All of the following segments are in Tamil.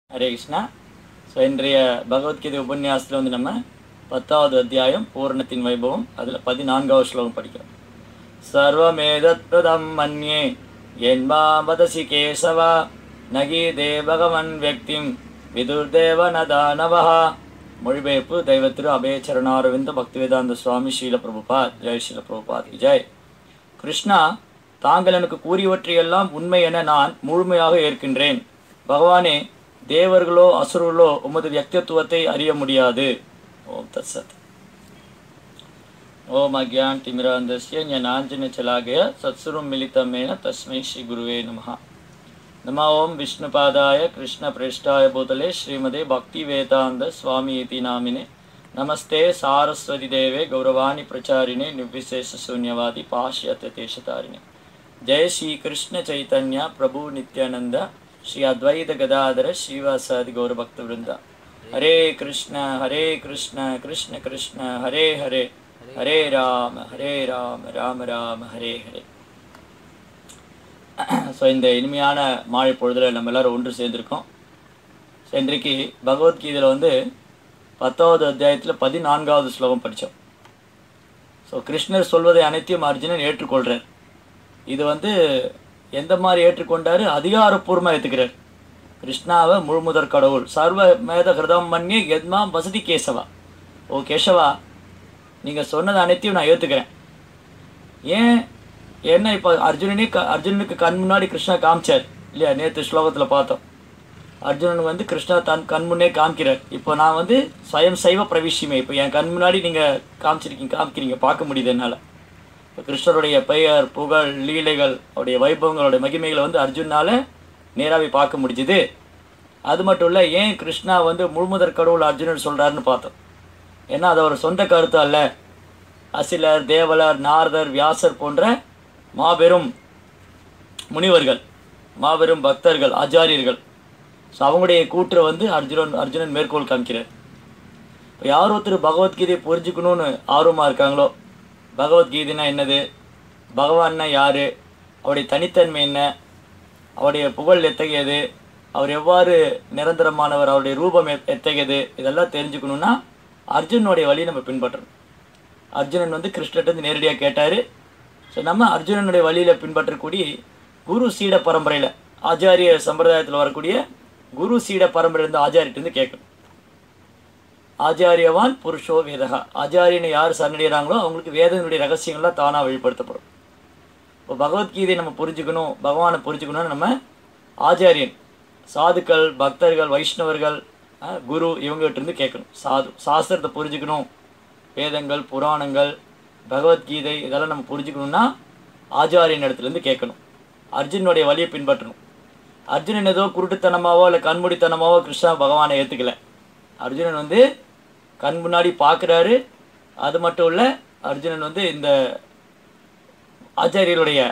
ஹரே கிருஷ்ணா. ஸோ இன்றைய பகவத்கீதை உபன்யாசத்தில் வந்து நம்ம 10வது அத்தியாயம் பூரணத்தின் வைபவம் அதில் 14வது ஸ்லோகம் படிக்கிறோம். சர்வமேதத் பிரதம் மன்யே என்மாம் வதசி கேசவா நகி தேவகவன் வியக்திம் விதுர்தேவ நதானவஹா. மொழிபெயர்ப்பு தெய்வ திரு அபயச்சரணாரவிந்த பக்திவேதாந்த சுவாமி ஸ்ரீல பிரபுபாத். ஜெய் ஸ்ரீல பிரபுபாத் ஜெய். கிருஷ்ணா, தாங்கள் எனக்கு கூறியவற்றையெல்லாம் உண்மை என நான் முழுமையாக ஏற்கின்றேன். பகவானே, தேவர்களோ அசுரர்களோ உமது வியக்தித்துவத்தை அறிய முடியாது. ஓம் தத்சத். ஓம் அக்ஞான் திமிராந்தஸ்ய ஞானாஞ்சன சலாகய சத்சுரம் மிலிதமேன தஸ்மை ஸ்ரீ குருவே நமஹ. நம ஓம் விஷ்ணுபாதாய கிருஷ்ண பிரேஷ்டாய பூதலே ஸ்ரீமதே பக்தி வேதாந்த சுவாமி இதி நாமினே. நமஸ்தே சாரஸ்வதி தேவே கௌரவாணி பிரச்சாரிணே நிர்விசேஷ சூன்யவாதி பாஷ்யத்ய தேசதாரிணே. ஜெய ஸ்ரீ கிருஷ்ண சைத்தன்ய பிரபு நித்யானந்த ஸ்ரீ அத்வைத கதாதர ஸ்ரீவாசாதி கௌர பக்த விருந்தா. ஹரே கிருஷ்ண கிருஷ்ண கிருஷ்ண ஹரே ஹரே ஹரே ராம ராம ராம ஹரே ஹரே. ஸோ இந்த இனிமையான மாலை பொழுதில் நம்ம எல்லோரும் ஒன்று சேர்ந்துருக்கோம். ஸோ இன்றைக்கு பகவத்கீதையில் வந்து 10வது அத்தியாயத்தில் 14வது ஸ்லோகம் படித்தோம். ஸோ கிருஷ்ணர் சொல்வதை அனைத்தையும் அர்ஜுனன் ஏற்றுக்கொள்கிறார். இது வந்து எந்த மாதிரி ஏற்றுக்கொண்டாரு? அதிகாரப்பூர்வமாக ஏற்றுக்கிறார். கிருஷ்ணாவை முழுமுதற் கடவுள், சர்வ மேத கிருதம் மன்னி எத்மாம் வசதி கேசவா. ஓ கேசவா, நீங்கள் சொன்னது அனைத்தையும் நான் ஏற்றுக்கிறேன். ஏன்னா இப்போ அர்ஜுனனுக்கு கண் முன்னாடி கிருஷ்ணா காமிச்சார் இல்லையா? நேற்று ஸ்லோகத்தில் பார்த்தோம். அர்ஜுனன் வந்து கிருஷ்ணா தன் கண் முன்னே காமிக்கிறார். இப்போ நான் வந்து ஸ்வயம் சைவ பிரவிஷ்யமே, இப்போ என் கண் முன்னாடி நீங்கள் காமிக்கிறீங்க, பார்க்க முடியுது என்னால். இப்போ கிருஷ்ணருடைய பெயர், புகழ், லீலைகள், அவருடைய வைபவங்களுடைய மகிமைகளை வந்து அர்ஜுனால் நேராகவே பார்க்க முடிஞ்சுது. அது மட்டும் இல்லை, ஏன் கிருஷ்ணா வந்து முழுமுதற் கடவுள் அர்ஜுனன் சொல்கிறாருன்னு பார்த்தோம். ஏன்னா அது அவர் சொந்த கருத்து அல்ல. அசிலர், தேவலர், நாரதர், வியாசர் போன்ற மாபெரும் முனிவர்கள், மாபெரும் பக்தர்கள், ஆச்சாரியர்கள், ஸோ அவங்களுடைய கூற்றை வந்து அர்ஜுனன் மேற்கோள் காமிக்கிறார். இப்போ யார் ஒருத்தர் பகவத்கீதையை புரிஞ்சுக்கணுன்னு ஆர்வமாக இருக்காங்களோ, பகவத்கீதைனா என்னது, பகவான்னா யார், அவருடைய தனித்தன்மை என்ன, அவருடைய புகழ் எத்தகையது, அவர் எவ்வாறு நிரந்தரமானவர், அவருடைய ரூபம் எத்தகையது, இதெல்லாம் தெரிஞ்சுக்கணுன்னா அர்ஜுனனுடைய வழியை நம்ம பின்பற்றணும். அர்ஜுனன் வந்து கிருஷ்ணர்கிட்ட நேரடியாக கேட்டார். ஸோ நம்ம அர்ஜுனனுடைய வழியில் பின்பற்றக்கூடிய குரு சீட பரம்பரையில், ஆச்சாரிய சம்பிரதாயத்தில் வரக்கூடிய குரு சீட பரம்பரையிலேருந்து ஆச்சாரியர்கிட்ட கேட்கணும். ஆச்சாரியவான் புருஷோ வேதகா. ஆச்சாரியனை யார் சரணடைகிறாங்களோ அவங்களுக்கு வேதனுடைய ரகசியங்கள்லாம் தானாக வெளிப்படுத்தப்படும். இப்போ பகவத்கீதையை நம்ம புரிஞ்சுக்கணும், பகவானை புரிஞ்சுக்கணும்னு நம்ம ஆச்சாரியன், சாதுக்கள், பக்தர்கள், வைஷ்ணவர்கள், குரு இவங்ககிட்டருந்து கேட்கணும். சாஸ்திரத்தை புரிஞ்சுக்கணும், வேதங்கள், புராணங்கள், பகவத்கீதை இதெல்லாம் நம்ம புரிஞ்சுக்கணுன்னா ஆச்சாரியன் இடத்துலேருந்து கேட்கணும். அர்ஜுனுடைய வழியை பின்பற்றணும். அர்ஜுனன் ஏதோ குருட்டுத்தனமாவோ இல்லை கண்மூடித்தனமாவோ கிருஷ்ணா பகவானை ஏற்றுக்கலை. அர்ஜுனன் வந்து கண் முன்னாடி பார்க்குறாரு. அது மட்டும் இல்லை, அர்ஜுனன் வந்து இந்த ஆச்சாரியர்களுடைய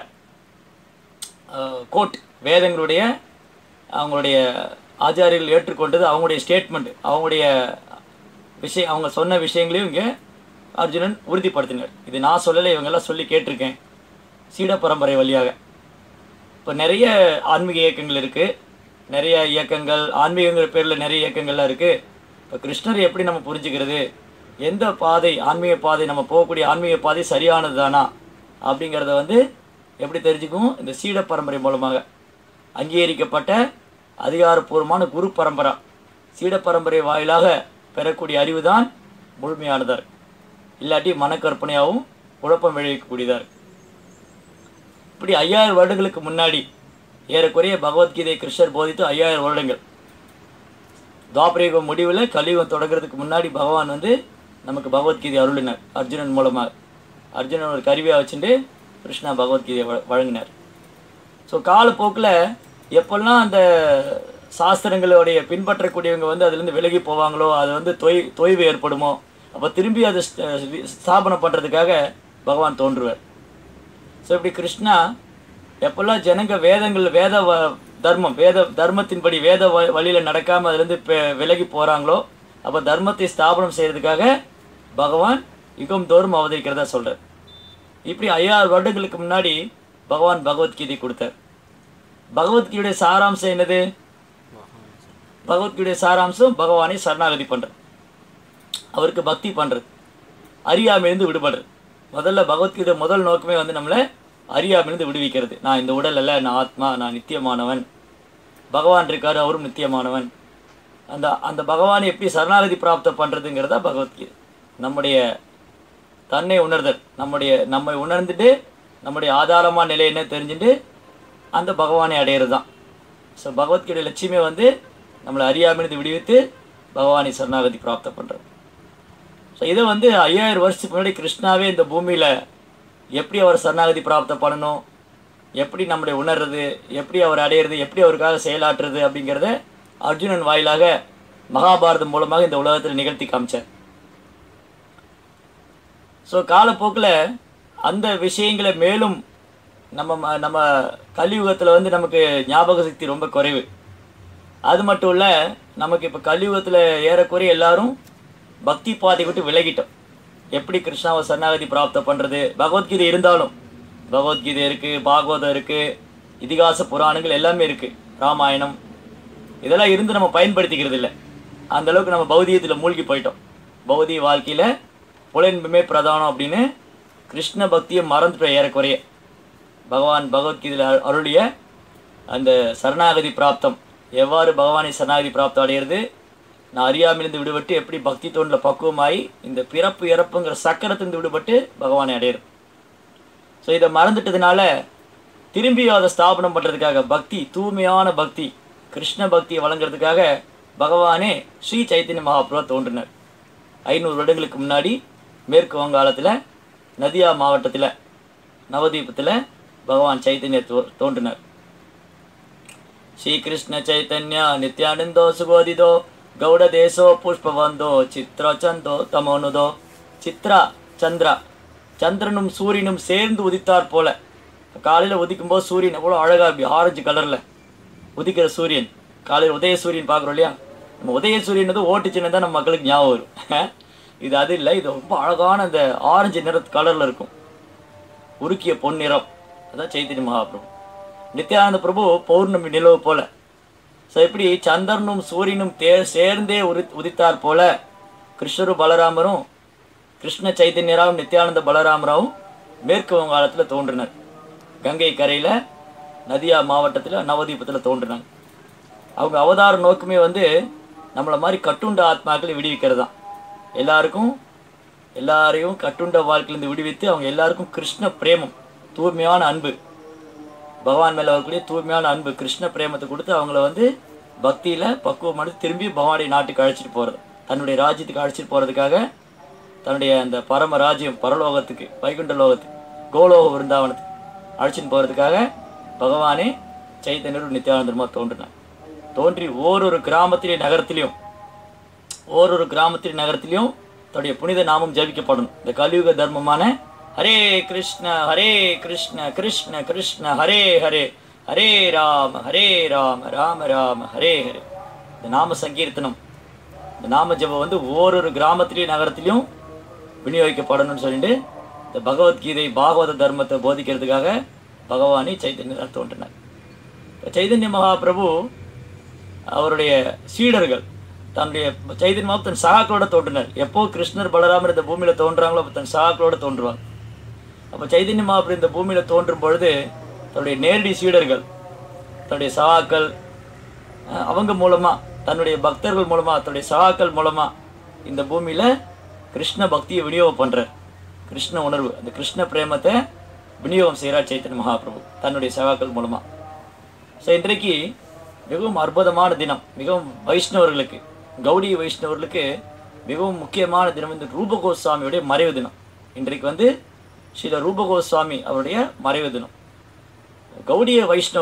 கோட், வேதங்களுடைய அவங்களுடைய ஆச்சாரியர்கள் ஏற்றுக்கொண்டது, அவங்களுடைய ஸ்டேட்மெண்ட், அவங்களுடைய அவங்க சொன்ன விஷயங்களையும் இங்கே அர்ஜுனன் உறுதிப்படுத்தினார். இது நான் சொல்லலை, இவங்கெல்லாம் சொல்லி கேட்டிருக்கேன் சீட பரம்பரை வழியாக. இப்போ நிறைய ஆன்மீக இயக்கங்கள் இருக்குது, நிறைய இயக்கங்கள், ஆன்மீகங்கிற பேரில் நிறைய இயக்கங்கள்லாம் இருக்குது. இப்போ கிருஷ்ணர் எப்படி நம்ம புரிஞ்சுக்கிறது, எந்த பாதை, ஆன்மீக பாதை, நம்ம போகக்கூடிய ஆன்மீக பாதை சரியானது தானா அப்படிங்கிறத வந்து எப்படி தெரிஞ்சுக்கும்? இந்த சீட பரம்பரை மூலமாக அங்கீகரிக்கப்பட்ட அதிகாரப்பூர்வமான குரு பரம்பரை, சீட பரம்பரை வாயிலாக பெறக்கூடிய அறிவு தான் முழுமையானதாக, இல்லாட்டி மனக்கற்பனையாகவும் குழப்பம் விளைவிக்கக்கூடியதாக. இப்படி 5000 வருடங்களுக்கு முன்னாடி, ஏறக்குறைய பகவத்கீதை கிருஷ்ணர் போதித்து 5000 வருடங்கள், துவாபரயுகம் முடிவில் கலியுகம் தொடங்குறதுக்கு முன்னாடி பகவான் வந்து நமக்கு பகவத்கீதை அருளினார் அர்ஜுனன் மூலமாக. அர்ஜுனன் ஒரு கருவியாக வச்சுட்டு கிருஷ்ணா பகவத்கீதையை வழங்கினார். ஸோ காலப்போக்கில் எப்பெல்லாம் அந்த சாஸ்திரங்களுடைய பின்பற்றக்கூடியவங்க வந்து அதுலேருந்து விலகி போவாங்களோ, அது வந்து தொய்வு ஏற்படுமோ, அப்போ திரும்பி அதை ஸ்தாபனம் பண்ணுறதுக்காக பகவான் தோன்றுவார். ஸோ இப்படி கிருஷ்ணா எப்பெல்லாம் ஜனங்க தர்மத்தின்படி வேத வழியில் நடக்காமல் அதுலேருந்து விலகி போகிறாங்களோ, அப்போ தர்மத்தை ஸ்தாபனம் செய்கிறதுக்காக பகவான் யுகம் தோறும் அவதரிக்கிறதா சொல்கிறார். இப்படி 5000 வருடங்களுக்கு முன்னாடி பகவான் பகவத்கீதை கொடுத்தார். பகவத்கீதையுடைய சாராம்சம் என்னது? பகவத்கீதை சாராம்சம் பகவானை சரணாகதி பண்ணுறது, அவருக்கு பக்தி பண்ணுறது, அறியாமையிலிருந்து விடுபடுறது. முதல்ல பகவத்கீதை முதல் நோக்கமே வந்து நம்மளை அறியாமையிலிருந்து விடுவிக்கிறது. நான் இந்த உடல் அல்ல, நான் ஆத்மா, நான் நித்தியமானவன், பகவான் இருக்காரு, அவரும் நித்தியமானவன். அந்த அந்த பகவானை எப்படி சரணாகதி பிராப்தம் பண்ணுறதுங்கிறதா பகவத்கீதை. நம்முடைய தன்னை உணர்தல், நம்மை உணர்ந்துட்டு நம்முடைய ஆதாரமான நிலை என்ன தெரிஞ்சுட்டு அந்த பகவானை அடையிறது தான். ஸோ பகவத்கீதை லட்சியமே வந்து நம்மளை அறியாமையிலிருந்து விடுவித்து பகவானை சரணாகதி பிராப்தம் பண்ணுறது. ஸோ இதை வந்து 5000 வருஷத்துக்கு முன்னாடி கிருஷ்ணாவே இந்த பூமியில் எப்படி அவர் சரணாகதி பிராப்தம் பண்ணணும், எப்படி நம்முடைய உணர்றது, எப்படி அவர் அடையிறது, எப்படி அவருக்காக செயலாற்றுறது அப்படிங்கிறத அர்ஜுனன் வாயிலாக மகாபாரதம் மூலமாக இந்த உலகத்தில் நிகழ்த்தி காமிச்சார். ஸோ காலப்போக்கில் அந்த விஷயங்களை மேலும் நம்ம கலியுகத்தில் வந்து நமக்கு ஞாபக சக்தி ரொம்ப குறைவு. அது மட்டும் இல்லை, நமக்கு இப்போ கலியுகத்தில் ஏறக்குறைய எல்லாரும் பக்தி பாதை விட்டு விலகிட்டோம். எப்படி கிருஷ்ணாவை சரணாகதி பிராப்தம் பண்ணுறது? பகவத்கீதை இருந்தாலும், பகவத்கீதை இருக்குது, பாகவதம் இருக்குது, இதிகாச புராணங்கள் எல்லாமே இருக்குது, ராமாயணம், இதெல்லாம் இருந்து நம்ம பயன்படுத்திக்கிறது இல்லை. அந்தளவுக்கு நம்ம பௌதிகத்தில் மூழ்கி போயிட்டோம். பௌதிக வாழ்க்கையில் புலன்புமே பிரதானம் அப்படின்னு கிருஷ்ண பக்தியை மறந்துட்டோம் ஏறக்குறைய. பகவான் பகவத்கீதையில் அருளிய அந்த சரணாகதி பிராப்தம், எவ்வாறு பகவானை சரணாகதி பிராப்தம் அடையிறது, நான் அறியாமையிலிருந்து விடுபட்டு எப்படி பக்தி தோண்டில் பக்குவமாகி இந்த பிறப்பு இறப்புங்கிற சக்கரத்திலிருந்து விடுபட்டு பகவானை அடையிறது. ஸோ இதை மறந்துட்டதுனால திரும்பி அதை ஸ்தாபனம் பண்ணுறதுக்காக பக்தி, தூய்மையான பக்தி, கிருஷ்ண பக்தியை வழங்குறதுக்காக பகவானே ஸ்ரீ சைத்தன்ய மகாபிரபு தோன்றினார். 500 வருடங்களுக்கு முன்னாடி மேற்கு வங்காளத்தில் நதியா மாவட்டத்தில் நவதீபத்தில் பகவான் சைத்தன்யர் தோன்றினார். ஸ்ரீ கிருஷ்ண சைத்தன்யா நித்யானந்தோ சுகோதிதோ கௌட தேசோ புஷ்பவந்தோ சித்ரா சந்தோ தமோனுதோ. சித்ரா சந்திரா, சந்திரனும் சூரியனும் சேர்ந்து உதித்தார் போல. காலையில் உதிக்கும்போது சூரியன் எவ்வளோ அழகாக அப்படி ஆரஞ்சு கலரில் உதிக்கிற சூரியன், காலையில் உதய சூரியன் பார்க்குறோம் இல்லையா? நம்ம உதய சூரியன் வந்து ஓட்டுச்சுன்னு தான் நம்ம மக்களுக்கு ஞாபகம் வரும். இது அது இல்லை, இது ரொம்ப அழகான அந்த ஆரஞ்சு நிறத்து கலரில் இருக்கும், உருக்கிய பொன் நிறம். அதான் சைத்தன்ய மகாபிரபு. நித்யானந்த பிரபு பௌர்ணமி நிலவு போல. ஸோ இப்படி சந்திரனும் சூரியனும் சேர்ந்தே உதித்தார் போல கிருஷ்ணரும் பலராமரும், கிருஷ்ண சைத்தன்யராவும் நித்யானந்த பலராமராவும் மேற்கு வங்காளத்தில் தோன்றினர். கங்கை கரையில் நதியா மாவட்டத்தில் நவதீபத்தில் தோன்றினாங்க. அவங்க அவதார நோக்கமே வந்து நம்மளை மாதிரி கட்டுண்ட ஆத்மாக்களை விடுவிக்கிறது தான். எல்லாரையும் கட்டுண்ட வாழ்க்கையிலேருந்து விடுவித்து அவங்க எல்லாருக்கும் கிருஷ்ண பிரேமம், தூய்மையான அன்பு, பகவான் மேலே வரக்கூடிய தூய்மையான அன்பு, கிருஷ்ண பிரேமத்தை கொடுத்து அவங்கள வந்து பக்தியில் பக்குவமான திரும்பி பகவானுடைய நாட்டுக்கு அழைச்சிட்டு போகிறது, தன்னுடைய ராஜ்யத்துக்கு அழைச்சிட்டு போகிறதுக்காக, தன்னுடைய அந்த பரம ராஜ்யம் பரலோகத்துக்கு, வைகுண்ட லோகத்துக்கு, கோலோக விருந்தாவனத்துக்கு அழைச்சிட்டு போகிறதுக்காக பகவானே சைத்தன்யரும் நித்யானந்தருமா தோன்றினார். தோன்றி ஓரொரு கிராமத்திலேயும் நகரத்திலையும் தன்னுடைய புனித நாமம் ஜபிக்கப்படணும். இந்த கலியுக தர்மமான ஹரே கிருஷ்ண கிருஷ்ண கிருஷ்ண ஹரே ஹரே, ஹரே ராம ராம ராம ஹரே ஹரே. இந்த நாம சங்கீர்த்தனம், இந்த நாம ஜபம் வந்து ஓரொரு கிராமத்திலையும் நகரத்திலையும் விநியோகிக்கப்படணும்னு சொல்லிட்டு இந்த பகவத்கீதை பாகவத தர்மத்தை போதிக்கிறதுக்காக பகவானே சைத்தன்யராக தோன்றினார். சைதன்ய மகாபிரபு அவருடைய சீடர்கள் தன்னுடைய சைதன்ய மகா தன் சகாக்களோட தோன்றினார். எப்போ கிருஷ்ணர் பலராமர் இந்த பூமியில் தோன்றுறாங்களோ அப்போ தன் சகாக்களோட தோன்றுவாங்க. அப்போ சைதன்ய மகாபிரபு இந்த பூமியில் தோன்றும் பொழுது தன்னுடைய நேரடி சீடர்கள், தன்னுடைய சகாக்கள், அவங்க மூலமாக, தன்னுடைய பக்தர்கள் மூலமாக, தன்னுடைய சகாக்கள் மூலமாக இந்த பூமியில் கிருஷ்ண பக்தியை விநியோகம் பண்ணுறார். கிருஷ்ண உணர்வு, அந்த கிருஷ்ண பிரேமத்தை விநியோகம் செய்கிறார் சைத்தன்ய மகாபிரபு தன்னுடைய சகாக்கள் மூலமாக. ஸோ இன்றைக்கு மிகவும் அற்புதமான தினம், மிகவும் வைஷ்ணவர்களுக்கு, கௌடி வைஷ்ணவர்களுக்கு மிகவும் முக்கியமான தினம் இந்த ரூபகோஸ்வாமியுடைய மறைவு தினம். இன்றைக்கு வந்து ஸ்ரீல ரூபகோஸ்வாமி அவருடைய மறைவு தினம். கௌடிய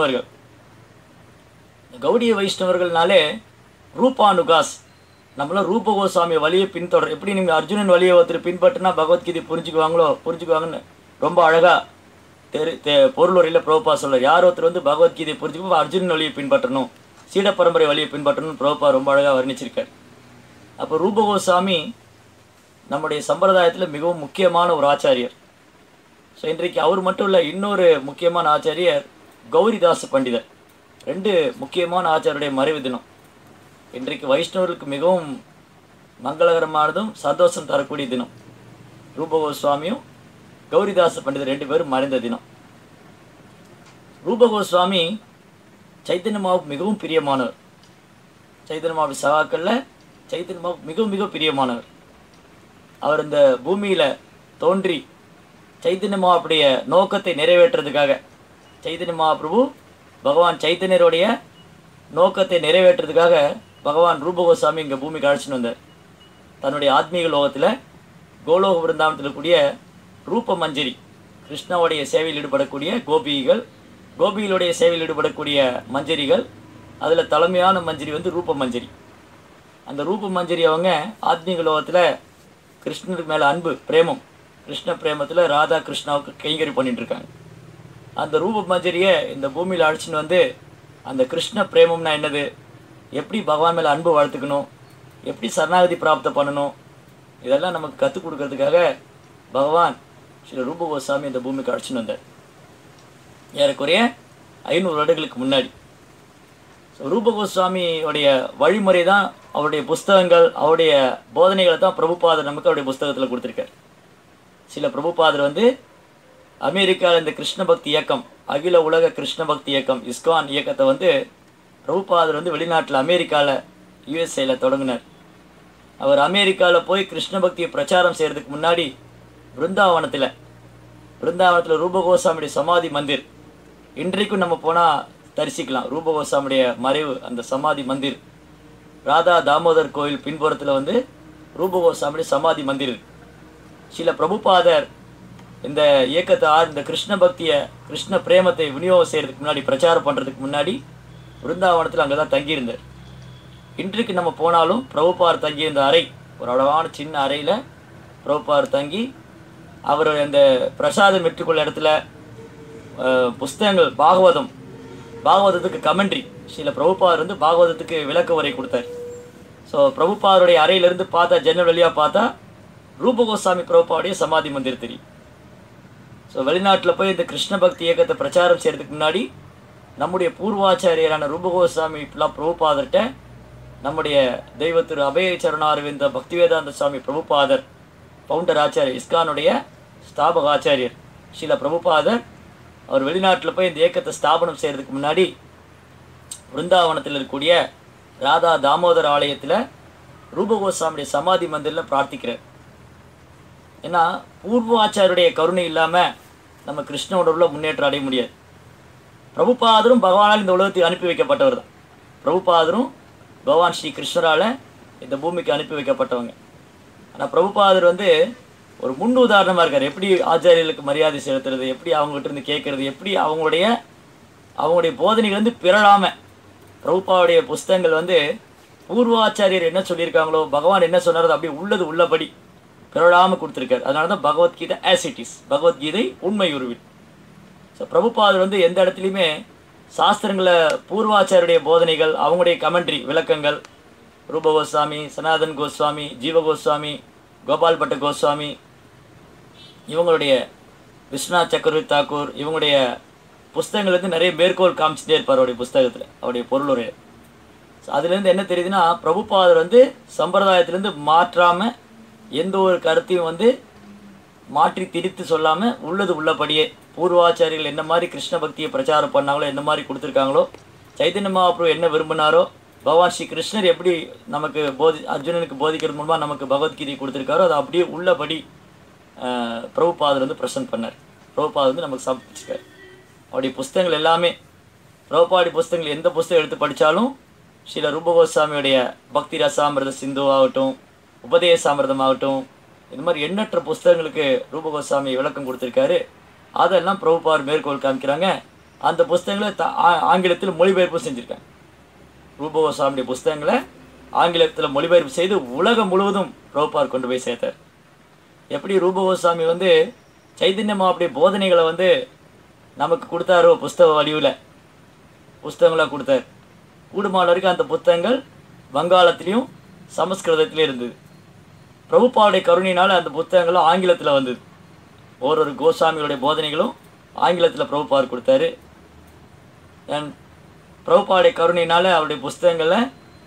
வைஷ்ணவர்கள்னாலே ரூபானுகாஸ், நம்மளாம் ரூபகோஸ்வாமி வழியை பின்தொடர். எப்படி நீங்கள் அர்ஜுனன் வழியை ஒருத்தர் பின்பற்றினா பகவத்கீதை புரிஞ்சுக்குவாங்கன்னு ரொம்ப அழகாக பொருளுரையில் பிரபுபா சொல்கிறார். யார் ஒருத்தர் வந்து பகவத்கீதை புரிஞ்சுக்கோ அர்ஜுனன் வழியை பின்பற்றணும், சீட பரம்பரை வழியை பின்பற்றணும்னு பிரபுபா ரொம்ப அழகாக வர்ணிச்சிருக்கார். அப்போ ரூபகோஸ்வாமி நம்முடைய சம்பிரதாயத்தில் மிகவும் முக்கியமான ஒரு ஆச்சாரியர். ஸோ இன்றைக்கு அவர் மட்டும் இல்லை, இன்னொரு முக்கியமான ஆச்சாரியர் கௌரிதாச பண்டிதர். 2 முக்கியமான ஆச்சாரியருடைய மறைவு தினம். இன்றைக்கு வைஷ்ணவர்களுக்கு மிகவும் மங்களகரமானதும் சந்தோஷம் தரக்கூடிய தினம். ரூப கோஸ்வாமியும் கௌரிதாச பண்டிதர் 2 பேரும் மறைந்த தினம். ரூப கோஸ்வாமி சைத்தன்ய மகாபிரபுவுக்கு மிகவும் பிரியமானவர். சைத்தன்ய மகாபிரபு சகாக்களில் சைத்தன்ய மகாபிரபு மிக மிக பிரியமானவர். அவர் இந்த பூமியில் தோன்றி சைத்தன்ய மகாபிரபுடைய நோக்கத்தை நிறைவேற்றுறதுக்காக, சைத்தன்ய மகாபிரபு பகவான் சைத்தன்யருடைய நோக்கத்தை நிறைவேற்றுறதுக்காக பகவான் ரூப கோஸ்வாமி இங்கே பூமிக்கு அழைச்சின்னு வந்தார். தன்னுடைய ஆத்மீக லோகத்தில் கோலோக விருந்தாவனத்தில் கூடிய ரூப மஞ்சரி, கிருஷ்ணாவுடைய சேவையில் ஈடுபடக்கூடிய கோபிகள், கோபிகளுடைய சேவையில் ஈடுபடக்கூடிய மஞ்சரிகள், அதில் தலைமையான மஞ்சரி வந்து ரூப மஞ்சரி. அந்த ரூப மஞ்சரி அவங்க ஆத்மீக லோகத்தில் கிருஷ்ணருக்கு மேலே அன்பு பிரேமம், கிருஷ்ண பிரேமத்தில் ராதா கிருஷ்ணாவுக்கு கைங்கறி பண்ணிட்டு இருக்காங்க. அந்த ரூப மஞ்சரியை இந்த பூமியில் அழைச்சின்னு வந்து அந்த கிருஷ்ண பிரேமம்னா என்னது, எப்படி பகவான் மேலே அன்பு வளர்த்துக்கணும், எப்படி சரணாகதி பிராப்த பண்ணணும், இதெல்லாம் நமக்கு கற்றுக் கொடுக்கறதுக்காக பகவான் ஸ்ரீ ரூப கோஸ்வாமி இந்த பூமிக்கு அழைச்சின்னு வந்தார். ஏறக்குறைய 500 வருடங்களுக்கு முன்னாடி. ஸோ ரூப கோஸ்வாமியோடைய வழிமுறை தான், அவருடைய புஸ்தகங்கள், அவருடைய போதனைகளை தான் பிரபுபாதர் நமக்கு அவருடைய புஸ்தகத்தில் கொடுத்துருக்கார். சில பிரபுபாதர் வந்து அமெரிக்காவில் இந்த கிருஷ்ண பக்தி இயக்கம், அகில உலக கிருஷ்ண பக்தி இயக்கம் இஸ்கான் இயக்கத்தை வந்து பிரபுபாதர் வந்து வெளிநாட்டில் அமெரிக்காவில் யூஎஸ்ஏல தொடங்கினார். அவர் அமெரிக்காவில் போய் கிருஷ்ண பக்தியை பிரச்சாரம் செய்கிறதுக்கு முன்னாடி பிருந்தாவனத்தில் ரூப கோஸ்வாமியுடைய சமாதி மந்திர், இன்றைக்கும் நம்ம போனால் தரிசிக்கலாம். ரூப கோஸ்வாமியுடைய மறைவு அந்த சமாதி மந்திர், ராதா தாமோதர் கோயில் பின்புறத்தில் வந்து ரூப கோஸ்வாமியுடைய சமாதி மந்திர். சில பிரபுபாதர் இந்த இயக்கத்தை இந்த கிருஷ்ண பக்தியை, கிருஷ்ண பிரேமத்தை விநியோகம் செய்கிறதுக்கு முன்னாடி, பிரச்சாரம் பண்ணுறதுக்கு முன்னாடி பிருந்தாவனத்தில் அங்கே தான் தங்கியிருந்தார். இன்றைக்கு நம்ம போனாலும் பிரபுபாதர் தங்கியிருந்த அறை, ஒரு அழகான சின்ன அறையில் பிரபுபாதர் தங்கி அவர் அந்த பிரசாதம் பெற்றுக்கொள்ள இடத்துல புஸ்தகங்கள், பாகவதத்துக்கு கமெண்ட்ரி, சில பிரபுபாதர் வந்து பாகவதத்துக்கு விளக்க உரை கொடுத்தார். ஸோ பிரபுபாதருடைய அறையிலேருந்து பார்த்தா, ஜன்னல் வழியாக பார்த்தா ரூப கோஸ்வாமி பிரபுபாவுடைய சமாதி மந்திர் தெரியும். ஸோ வெளிநாட்டில் போய் இந்த கிருஷ்ண பக்தி இயக்கத்தை பிரச்சாரம் செய்கிறதுக்கு முன்னாடி நம்முடைய பூர்வாச்சாரியரான ரூப கோஸ்வாமி பிரபுபாதர்கிட்ட நம்முடைய தெய்வ திரு அபய சரணாரவிந்த பக்திவேதாந்த சுவாமி பிரபுபாதர், பவுண்டர் ஆச்சாரியர், இஸ்கானுடைய ஸ்தாபக ஆச்சாரியர் ஸ்ரீல பிரபுபாதர், அவர் வெளிநாட்டில் போய் இந்த இயக்கத்தை ஸ்தாபனம் செய்கிறதுக்கு முன்னாடி பிருந்தாவனத்தில் இருக்கக்கூடிய ராதா தாமோதர் ஆலயத்தில் ரூப கோஸ்வாமியுடைய சமாதி மந்திரில் பிரார்த்திக்கிறார். ஏன்னா பூர்வாச்சாரியருடைய கருணை இல்லாமல் நம்ம கிருஷ்ண உணர்வில் முன்னேற்றம் அடைய முடியாது. பிரபுபாதரும் பகவானால் இந்த உலகத்துக்கு அனுப்பி வைக்கப்பட்டவர் தான். பிரபுபாதரும் பகவான் ஸ்ரீ கிருஷ்ணரால் இந்த பூமிக்கு அனுப்பி வைக்கப்பட்டவங்க. ஆனால் பிரபுபாதர் வந்து ஒரு முன் உதாரணமாக இருக்கார். எப்படி ஆச்சாரியர்களுக்கு மரியாதை செலுத்துறது, எப்படி அவங்ககிட்ட இருந்து கேட்கறது, எப்படி அவங்களுடைய போதனைகள் வந்து பிறழாமல், பிரபுபாவுடைய புஸ்தகங்கள் வந்து பூர்வாச்சாரியர் என்ன சொல்லியிருக்காங்களோ, பகவான் என்ன சொன்னாரோ அப்படி உள்ளது உள்ளபடி பிறழாமல் கொடுத்துருக்காரு. அதனால தான் பகவத்கீதை ஆசிட்டிஸ், பகவத்கீதை உண்மை உருவில். ஸோ பிரபுபாதர் வந்து எந்த இடத்துலையுமே சாஸ்திரங்களில் பூர்வாச்சாரியருடைய போதனைகள், அவங்களுடைய கமெண்ட்ரி விளக்கங்கள், ரூப கோஸ்வாமி, சனாதன் கோஸ்வாமி, ஜீவ கோஸ்வாமி, கோபால் பட்ட கோஸ்வாமி, இவங்களுடைய விஸ்வநாத் சக்கரவர்த்தி தாக்கூர், இவங்களுடைய புஸ்தகங்கள் வந்து நிறைய மேற்கோள் காமிச்சிட்டே இருப்பார் அவருடைய புஸ்தகத்தில், அவருடைய பொருளுரை. ஸோ அதுலேருந்து என்ன தெரியுதுன்னா, பிரபுபாதர் வந்து சம்பிரதாயத்திலேருந்து மாற்றாமல், எந்த ஒரு கருத்தையும் வந்து மாற்றி திரித்து சொல்லாமல் உள்ளது உள்ளபடியே பூர்வாச்சாரியர்கள் என்ன மாதிரி கிருஷ்ண பக்தியை பிரச்சாரம் பண்ணாங்களோ, என்ன மாதிரி கொடுத்துருக்காங்களோ, சைத்தன்ய மகாபிரபு என்ன விரும்பினாரோ, பகவான் ஸ்ரீ கிருஷ்ணர் எப்படி நமக்கு அர்ஜுனனுக்கு போதிக்கிறது மூலமாக நமக்கு பகவத்கீதை கொடுத்துருக்காரோ, அதை அப்படியே உள்ளபடி பிரபுபாதர் வந்து ப்ரெசென்ட் பண்ணார். பிரபுபாதர் வந்து நமக்கு சமர்ப்பிச்சிருக்கார். அவருடைய புஸ்தகங்கள் எல்லாமே, பிரபுபாடி புஸ்தகங்கள் எந்த புஸ்தகம் எடுத்து படித்தாலும் ஸ்ரீல ரூப கோஸ்வாமியுடைய பக்தி ரசாமிரத சிந்து ஆகட்டும், உபதேசாமிரதம் ஆகட்டும், இந்த மாதிரி எண்ணற்ற புஸ்தகங்களுக்கு ரூப கோஸ்வாமி விளக்கம் கொடுத்துருக்காரு. அதெல்லாம் பிரபுபாதர் மேற்கோள் காமிக்கிறாங்க. அந்த புஸ்தகங்களை ஆங்கிலத்தில் மொழிபெயர்ப்பு செஞ்சுருக்காங்க. ரூப கோஸ்வாமியுடைய புஸ்தகங்களை ஆங்கிலத்தில் மொழிபெயர்ப்பு செய்து உலகம் முழுவதும் பிரபுபாதர் கொண்டு போய் சேர்த்தார். எப்படி ரூப கோஸ்வாமி வந்து சைத்தன்ய மகாபிரபுடைய போதனைகளை வந்து நமக்கு கொடுத்தாரோ, புஸ்தக வடிவில் புஸ்தகங்களாக கொடுத்தார். கூடுமான வரைக்கும் அந்த புத்தகங்கள் வங்காளத்திலையும் சமஸ்கிருதத்திலையும் இருந்தது. பிரபுபாவுடைய கருணையினால் அந்த புத்தகங்களும் ஆங்கிலத்தில் வந்தது. ஒரு கோஸ்வாமிகளுடைய போதனைகளும் ஆங்கிலத்தில் பிரபுபாதர் கொடுத்தாரு. பிரபுபாவுடைய கருணையினால் அவருடைய புஸ்தகங்களில்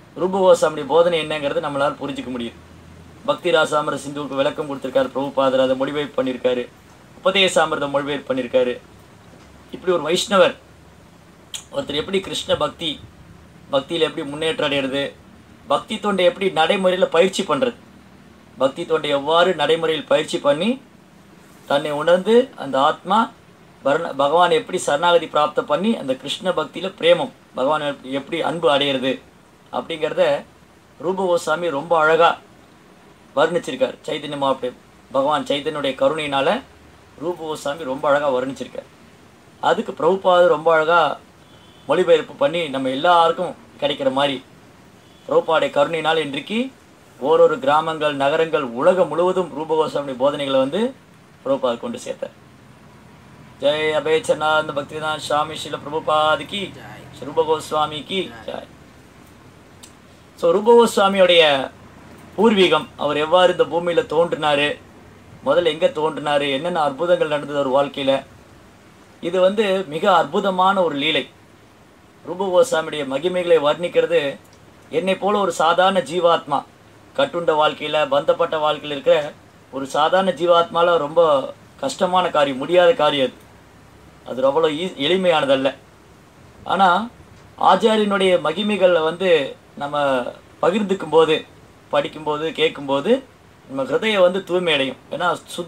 ரூபகோசாமியுடைய போதனை என்னங்கிறது நம்மளால் புரிஞ்சிக்க முடியுது. பக்தி ராசாமிர சிந்துவுக்கு விளக்கம் கொடுத்துருக்காரு பிரபுபாதர், அதை மொழிபெயர்ப்பு பண்ணியிருக்காரு. உபதேசாமிரதம் மொழிபெயர்ப்பு பண்ணியிருக்காரு. இப்படி ஒரு வைஷ்ணவர் ஒருத்தர் எப்படி கிருஷ்ண பக்தியில் எப்படி முன்னேற்றம் அடைகிறது, பக்தி தொண்டை எப்படி நடைமுறையில் பயிற்சி பண்ணுறது, பக்தி தொண்டை எவ்வாறு நடைமுறையில் பயிற்சி பண்ணி தன்னை உணர்ந்து அந்த ஆத்மா பகவான் எப்படி சரணாகதி பிராப்தம் பண்ணி அந்த கிருஷ்ண பக்தியில் பிரேமம் பகவான் எப்படி அன்பு அடையிறது அப்படிங்கிறத ரூபகோசாமி ரொம்ப அழகாக வர்ணிச்சிருக்கார். சைத்தன்ய மகாபிரபு பகவான் சைத்தன்யனுடைய கருணையினால் ரூபகோசாமி ரொம்ப அழகாக வர்ணிச்சிருக்கார். அதுக்கு பிரபுபாதர் ரொம்ப அழகாக மொழிபெயர்ப்பு பண்ணி நம்ம எல்லாருக்கும் கிடைக்கிற மாதிரி பிரபுபாடைய கருணையினால் இன்றைக்கு ஓரொரு கிராமங்கள் நகரங்கள் உலகம் முழுவதும் ரூபகோசாமி போதனைகளை வந்து பிரபுபாதர் கொண்டு சேர்த்தார். ஜெய் அபேச்சனானந்த பக்திவேதாந்த சுவாமி ஸ்ரீல பிரபுபாதிக்கு ரூபகோஸ்வாமிக்கு ஜெய். ஸோ ரூபகோஸ்வாமியோடைய பூர்வீகம், அவர் எவ்வாறு இந்த பூமியில் தோன்றினார், முதல்ல எங்கே தோன்றினார், என்னென்ன அற்புதங்கள் நடந்தது அவர் வாழ்க்கையில், இது வந்து மிக அற்புதமான ஒரு லீலை. ரூபகோஸ்வாமியுடைய மகிமைகளை வர்ணிக்கிறது என்னை போல ஒரு சாதாரண ஜீவாத்மா, கட்டுண்ட வாழ்க்கையில் பந்தப்பட்ட வாழ்க்கையில் இருக்கிற ஒரு சாதாரண ஜீவாத்மாவில் ரொம்ப கஷ்டமான காரியம், முடியாத காரியம். அது அவ்வளோ எளிமையானதல்ல. ஆனால் ஆச்சாரியனுடைய மகிமைகளில் வந்து நம்ம பகிர்ந்துக்கும் போது, படிக்கும்போது, கேட்கும்போது நம்ம ஹிருதயம் வந்து தூய்மை அடையும். ஏன்னா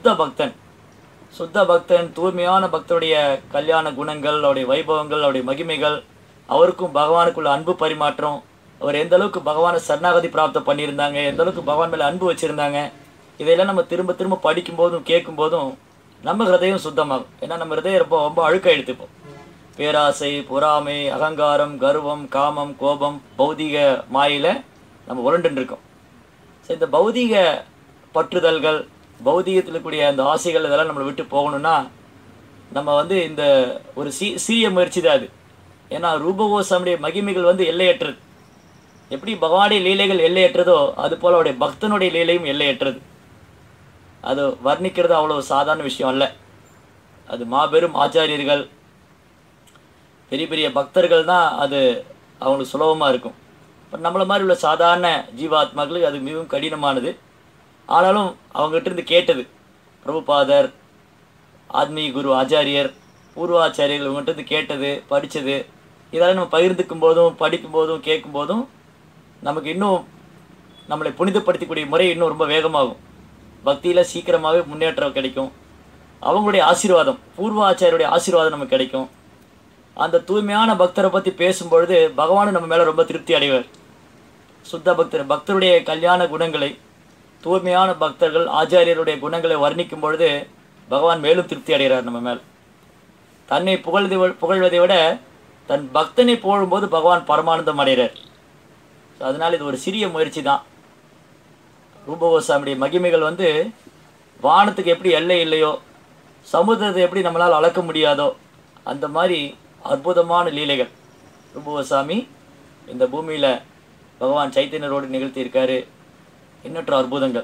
சுத்த பக்தன் தூய்மையான பக்தருடைய கல்யாண குணங்கள், அவருடைய வைபவங்கள், அவருடைய மகிமைகள், அவருக்கும் பகவானுக்குள்ள அன்பு பரிமாற்றம், அவர் எந்த அளவுக்கு பகவானை சரணாகதி பிராப்தம் பண்ணியிருந்தாங்க, எந்த அளவுக்கு பகவான் மேலே அன்பு வச்சுருந்தாங்க, இதையெல்லாம் நம்ம திரும்ப திரும்ப படிக்கும்போதும் கேட்கும்போதும் நம்ம ஹிருதயம் சுத்தமாகும். ஏன்னா நம்ம ஹிருதயம் ரொம்ப அழுக்காக எடுத்துப்போம். பேராசை, பொறாமை, அகங்காரம், கர்வம், காமம், கோபம், பௌதிக மாயில நம்ம உருண்டுன்னு இருக்கோம். ஸோ இந்த பௌதிக பற்றுதல்கள், பௌதிகத்தில் இருக்கக்கூடிய அந்த ஆசைகள் இதெல்லாம் நம்மளை விட்டு போகணும்னா நம்ம வந்து இந்த ஒரு சிறிய முயற்சி தான் அது. ஏன்னா ரூபகோசாமியுடைய மகிமைகள் வந்து எல்லையற்றது. எப்படி பகவானுடைய லீலைகள் எல்லையற்றதோ அதுபோல் அவருடைய பக்தனுடைய லீலையும் எல்லையற்றது. அது வர்ணிக்கிறது அவ்வளோ சாதாரண விஷயம் அல்ல. அது மாபெரும் ஆச்சாரியர்கள், பெரிய பெரிய பக்தர்கள் தான் அது அவங்களுக்கு சுலபமாக இருக்கும். பட் நம்மளை மாதிரி உள்ள சாதாரண ஜீவாத்மாக்களுக்கு அது மிகவும் கடினமானது. ஆனாலும் அவங்ககிட்ட கேட்டது பிரபுபாதர், ஆத்மீக குரு ஆச்சாரியர், பூர்வாச்சாரியர்கள் இவங்ககிட்ட கேட்டது, படித்தது, இதெல்லாம் நம்ம பகிர்ந்துக்கும் போதும் படிக்கும்போதும் கேட்கும்போதும் நமக்கு இன்னும் நம்மளை புனிதப்படுத்தக்கூடிய முறை இன்னும் ரொம்ப வேகமாகும். பக்தியில் சீக்கிரமாகவே முன்னேற்றம் கிடைக்கும். அவங்களுடைய ஆசீர்வாதம், பூர்வாச்சாரியுடைய ஆசீர்வாதம் நமக்கு கிடைக்கும். அந்த தூய்மையான பக்தரை பற்றி பேசும்பொழுது பகவானும் நம்ம மேலே ரொம்ப திருப்தி அடைவார். சுத்த பக்தருடைய கல்யாண குணங்களை, தூய்மையான பக்தர்கள் ஆச்சாரியருடைய குணங்களை வர்ணிக்கும் பொழுது பகவான் மேலும் திருப்தி அடைகிறார் நம்ம மேல். தன்னை புகழ்வதை விட தன் பக்தனை புகழும்போது பகவான் பரமானந்தம் அடைகிறார். ஸோ அதனால் இது ஒரு சிறிய முயற்சி தான். ரூபகோசாமியுடைய மகிமைகள் வந்து வானத்துக்கு எப்படி எல்லை இல்லையோ, சமுத்திரத்தை எப்படி நம்மளால் அளக்க முடியாதோ, அந்த மாதிரி அற்புதமான லீலைகள் ரூபகோசாமி இந்த பூமியில் பகவான் சைத்தன்யரோடு நிகழ்த்தியிருக்காரு. எண்ணற்ற அற்புதங்கள்.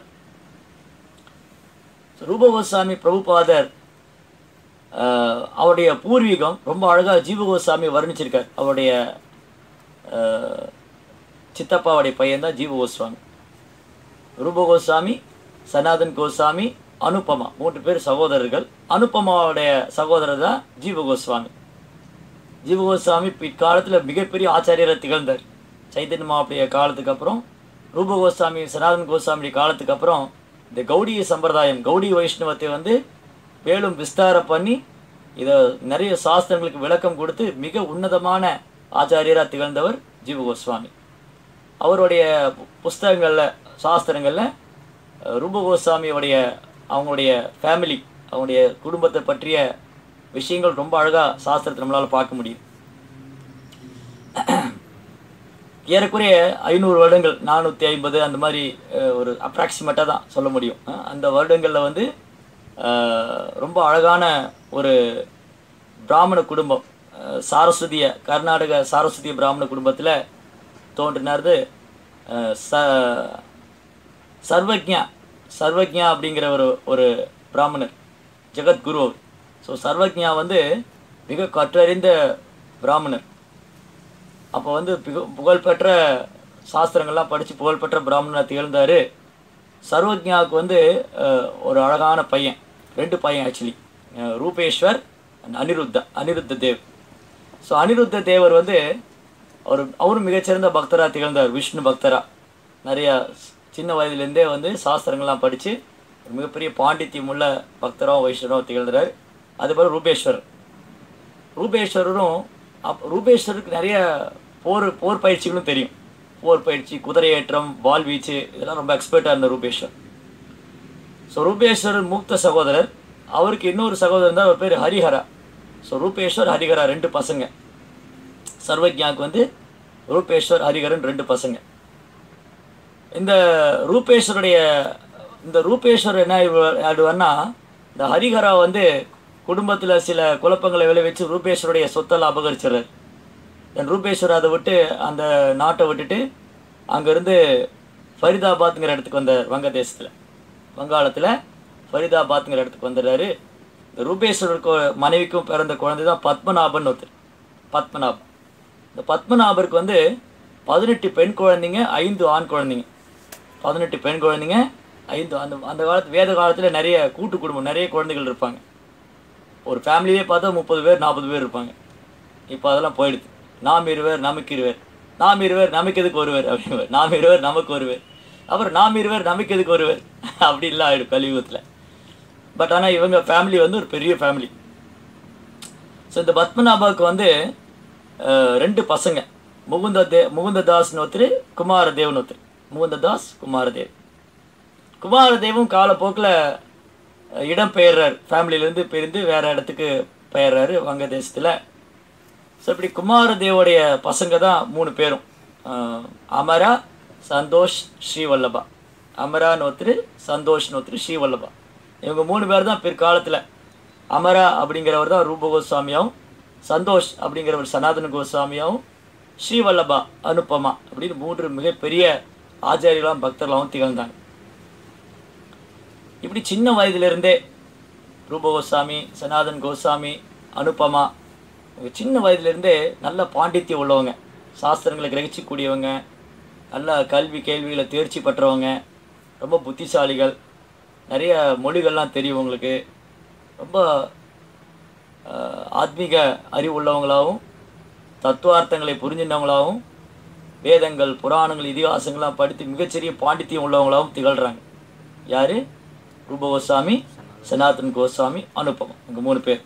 ரூபகோசாமி பிரபுபாதர் அவருடைய பூர்வீகம் ரொம்ப அழகாக ஜீவகோசாமி வர்ணிச்சிருக்கார். அவருடைய சித்தப்பாவுடைய பையன்தான் ஜீவகோஸ்வாமி. ரூபகோசாமி, சனாதன் கோசாமி, அனுபமா, 3 பேர் சகோதரர்கள். அனுபமாவுடைய சகோதரர் தான் ஜீவகோஸ்வாமி. ஜீவகோஸ்வாமி பிற்காலத்தில் மிகப்பெரிய ஆச்சாரியராக திகழ்ந்தார். சைத்தன்ய மகாபிரபுடைய காலத்துக்கு அப்புறம், ரூபகோஸ்வாமி, சனாதன் கோசாமியுடைய காலத்துக்கு அப்புறம் இந்த கௌடிய சம்பிரதாயம், கௌடி வைஷ்ணவத்தை வந்து மேலும் விஸ்தாரம் பண்ணி இதை நிறைய சாஸ்திரங்களுக்கு விளக்கம் கொடுத்து மிக உன்னதமான ஆச்சாரியராக திகழ்ந்தவர் ஜீவகோஸ்வாமி. அவருடைய புஸ்தகங்களில், சாஸ்திரங்களில் ரூபகோஸ்வாமியோடைய அவங்களுடைய ஃபேமிலி, அவங்களுடைய குடும்பத்தை பற்றிய விஷயங்கள் ரொம்ப அழகாக சாஸ்திரத்தை நம்மளால் பார்க்க முடியும். ஏறக்குறைய 500 வருடங்கள், 450 அந்த மாதிரி ஒரு அப்ராக்சிமேட்டாக தான் சொல்ல முடியும். அந்த வருடங்களில் வந்து ரொம்ப அழகான ஒரு பிராமண குடும்பம், கர்நாடக சாரஸ்வதிய பிராமண குடும்பத்தில் தோன்றினார்து சர்வஜ்ஞா அப்படிங்கிற ஒரு பிராமணர், ஜெகத்குரு. ஸோ சர்வஜ்ஞா வந்து மிக கற்றறிந்த பிராமணர். அப்போ வந்து புகழ்பெற்ற சாஸ்திரங்கள்லாம் படித்து புகழ்பெற்ற பிராமணனாக திகழ்ந்தார். சர்வஜாவுக்கு வந்து ஒரு அழகான பையன், 2 பையன் actually, Rupeshwar and Aniruddha Dev. So Aniruddha தேவர் வந்து அவரும் மிகச்சிறந்த பக்தராக திகழ்ந்தார், விஷ்ணு பக்தராக. நிறையா சின்ன வயதுலேருந்தே வந்து சாஸ்திரங்கள்லாம் படித்து மிகப்பெரிய பாண்டித்யம் உள்ள பக்தராகவும் வைஷ்ணவராகவும் திகழ்ந்தார். அதுபோல் ரூபேஸ்வரரும் ரூபேஸ்வருக்கு நிறைய போர் பயிற்சிகளும் தெரியும். போர் பயிற்சி, குதிரையேற்றம், வால் வீச்சு, இதெல்லாம் ரொம்ப எக்ஸ்பர்ட்டாக இருந்த ரூபேஸ்வர். ஸோ ரூபேஸ்வரர் மூத்த சகோதரர். அவருக்கு இன்னொரு சகோதரர் தான், அவர் பேர் ஹரிஹரா. ஸோ ரூபேஸ்வர், ஹரிஹரா 2 பசங்க. சர்வஜாவுக்கு வந்து ரூபேஸ்வர், ஹரிஹரன் 2 பசங்க. இந்த ரூபேஸ்வர் என்ன ஆடுவார்னா, இந்த ஹரிஹரா வந்து குடும்பத்தில் சில குழப்பங்களை விளைவிச்சு ரூபேஸ்வருடைய சொத்தெல்லாம் அபகரிச்சிடுறார். தென் ரூபேஸ்வர் அதை விட்டு அந்த நாட்டை விட்டுட்டு அங்கேருந்து ஃபரிதாபாத்ங்கிற இடத்துக்கு வந்தார். வங்காளத்தில் ஃபரிதாபாத்ங்கிற இடத்துக்கு வந்துடுறாரு. இந்த ரூபேஸ்வருக்கு மனைவிக்கும் பிறந்த குழந்தை தான் பத்மநாபன் ஒருத்தர். இந்த பத்மநாபருக்கு வந்து 18 பெண் குழந்தைங்க, 5 ஆண் குழந்தைங்க. 18 பெண் குழந்தைங்க, 5 அந்த காலத்து வேத காலத்தில் நிறைய கூட்டு குடும்பம், நிறைய குழந்தைகள் இருப்பாங்க. ஒரு ஃபேமிலியே பார்த்தா 30 பேர் 40 பேர் இருப்பாங்க. இப்போ அதெல்லாம் போயிடுது. நாம் இருவர் நமக்கு இருவர், நாம் இருவர் நமக்கு எதுக்கு ஒருவர் அப்படின்னு, நாம் இருவர் நமக்கு ஒருவர், அப்புறம் நாம் இருவர் நமக்கு எதுக்கு ஒருவர் அப்படின்லாம் ஆகிடும் கலியுகத்தில். பட் ஆனால் இவங்க ஃபேமிலி வந்து ஒரு பெரிய ஃபேமிலி. ஸோ இந்த பத்மநாபாவுக்கு வந்து 2 பசங்க, முகுந்ததாஸ்னு ஒருத்தர், குமாரதேவ்னு ஒருத்தர். முகுந்ததாஸ், குமாரதேவும் காலப்போக்கில் இடம் பெயர்றார். ஃபேமிலியிலேருந்து பிரிந்து வேறு இடத்துக்கு பெயர்றாரு வங்கதேசத்தில். ஸோ இப்படி குமாரதேவோடைய பசங்க தான் 3 பேரும், அமரா, சந்தோஷ், ஸ்ரீவல்லபா. அமரான்னு ஒருத்தர், சந்தோஷ்னு ஒருத்தர், ஸ்ரீவல்லபா. இவங்க 3 பேர் தான் பிற்காலத்தில். அமரா அப்படிங்கிறவர் தான் ரூப கோஸ்வாமியாகவும், சந்தோஷ் அப்படிங்கிறவர் சனாதன கோஸ்வாமியாகவும், ஸ்ரீவல்லபா, அனுப்பமா அப்படின்னு 3 மிகப்பெரிய ஆச்சாரியர்களாகவும் பக்தர்களாகவும் திகழ்ந்தாங்க. இப்படி சின்ன வயதிலிருந்தே ரூப கோஸ்வாமி, சனாதன் கோஸ்வாமி, அனுப்பமா சின்ன வயதிலிருந்தே நல்ல பாண்டித்யம் உள்ளவங்க, சாஸ்திரங்களை கிரகிச்சிக்கூடியவங்க, நல்ல கேள்விகளை தேர்ச்சி பெற்றவங்க, ரொம்ப புத்திசாலிகள், நிறைய மொழிகள்லாம் தெரியும் உங்களுக்கு, ரொம்ப ஆத்மீக அறிவு உள்ளவங்களாகவும், தத்துவார்த்தங்களை புரிஞ்சினவங்களாகவும், வேதங்கள், புராணங்கள், இதிகாசங்கள்லாம் படித்து மிகச்சிறிய பாண்டித்யம் உள்ளவங்களாகவும் திகழ்கிறாங்க. யார்? ரூப கோஸ்வாமி, சனாதன் கோஸ்வாமி, அனுப்பமா, இவங்க 3 பேர்.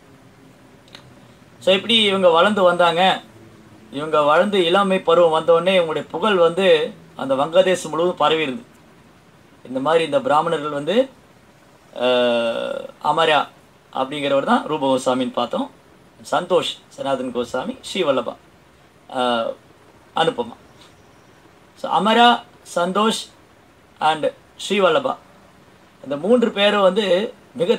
ஸோ இப்படி இவங்க வளர்ந்து வந்தாங்க. இவங்க வளர்ந்து இளமை பருவம் வந்தோடனே இவங்களுடைய புகழ் வந்து அந்த வங்கதேசம் முழுவதும் பரவி இருந்து. இந்த மாதிரி இந்த பிராமணர்கள் வந்து அமரா அப்படிங்கிறவர் தான் ரூப கோஸ்வாமின்னு பார்த்தோம். சந்தோஷ், சனாதன் கோஸ்வாமி, ஸ்ரீவல்லபா, அனுப்பமா. ஸோ அமரா, சந்தோஷ் அண்ட் ஸ்ரீவல்லபா, இந்த 3 பேரும் வந்து மிக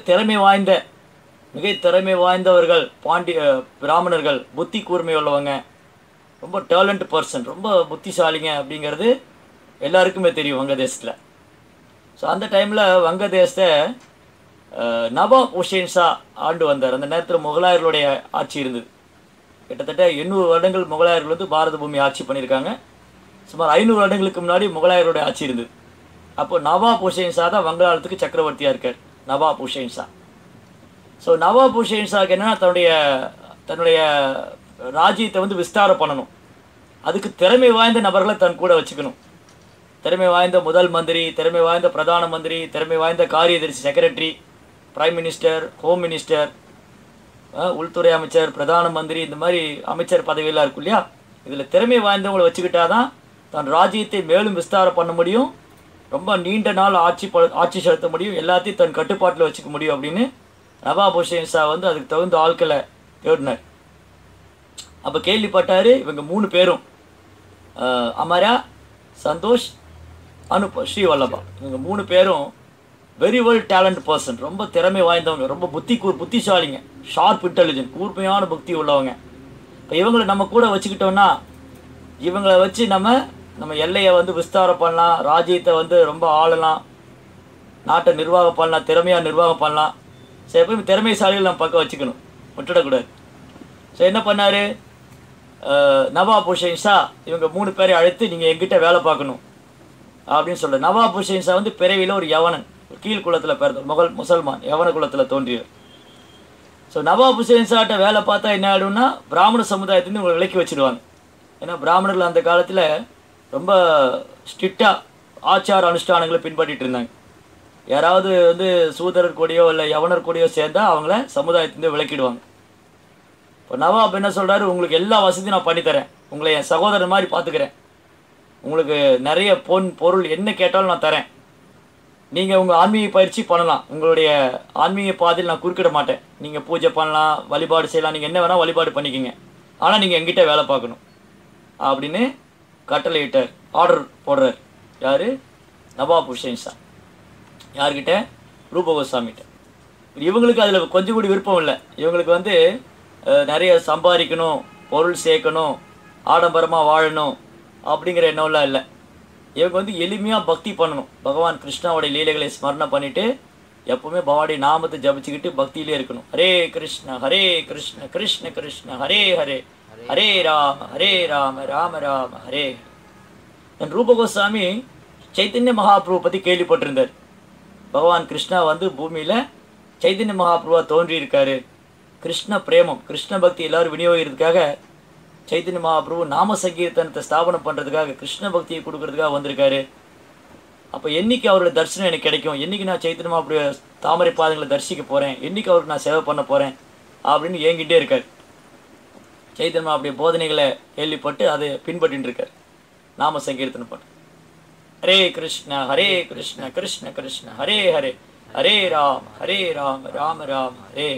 திறமை வாய்ந்தவர்கள், பிராமணர்கள், புத்தி கூர்மை உள்ளவங்க, ரொம்ப டேலண்ட் பர்சன், ரொம்ப புத்திசாலிங்க அப்படிங்கிறது எல்லாருக்குமே தெரியும் வங்கதேசத்தில். ஸோ அந்த டைமில் வங்கதேசத்தை நவாப் ஹுசைன் ஷா ஆண்டு வந்தார். அந்த நேரத்தில் முகலாயர்களுடைய ஆட்சி இருந்தது. கிட்டத்தட்ட 800 வருடங்கள் முகலாயர்கள் வந்து பாரத பூமி ஆட்சி பண்ணியிருக்காங்க. சுமார் 500 வருடங்களுக்கு முன்னாடி முகலாயர்களுடைய ஆட்சி இருந்தது. அப்போது நவாப் ஹுசைன் ஷா தான் வங்காளத்துக்கு சக்கரவர்த்தியாக இருக்கார், நவாப் ஹுசைன் ஷா. ஸோ நவாப் ஹுசைன் ஷாக்கு என்னென்னா, தன்னுடைய ராஜ்யத்தை வந்து விஸ்தாரம் பண்ணணும். அதுக்கு திறமை வாய்ந்த நபர்களை தன் கூட வச்சுக்கணும். திறமை வாய்ந்த முதல் மந்திரி, திறமை வாய்ந்த பிரதான மந்திரி, திறமை வாய்ந்த காரியதரிசி, secretary, prime minister, home minister, உள்துறை அமைச்சர், பிரதான மந்திரி, இந்த மாதிரி அமைச்சர் பதவியெல்லாம் இருக்கும் இல்லையா. இதில் திறமை வாய்ந்தவங்களை வச்சுக்கிட்டா தான் தன் ராஜ்யத்தை மேலும் விஸ்தாரம் பண்ண முடியும், ரொம்ப நீண்ட நாள் ஆட்சி செலுத்த முடியும், எல்லாத்தையும் தன் கட்டுப்பாட்டில் வச்சுக்க முடியும் அப்படின்னு நவாப் ஹுசைன் ஷா வந்து அதுக்கு தகுந்த ஆட்களை தேடினார். அப்போ கேள்விப்பட்டார், இவங்க 3 பேரும் அமரா, சந்தோஷ், ஸ்ரீவல்லபா, இவங்க 3 பேரும் வெரி வெல் டேலண்ட் பர்சன், ரொம்ப திறமை வாய்ந்தவங்க, ரொம்ப புத்திசாலிங்க, ஷார்ப் இன்டெலிஜென்ட், கூர்மையான புத்தி உள்ளவங்க. இப்போ இவங்களை நம்ம கூட வச்சுக்கிட்டோன்னா இவங்களை வச்சு நம்ம எல்லையை வந்து விஸ்தாரம் பண்ணலாம், ராஜ்யத்தை வந்து ரொம்ப ஆளலாம், நாட்டை நிர்வாகம் பண்ணலாம், திறமையாக நிர்வாகம் பண்ணலாம். ஸோ எப்பயும் திறமைசாலிகள் நம்ம பக்கம் வச்சுக்கணும், விட்டுடக்கூடாது. ஸோ என்ன பண்ணார், நவாப் ஹுசைன் ஷா இவங்க 3 பேரை அழைத்து நீங்கள் எங்கிட்ட வேலை பார்க்கணும் அப்படின்னு சொல்கிறார். நவாப் ஹுசைன் ஷா வந்து பிறவியில் ஒரு யவனன், கீழ் குலத்தில் பிறந்த முசல்மான், யவன குலத்தில் தோன்றியவர். ஸோ நவாப் ஹுசைன் ஷாட்ட வேலை பார்த்தா என்ன ஆகிடும்னா பிராமண சமுதாயத்துலேருந்து உங்களை விலக்கி வச்சுடுவாங்க. ஏன்னா பிராமணர்கள் அந்த காலத்தில் ரொம்ப ஸ்ட்ரிக்டாக ஆச்சார அனுஷ்டானங்களை பின்பற்றிட்டு இருந்தாங்க. யாராவது வந்து சூதரர் கூடயோ இல்லை யவனர் கூடயோ சேர்ந்தால் அவங்கள சமுதாயத்திலேருந்து விலக்கிடுவாங்க. இப்போ நவாப் என்ன சொல்கிறாரு, உங்களுக்கு எல்லா வசதியும் நான் பண்ணித்தரேன், உங்களை என் சகோதரன் மாதிரி பார்த்துக்கிறேன், உங்களுக்கு நிறைய பொருள் என்ன கேட்டாலும் நான் தரேன், நீங்கள் உங்கள் ஆன்மீக பயிற்சி பண்ணலாம், உங்களுடைய ஆன்மீக பாதையில் நான் குறுக்கிட மாட்டேன், நீங்கள் பூஜை பண்ணலாம், வழிபாடு செய்யலாம், நீங்கள் என்ன வேணால் வழிபாடு பண்ணிக்கிங்க, ஆனால் நீங்கள் எங்கிட்ட வேலை பார்க்கணும் அப்படின்னு கட்டளையிட்டார், ஆர்டர் போடுறார். யார்? நவாப் ஹுசைன் ஷா. யார்கிட்ட? ரூப கோஸ்வாமிகிட்ட. இவங்களுக்கு அதில் கொஞ்சம் கூட விருப்பம் இல்லை. இவங்களுக்கு வந்து நிறைய சம்பாதிக்கணும், பொருள் சேர்க்கணும், ஆடம்பரமாக வாழணும் அப்படிங்கிற எண்ணம்லாம் இல்லை. இவங்க வந்து எளிமையாக பக்தி பண்ணணும், பகவான் கிருஷ்ணாவோடைய லீலைகளை ஸ்மரணம் பண்ணிவிட்டு எப்போவுமே பகவானுடைய நாமத்தை ஜபிச்சுக்கிட்டு பக்தியிலே இருக்கணும். ஹரே கிருஷ்ண கிருஷ்ண கிருஷ்ண ஹரே ஹரே, ஹரே ராம ராம ராம ஹரே. என் ரூப கோஸ்வாமி சைத்தன்ய மகாபிரபு பற்றி கேள்விப்பட்டிருந்தார். பகவான் கிருஷ்ணா வந்து பூமியில் சைத்தன்ய மகாபிரபுவா தோன்றியிருக்காரு, கிருஷ்ண பிரேமம் கிருஷ்ண பக்தி எல்லோரும் விநியோகிக்கிறதுக்காக சைத்தன்ய மகாபிரபு நாம சங்கீர்த்தனத்தை ஸ்தாபனம் பண்ணுறதுக்காக கிருஷ்ண பக்தியை கொடுக்கறதுக்காக வந்திருக்காரு. அப்போ என்றைக்கு அவரோட தரிசனம் எனக்கு கிடைக்கும், என்றைக்கு நான் சைத்தன்ய மகாபிரபு தாமரை பாதங்களை தரிசிக்க போகிறேன், என்றைக்கு அவருக்கு நான் சேவை பண்ண போகிறேன் அப்படின்னு ஏங்கிட்டே இருக்கார். சைத்தன்ய மகாபிரபுடைய போதனைகளை கேள்விப்பட்டு அதை பின்பற்றின்னு இருக்கார், நாம சங்கீர்த்தனம் பண்ண. ஹரே கிருஷ்ண கிருஷ்ண கிருஷ்ண ஹரே ஹரே, ஹரே ராம ராம ராம ஹரே.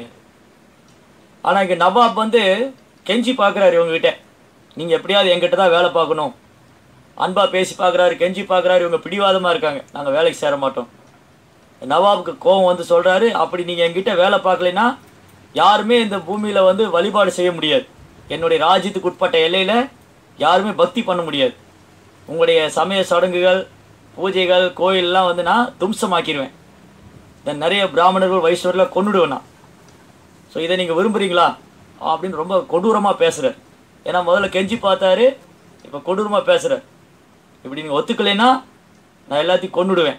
ஆனால் இங்கே நவாப் வந்து கெஞ்சி பார்க்குறாரு இவங்ககிட்ட, நீங்கள் எப்படியாவது எங்கிட்ட தான் வேலை பார்க்கணும், அன்பாக பேசி பார்க்குறாரு, கெஞ்சி பார்க்குறாரு. இவங்க பிடிவாதமாக இருக்காங்க, நாங்கள் வேலைக்கு சேர மாட்டோம். நவாபுக்கு கோபம் வந்து சொல்கிறாரு, அப்படி நீங்கள் எங்கிட்ட வேலை பார்க்கலைன்னா யாருமே இந்த பூமியில் வந்து வழிபாடு செய்ய முடியாது, என்னுடைய ராஜ்யத்துக்கு உட்பட்ட எல்லையில் யாருமே பக்தி பண்ண முடியாது, உங்களுடைய சமய சடங்குகள் பூஜைகள் கோயிலெலாம் வந்து நான் தும்சமாக்கிடுவேன், நிறைய பிராமணர்கள் வைஷ்ணவர்கள் கொண்டுடுவேன் நான். ஸோ இதை நீங்கள் விரும்புகிறீங்களா அப்படின்னு ரொம்ப கொடூரமாக பேசுகிறார். ஏன்னா முதல்ல கெஞ்சி பார்த்தாரு, இப்போ கொடூரமாக பேசுகிறார். இப்படி நீங்கள் ஒத்துக்கலைன்னா நான் எல்லாத்தையும் கொண்டுடுவேன்.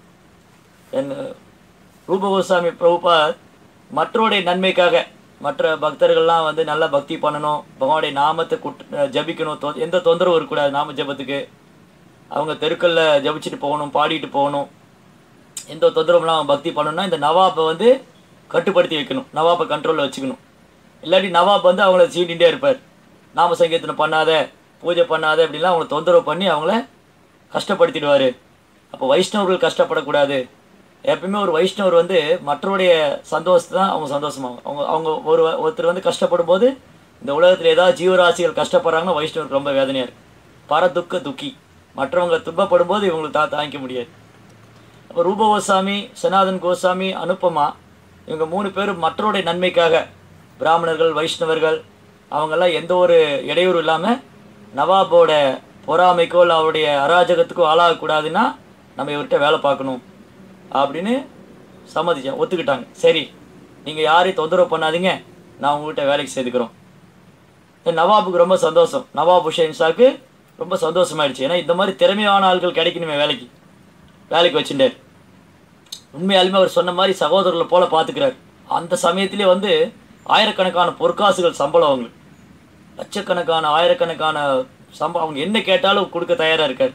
என் ரூப கோஸ்வாமி பிரபுபாத் மற்றோடைய நன்மைக்காக மற்ற பக்தர்கள்லாம் வந்து நல்லா பக்தி பண்ணணும், பகவானுடைய நாமத்தை ஜபிக்கணும், எந்த தொந்தரவும் இருக்கக்கூடாது நாம ஜபத்துக்கு, அவங்க தெருக்களில் ஜபிச்சுட்டு போகணும், பாடிட்டு போகணும், எந்த தொந்தரவுலாம் அவங்க பக்தி பண்ணணும்னா இந்த நவாப்பை வந்து கட்டுப்படுத்தி வைக்கணும், நவாப்பை கண்ட்ரோலில் வச்சுக்கணும். இல்லாட்டி நவாப் வந்து அவங்கள சீண்டிகிட்டே இருப்பார், நாம சங்கீர்த்தனம் பண்ணாத, பூஜை பண்ணாத அப்படின்லாம் அவங்கள தொந்தரவு பண்ணி அவங்கள கஷ்டப்படுத்திடுவார். அப்போ வைஷ்ணவர்கள் கஷ்டப்படக்கூடாது. எப்பவுமே ஒரு வைஷ்ணவர் வந்து மற்றவருடைய சந்தோஷத்தை தான் அவங்க சந்தோஷமாகும். அவங்க ஒருத்தர் வந்து கஷ்டப்படும் போது இந்த உலகத்தில் ஏதாவது ஜீவராசிகள் கஷ்டப்படுறாங்கன்னா வைஷ்ணவருக்கு ரொம்ப வேதனையாக இருக்குது. பரதுக்க துக்கி, மற்றவங்க துன்பப்படும் போது இவங்களுக்கு தாங்கிக்க முடியாது. அப்போ ரூப கோஸ்வாமி, சனாதன் கோஸ்வாமி, அனுப்பமா இவங்க 3 பேரும் மற்றவருடைய நன்மைக்காக, பிராமணர்கள் வைஷ்ணவர்கள் அவங்கெல்லாம் எந்த ஒரு இடையூறு இல்லாமல் நவாபோட பொறாமைக்கோ இல்லை அவருடைய அராஜகத்துக்கோ ஆளாகக்கூடாதுன்னா நம்ம இவர்கிட்ட வேலை பார்க்கணும் அப்படின்னு சம்மதிச்சேன், ஒத்துக்கிட்டாங்க. சரி நீங்கள் யாரையும் தொந்தரவு பண்ணாதீங்க, நான் உங்கள்கிட்ட வேலைக்கு சேர்த்துக்கிறோம். நவாபுக்கு ரொம்ப சந்தோஷம், நவாப் ஹுசைன் ஷாக்கு ரொம்ப சந்தோஷமாயிடுச்சு. ஏன்னா இந்த மாதிரி திறமையான ஆட்கள் கிடைக்கணுமே வேலைக்கு வச்சுட்டார். உண்மையாலுமே அவர் சொன்ன மாதிரி சகோதரர்களை போல பார்த்துக்கிறார். அந்த சமயத்திலே வந்து ஆயிரக்கணக்கான பொற்காசுகள் சம்பளம், அவங்களுக்கு லட்சக்கணக்கான ஆயிரக்கணக்கான சம்பளம், அவங்க என்ன கேட்டாலும் கொடுக்க தயாராக இருக்கார்.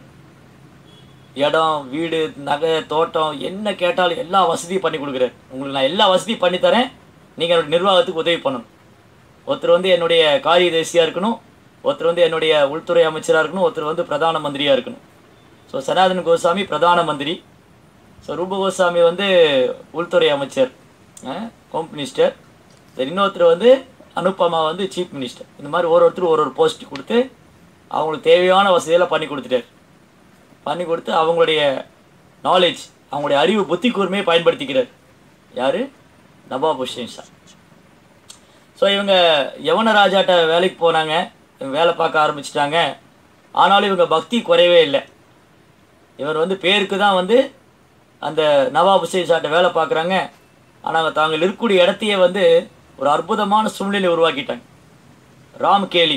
இடம், வீடு, நகை, தோட்டம் என்ன கேட்டாலும் எல்லா வசதியும் பண்ணி கொடுக்குறாரு. உங்களுக்கு நான் எல்லா வசதியும் பண்ணித்தரேன், நீங்கள் என்னோடய நிர்வாகத்துக்கு உதவி பண்ணணும். ஒருத்தர் வந்து என்னுடைய காரியதேசியாக இருக்கணும், ஒருத்தர் வந்து என்னுடைய உள்துறை அமைச்சராக இருக்கணும், ஒருத்தர் வந்து பிரதான மந்திரியாக இருக்கணும். ஸோ சனாதன் கோஸ்வாமி பிரதான மந்திரி, ஸோ ரூப கோஸ்வாமி வந்து உள்துறை அமைச்சர், ஹோம் மினிஸ்டர். இன்னொருத்தர் வந்து அனுப்பமா வந்து சீஃப் மினிஸ்டர். இந்த மாதிரி ஒருத்தர் ஒரு போஸ்ட் கொடுத்து அவங்களுக்கு தேவையான வசதியெல்லாம் பண்ணி கொடுத்துட்டார். பண்ணி கொடுத்து அவங்களுடைய நாலேஜ், அவங்களுடைய அறிவு புத்தி கூர்மையை பயன்படுத்திக்கிறார். யார்? நவாப் ஹுசைன் ஷா. ஸோ இவங்க யவன ராஜாட்ட வேலைக்கு போனாங்க, இவங்க வேலை பார்க்க ஆரம்பிச்சிட்டாங்க. ஆனாலும் இவங்க பக்தி குறையவே இல்லை. இவர் வந்து பேருக்கு தான் வந்து அந்த நவாப் ஹுசைன் ஷாட்ட வேலை பார்க்குறாங்க. ஆனால் தாங்கள் இருக்கக்கூடிய இடத்தையே வந்து ஒரு அற்புதமான சூழ்நிலை உருவாக்கிட்டாங்க. ராம்கேலி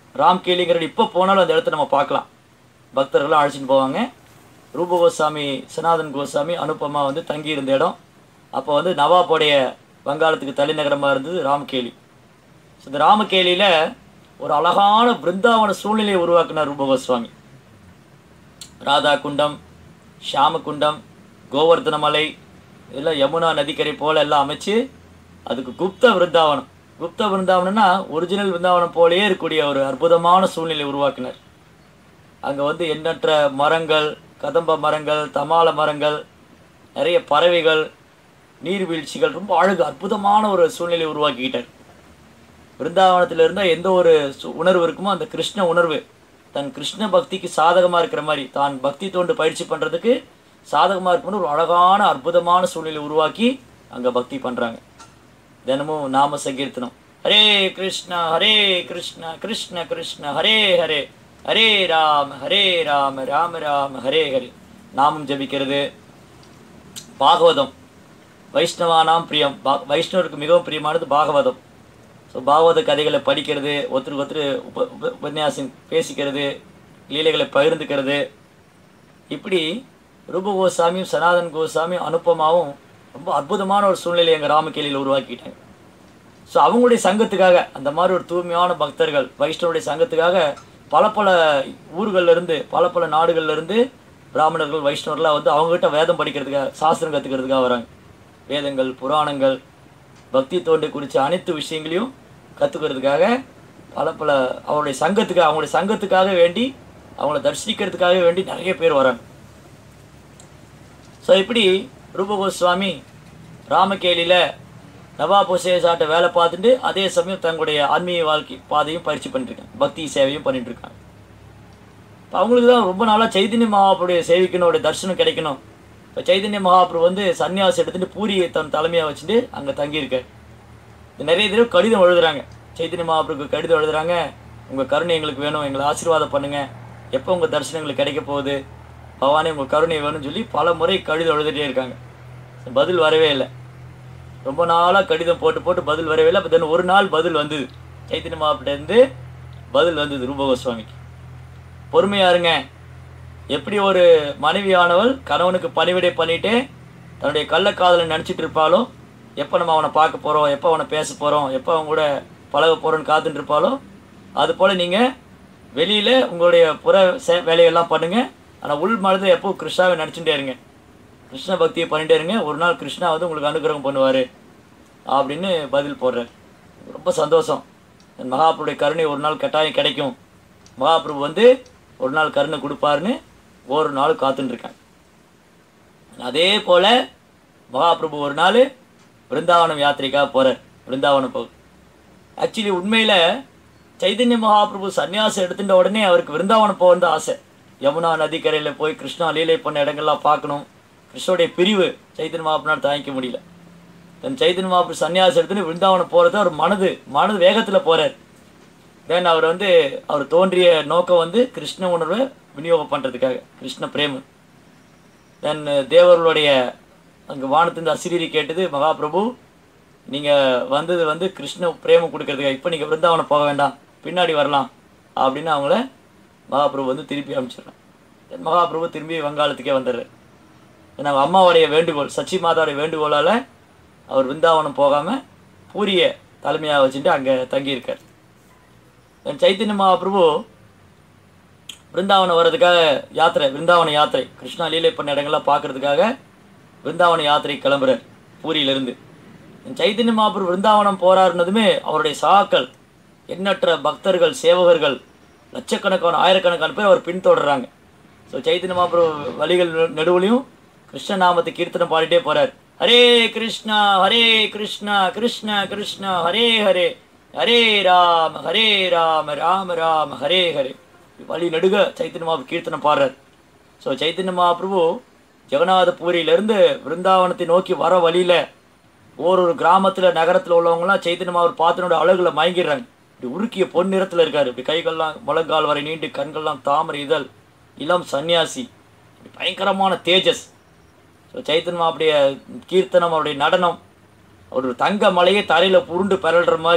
ராம்கேலிங்கிற இப்போ போனாலும் அந்த இடத்த நம்ம பார்க்கலாம். பக்தர்கள்லாம் அழைச்சிட்டு போவாங்க. ரூப கோஸ்வாமி, சனாதன் கோஸ்வாமி, அனுப்பமா வந்து தங்கி இருந்த இடம். அப்போ வந்து நவாபுடைய வங்காளத்துக்கு தலைநகரமாக இருந்தது ராம்கேலி. ஸோ இந்த ராமகேலியில் ஒரு அழகான பிருந்தாவன சூழ்நிலையை உருவாக்கினார் ரூப கோஸ்வாமி. ராதா குண்டம், ஷாம குண்டம், கோவர்தன மலை, இதெல்லாம் யமுனா நதிக்கரை போல எல்லாம் அமைச்சு அதுக்கு குப்த விருந்தாவனம். குப்த விருந்தாவனம்னா ஒரிஜினல் விருந்தாவனம் போலேயே இருக்கக்கூடிய ஒரு அற்புதமான சூழ்நிலை உருவாக்கினார். அங்கே வந்து எண்ணற்ற மரங்கள், கதம்ப மரங்கள், தமால மரங்கள், நிறைய பறவைகள், நீர்வீழ்ச்சிகள், ரொம்ப அழகு அற்புதமான ஒரு சூழ்நிலை உருவாக்கிக்கிட்டார். விருந்தாவனத்தில் இருந்தால் எந்த ஒரு உணர்வு இருக்குமோ அந்த கிருஷ்ண உணர்வு, தன் கிருஷ்ண பக்திக்கு சாதகமாக இருக்கிற மாதிரி, தான் பக்தி தோண்டு பயிற்சி பண்ணுறதுக்கு சாதகமாக இருக்கும்னு ஒரு அழகான அற்புதமான சூழ்நிலை உருவாக்கி அங்கே பக்தி பண்ணுறாங்க. தினமும் நாம சங்கீர்த்தனம், ஹரே கிருஷ்ணா ஹரே கிருஷ்ணா கிருஷ்ண கிருஷ்ண ஹரே ஹரே, ஹரே ராம ராம ராம ஹரே ஹரே நாமம் ஜபிக்கிறது. பாகவதம் வைஷ்ணவானாம் பிரியம், வைஷ்ணவருக்கு மிகவும் பிரியமானது பாகவதம். ஸோ பாகவத கதைகளை படிக்கிறது, ஒருத்தருக்கு ஒருத்தர் உபன்யாசம் பேசிக்கிறது, லீலைகளை பகிர்ந்துக்கிறது. இப்படி ரூப கோஸ்வாமியும் சனாதன் கோஸ்வாமியும் அனுப்பமாவும் ரொம்ப அற்புதமான ஒரு சூழ்நிலை எங்கள் ராமகேலியில் உருவாக்கிட்டாங்க. ஸோ அவங்களுடைய சங்கத்துக்காக, அந்த மாதிரி ஒரு தூய்மையான பக்தர்கள் வைஷ்ணவருடைய சங்கத்துக்காக பல பல ஊர்கள்லேருந்து, பல பல நாடுகள்லேருந்து பிராமணர்கள் வைஷ்ணவர்களாக வந்து அவங்ககிட்ட வேதம் படிக்கிறதுக்காக, சாஸ்திரம் கற்றுக்கிறதுக்காக வராங்க. வேதங்கள், புராணங்கள், பக்தி தோண்டை குறித்த அனைத்து விஷயங்களையும் கற்றுக்கிறதுக்காக பல பல அவங்களுடைய சங்கத்துக்காக வேண்டி, அவங்கள தரிசிக்கிறதுக்காக வேண்டி நிறைய பேர் வராங்க. ஸோ இப்படி ரூப கோஸ்வாமி ராமகேலியில் நவாப் ஹுசேசாட்ட வேலை பார்த்துட்டு அதே சமயம் தங்களுடைய ஆன்மீக வாழ்க்கை பாதையும் பயிற்சி பண்ணிட்டுருக்காங்க, பக்தி சேவையும் பண்ணிட்டுருக்காங்க. இப்போ அவங்களுக்கு தான் ரொம்ப நாளாக சைதன்ய மகாபுருடைய சேவிக்கணும், தரிசனம் கிடைக்கணும். இப்போ சைதன்ய மகாபுரு வந்து சன்னியாசி எடுத்துகிட்டு பூரியை தன் தலைமையாக வச்சுட்டு அங்கே தங்கியிருக்கார். நிறைய தடவை கடிதம் எழுதுகிறாங்க, சைதன்ய மகாபுருக்கு கடிதம் எழுதுகிறாங்க, உங்கள் கருணை எங்களுக்கு வேணும், எங்களை ஆசீர்வாதம் பண்ணுங்கள், எப்போ உங்கள் தரிசனம் எங்களுக்கு கிடைக்க போகுது, பவானி உங்கள் கருணை வேணும்னு சொல்லி பல முறை கடிதம் எழுதிட்டே இருக்காங்க. பதில் வரவே இல்லை. ரொம்ப நாளாக கடிதம் போட்டு பதில் வரவே இல்லை. அப்போ தென் ஒரு நாள் பதில் வந்தது, சைத்தன்ய மகாபுருட்டேருந்து பதில் வந்தது ரூப கோஸ்வாமிக்கு. பொறுமையாக இருங்க, எப்படி ஒரு மனைவியானவள் கணவனுக்கு பணிவிடை பண்ணிட்டு தன்னுடைய கள்ளக்காதலை நினச்சிட்டு இருப்பாளோ, எப்போ நம்ம அவனை பார்க்க போகிறோம், எப்போ அவனை பேச போகிறோம், எப்போ அவங்க கூட பழக போகிறோன்னு காத்துட்டு இருப்பாளோ, அதுபோல் நீங்கள் வெளியில் உங்களுடைய புற வேலையெல்லாம் பண்ணுங்கள், ஆனால் உள் மனதில் எப்போ கிருஷ்ணாவை நினச்சிட்டே இருங்க, கிருஷ்ண பக்தியை பண்ணிட்டே இருங்க, ஒரு நாள் கிருஷ்ணா வந்து உங்களுக்கு அனுகிரகம் பண்ணுவார் அப்படின்னு பதில் போடுறார். ரொம்ப சந்தோஷம். மகாபிரபுடைய கருணை ஒரு நாள் கட்டாயம் கிடைக்கும், மகாபிரபு வந்து ஒரு நாள் கருணை கொடுப்பாருன்னு ஒரு நாள் காத்துட்டுருக்காங்க. அதே போல் மகாபிரபு ஒரு நாள் பிருந்தாவனம் யாத்திரைக்காக போகிறார். பிருந்தாவனம் போகுது. ஆக்சுவலி உண்மையில் சைதன்ய மகாபிரபு சன்னியாசம் எடுத்துட்ட உடனே அவருக்கு விருந்தாவனம் போகிறது ஆசை. யமுனா நதிக்கரையில் போய் கிருஷ்ணா லீலை பண்ண இடங்கள்லாம் பார்க்கணும். கிருஷ்ணனுடைய பிரிவு சைதன்ய மகாபிரபுனால் தாங்கிக்க முடியல. தன் சைதன்ய மகாபிரபு சன்னியாசம் எடுத்துன்னு விருந்தாவனம் போகிறது அவர் மனது வேகத்தில் போகிறார். தென் அவர் தோன்றிய நோக்கம் வந்து கிருஷ்ண உணர்வை விநியோகம் பண்ணுறதுக்காக, கிருஷ்ண பிரேமு. தென் தேவர்களுடைய அங்கே வானத்திலிருந்து அசிரீரி கேட்டது, மகாபிரபு நீங்கள் வந்தது வந்து கிருஷ்ண பிரேமம் கொடுக்கறதுக்காக, இப்போ நீங்கள் விருந்தாவனம் போக வேண்டாம், பின்னாடி வரலாம் அப்படின்னு அவங்கள மகாபிரபு வந்து திருப்பி அனுப்பிச்சிடுறேன். மகாபிரபு திரும்பி வங்காளத்துக்கே வந்துடுறார். ஏன்னா அம்மாவுடைய வேண்டுகோள், சச்சி மாதாவுடைய வேண்டுகோளால் அவர் விருந்தாவனம் போகாமல் பூரியை தலைமையாக வச்சுட்டு அங்கே தங்கியிருக்கார். சைத்தன்ய மகாபிரபு பிருந்தாவனம் வர்றதுக்காக விருந்தாவன யாத்திரை, கிருஷ்ணா லீலை பண்ண இடங்கள்லாம் பார்க்கறதுக்காக விருந்தாவன யாத்திரை கிளம்புறார் பூரியிலிருந்து. சைத்தன்ய மகாபிரபு விருந்தாவனம் போறாருன்னதுமே அவருடைய சகாக்கள், எண்ணற்ற பக்தர்கள், சேவகர்கள், லட்சக்கணக்கான ஆயிரக்கணக்கான பேர் அவர் பின்தொடர்றாங்க. ஸோ சைத்தன்ய மகாபிரபு வழிகள் நடுவுலையும் கிருஷ்ண நாமத்தை கீர்த்தனம் பாடிட்டே போறார். ஹரே கிருஷ்ணா கிருஷ்ண கிருஷ்ணா ஹரே ஹரே, ஹரே ராம ராம ராம ஹரே ஹரே. வழி நடுக சைத்தன்ய மகாபிரபு கீர்த்தனம் பாடுறார். ஸோ சைத்தன்ய மகாபிரபு ஜெகநாதபுரியிலேருந்து விருந்தாவனத்தை நோக்கி வர வழியில் ஒரு கிராமத்தில் நகரத்தில் உள்ளவங்களாம் சைத்தன்ய மகாபிரபு பார்த்தனோட அழகுல மயங்கிடுறாங்க. இப்படி உருக்கிய பொன் நிறத்தில் இருக்கார். இப்படி கைகள்லாம் முழங்கால் வரை நீண்டு, கண்கள்லாம் தாமரை இதழ், இளம் சன்னியாசி, இப்படி பயங்கரமான தேஜஸ். ஸோ சைத்தன்ய மகாபிரபுடைய கீர்த்தனம், அவருடைய நடனம், ஒரு தங்க மலையை தரையில் புருண்டு பிறல்ற மாதிரி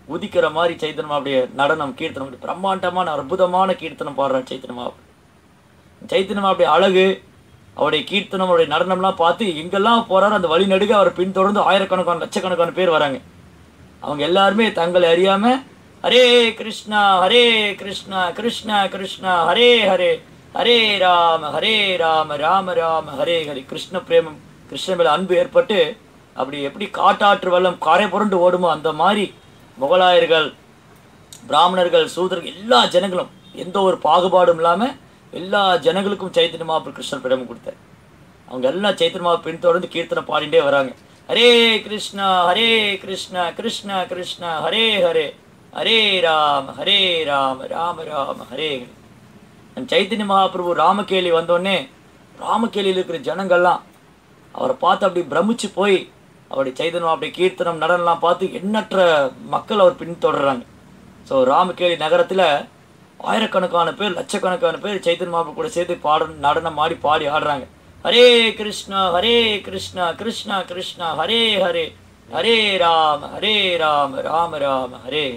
உதிக்கிற மாதிரி சைத்தன்ய மகாபுடைய நடனம் கீர்த்தனம் பிரம்மாண்டமான அற்புதமான கீர்த்தனம் பாடுறார் சைத்தன்ய மகாபுரு. சைத்தன்ய மகாபுடைய அழகு, அவருடைய கீர்த்தனம், அவருடைய நடனம்லாம் பார்த்து எங்கெல்லாம் போகிறாரோ அந்த வழி நடுக அவர் பின்தொடர்ந்து ஆயிரக்கணக்கான லட்சக்கணக்கான பேர் வராங்க. அவங்க எல்லாருமே தங்களை அறியாமல் ஹரே கிருஷ்ணா கிருஷ்ணா கிருஷ்ணா ஹரே ஹரே ஹரே ராம ராம ராம ஹரே ஹரே கிருஷ்ண பிரேமம், கிருஷ்ண மேல அன்பு ஏற்பட்டு அப்படி எப்படி காட்டாற்று வெள்ளம் காரை புரண்டு ஓடுமோ அந்த மாதிரி முகலாயர்கள், பிராமணர்கள், சூதர்கள் எல்லா ஜனங்களும் எந்த ஒரு பாகுபாடும் இல்லாமல் எல்லா ஜனங்களுக்கும் சைத்தன்ய மகாபுரு கிருஷ்ணன் பிரேமம் கொடுத்தார். அவங்க எல்லாம் சைத்தன்ய மகாபுரு பின்தொடர்ந்து கீர்த்தனை பாடிட்டே வராங்க. ஹரே கிருஷ்ணா கிருஷ்ணா கிருஷ்ணா ஹரே ஹரே ஹரே ராம ராம ராம ஹரே ஹரே. சைத்தன்ய மகாபிரபு ராமகேலி வந்தோடனே ராமகேலியில் இருக்கிற ஜனங்கள்லாம் அவரை பார்த்து அப்படி பிரமிச்சு போய் அவருடைய சைத்தன்யம் அப்படி கீர்த்தனம் நடனம்லாம் பார்த்து எண்ணற்ற மக்கள் அவர் பின்தொடர்றாங்க. ஸோ ராமகேலி நகரத்தில் ஆயிரக்கணக்கான பேர், லட்சக்கணக்கான பேர் சைத்தன்ய மகாபிரபு கூட சேர்த்து நடனம் பாடி ஆடுறாங்க. ஹரே கிருஷ்ணா கிருஷ்ணா கிருஷ்ணா ஹரே ஹரே ஹரே ராம ராம ராம ஹரே.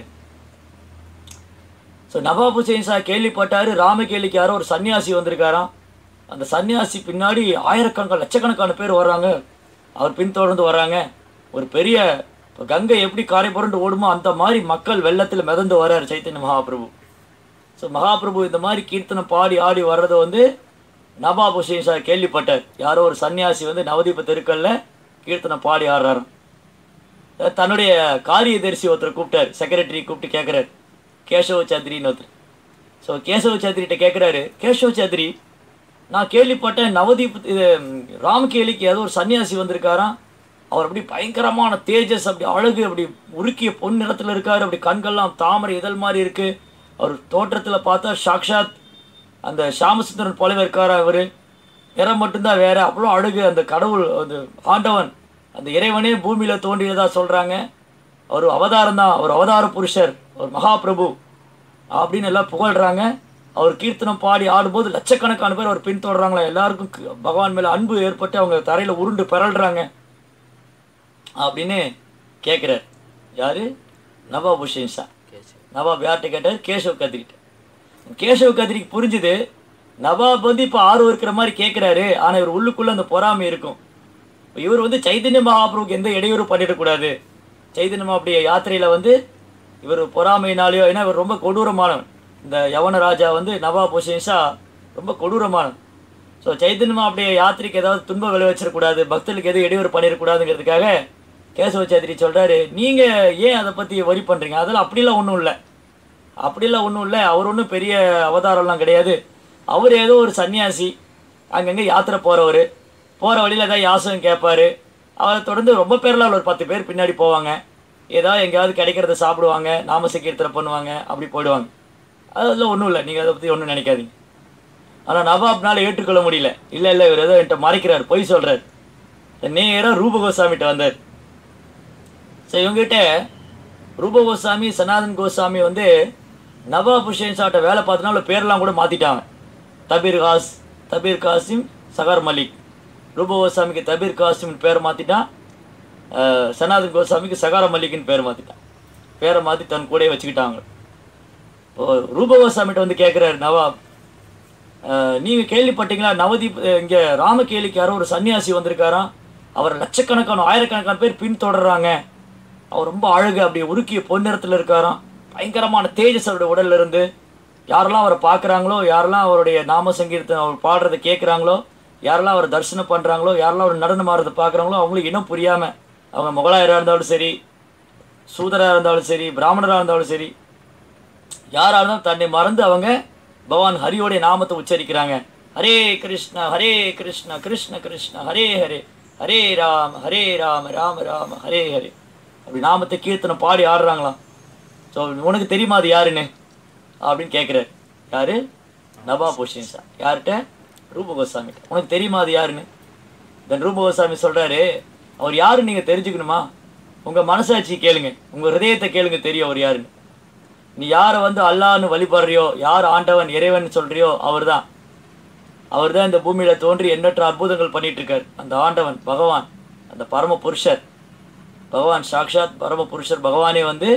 ஸோ நவாப் ஹுசைன் ஷா கேள்விப்பட்டார் ராமகேலிக்கு யாரோ ஒரு சன்னியாசி வந்திருக்காராம். அந்த சன்னியாசி பின்னாடி ஆயிரக்கணக்கான லட்சக்கணக்கான பேர் வர்றாங்க, அவர் பின்தொடர்ந்து வர்றாங்க. ஒரு பெரிய இப்போ கங்கை எப்படி காரை புரண்டு ஓடுமோ அந்த மாதிரி மக்கள் வெள்ளத்தில் மிதந்து வர்றார் சைத்தன்ய மகாபிரபு. ஸோ மகாபிரபு இந்த மாதிரி கீர்த்தனம் பாடி ஆடி வர்றதை வந்து நவாப் ஹுசைன் ஷா கேள்விப்பட்டார். யாரோ ஒரு சன்னியாசி வந்து நவதீப தெருக்களில் கீர்த்தனம் பாடி ஆடுறாராம். தன்னுடைய காரியதரிசி ஒருத்தர் கூப்பிட்டார், செக்ரட்டரி கூப்பிட்டு கேட்குறாரு, கேசவ சௌத்ரின்னு ஒருத்தர். ஸோ கேசவ சௌத்ரிகிட்ட கேட்குறாரு, கேசவ சௌத்ரி நான் கேள்விப்பட்டேன் நவதீப் இது ராமகேலிக்கு ஏதோ ஒரு சன்னியாசி வந்திருக்காராம். அவர் அப்படி பயங்கரமான தேஜஸ், அப்படி அழகு, அப்படி உருக்கிய பொன் நிறத்தில் இருக்கார், அப்படி கண்கள்லாம் தாமரை இதழ் மாதிரி இருக்குது. அவர் தோற்றத்தில் பார்த்தா சாக்ஷாத் அந்த ஷாமசுந்தரன் போலவே இருக்காரா, அவர் நிறம் மட்டும்தான் வேறு, அவ்வளோ அழகு. அந்த கடவுள், அந்த ஆண்டவன், அந்த இறைவனே பூமியில் தோன்றியதாக சொல்கிறாங்க. அவர் அவதாரம் தான், அவர் அவதார புருஷர், அவர் மகாபிரபு அப்படின்னு எல்லாம் புகழ்கிறாங்க. அவர் கீர்த்தனம் பாடி ஆடும்போது லட்சக்கணக்கான பேர் அவர் பின்தொடர்றாங்களா. எல்லாருக்கும் பகவான் மேலே அன்பு ஏற்பட்டு அவங்க தரையில் உருண்டு பிறல்றாங்க அப்படின்னு கேட்குறார். யார்? நவாப் ஹுசைன் ஷா. நவாப் யார்கிட்ட கேட்டார்? கேசவ் கத்ரிகிட்ட. கேசவ் கத்ரிக்கு புரிஞ்சுது நவாப் வந்து இப்போ ஆர்வம் இருக்கிற மாதிரி கேட்குறாரு, ஆனால் இவர் உள்ளுக்குள்ளே அந்த பொறாமை இருக்கும். இவர் வந்து சைத்தன்ய மகாபிரபுக்கு எந்த இடையூறு பண்ணிடக்கூடாது. சைத்தன்ய மகாபுடைய யாத்திரையில் வந்து இவர் பொறாமையினாலேயோ, ஏன்னா இவர் ரொம்ப கொடூரமானவன். இந்த யவன ராஜா வந்து நவாப் ஹுசைன் ஷா ரொம்ப கொடூரமானவன். ஸோ சைத்தன்ய மகாபுடைய யாத்திரைக்கு ஏதாவது துன்பம் விளைவிச்சிடக்கூடாது, பக்தர்களுக்கு எதுவும் இடையூறு பண்ணிடக்கூடாதுங்கிறதுக்காக கேசவ சௌத்ரி சொல்கிறாரு, நீங்கள் ஏன் அதை பற்றி வரி பண்ணுறீங்க? அதெல்லாம் அப்படிலாம் ஒன்றும் இல்லை, அவர் ஒன்றும் பெரிய அவதாரம்லாம் கிடையாது. அவர் ஏதோ ஒரு சன்னியாசி, அங்கங்கே யாத்திரை போகிற வழியில் ஏதாவது யாசகம் கேட்பார். அவரை தொடர்ந்து ரொம்ப பேர்லாம் ஒரு 10 பேர் பின்னாடி போவாங்க, ஏதாவது எங்கேயாவது கிடைக்கிறத சாப்பிடுவாங்க, நாம கீர்த்தனை பண்ணுவாங்க, அப்படி போயிடுவாங்க. அதெல்லாம் ஒன்றும் இல்லை, நீங்கள் அதை பற்றி ஒன்றும் நினைக்காதீங்க. ஆனால் நவாப்னால் ஏற்றுக்கொள்ள முடியல. இல்லை இவர் ஏதோ என்கிட்ட மறைக்கிறார், பொய் சொல்கிறார். நேராக ரூப கோஸ்வாமிகிட்ட வந்தார். ஸோ இவங்ககிட்ட ரூப கோஸ்வாமி, சனாதன் கோஸ்வாமி வந்து நவாப் ஹுசைன் ஷாட்ட வேலை பார்த்தனால பேரெல்லாம் கூட மாற்றிட்டாங்க. தபீர் காசிம் சகார் மலிக். ரூப கோஸ்வாமிக்கு தபீர் காசிம்னு பேரை மாற்றிட்டான், சனாதன் கோஸ்வாமிக்கு சகார மல்லிக்னு பேர் மாற்றிட்டான். பேரை மாற்றி தன் கூட வச்சுக்கிட்டாங்க. ரூப கோஸ்வாமிகிட்ட வந்து கேட்குறாரு நவாப், நீங்கள் கேள்விப்பட்டீங்களா நவதீப் இங்கே ராமகேலிக்கு யாரோ ஒரு சன்னியாசி வந்திருக்காராம், அவர் லட்சக்கணக்கான ஆயிரக்கணக்கான பேர் பின்தொடர்றாங்க, அவர் ரொம்ப அழகு, அப்படி உருக்கிய பொன்னிறத்தில் இருக்காராம், பயங்கரமான தேஜஸ் அவருடைய உடல்ல இருந்து. யாரெல்லாம் அவரை பார்க்குறாங்களோ, யாரெல்லாம் அவருடைய நாம சங்கீர்த்தம் அவர் பாடுறதை கேட்குறாங்களோ, யாரெல்லாம் அவரை தரிசனம் பண்ணுறாங்களோ, யாரெல்லாம் அவர் நடனம் ஆடுறதை பார்க்குறாங்களோ, அவங்களுக்கு இன்னும் புரியாமல், அவங்க முகலாயராக இருந்தாலும் சரி, சூதராக இருந்தாலும் சரி, பிராமணராக இருந்தாலும் சரி, யாராக இருந்தாலும் தன்னை மறந்து அவங்க பகவான் ஹரியோடைய நாமத்தை உச்சரிக்கிறாங்க. ஹரே கிருஷ்ணா கிருஷ்ண கிருஷ்ண ஹரே ஹரே ஹரே ராம ராம ராம ஹரே ஹரே அப்படி நாமத்தை கீர்த்தனம் பாடி ஆடுறாங்களாம். ஸோ உனக்கு தெரியுமா அது யாருன்னு அப்படின்னு கேட்குறாரு. யார்? நவாப் ஹுசைன் ஷா. யார்கிட்ட? ரூப கோஸ்வாமிகிட்ட. உனக்கு தெரியுமா அது யாருன்னு? தென் ரூப கோஸ்வாமி சொல்கிறாரு, அவர் யாருன்னு நீங்கள் தெரிஞ்சுக்கணுமா? உங்கள் மனசாட்சி கேளுங்க, உங்கள் ஹிருதயத்தை கேளுங்க, தெரியும் அவர் யாருன்னு. நீ யாரை வந்து அல்லான்னு வழிபடுறியோ, யார் ஆண்டவன் இறைவன் சொல்கிறியோ அவர் தான் இந்த பூமியில் தோன்றி எண்ணற்ற அற்புதங்கள் பண்ணிகிட்ருக்கார். அந்த ஆண்டவன் பகவான், அந்த பரம புருஷர் பகவான், சாக்ஷாத் பரம புருஷர் பகவானே வந்து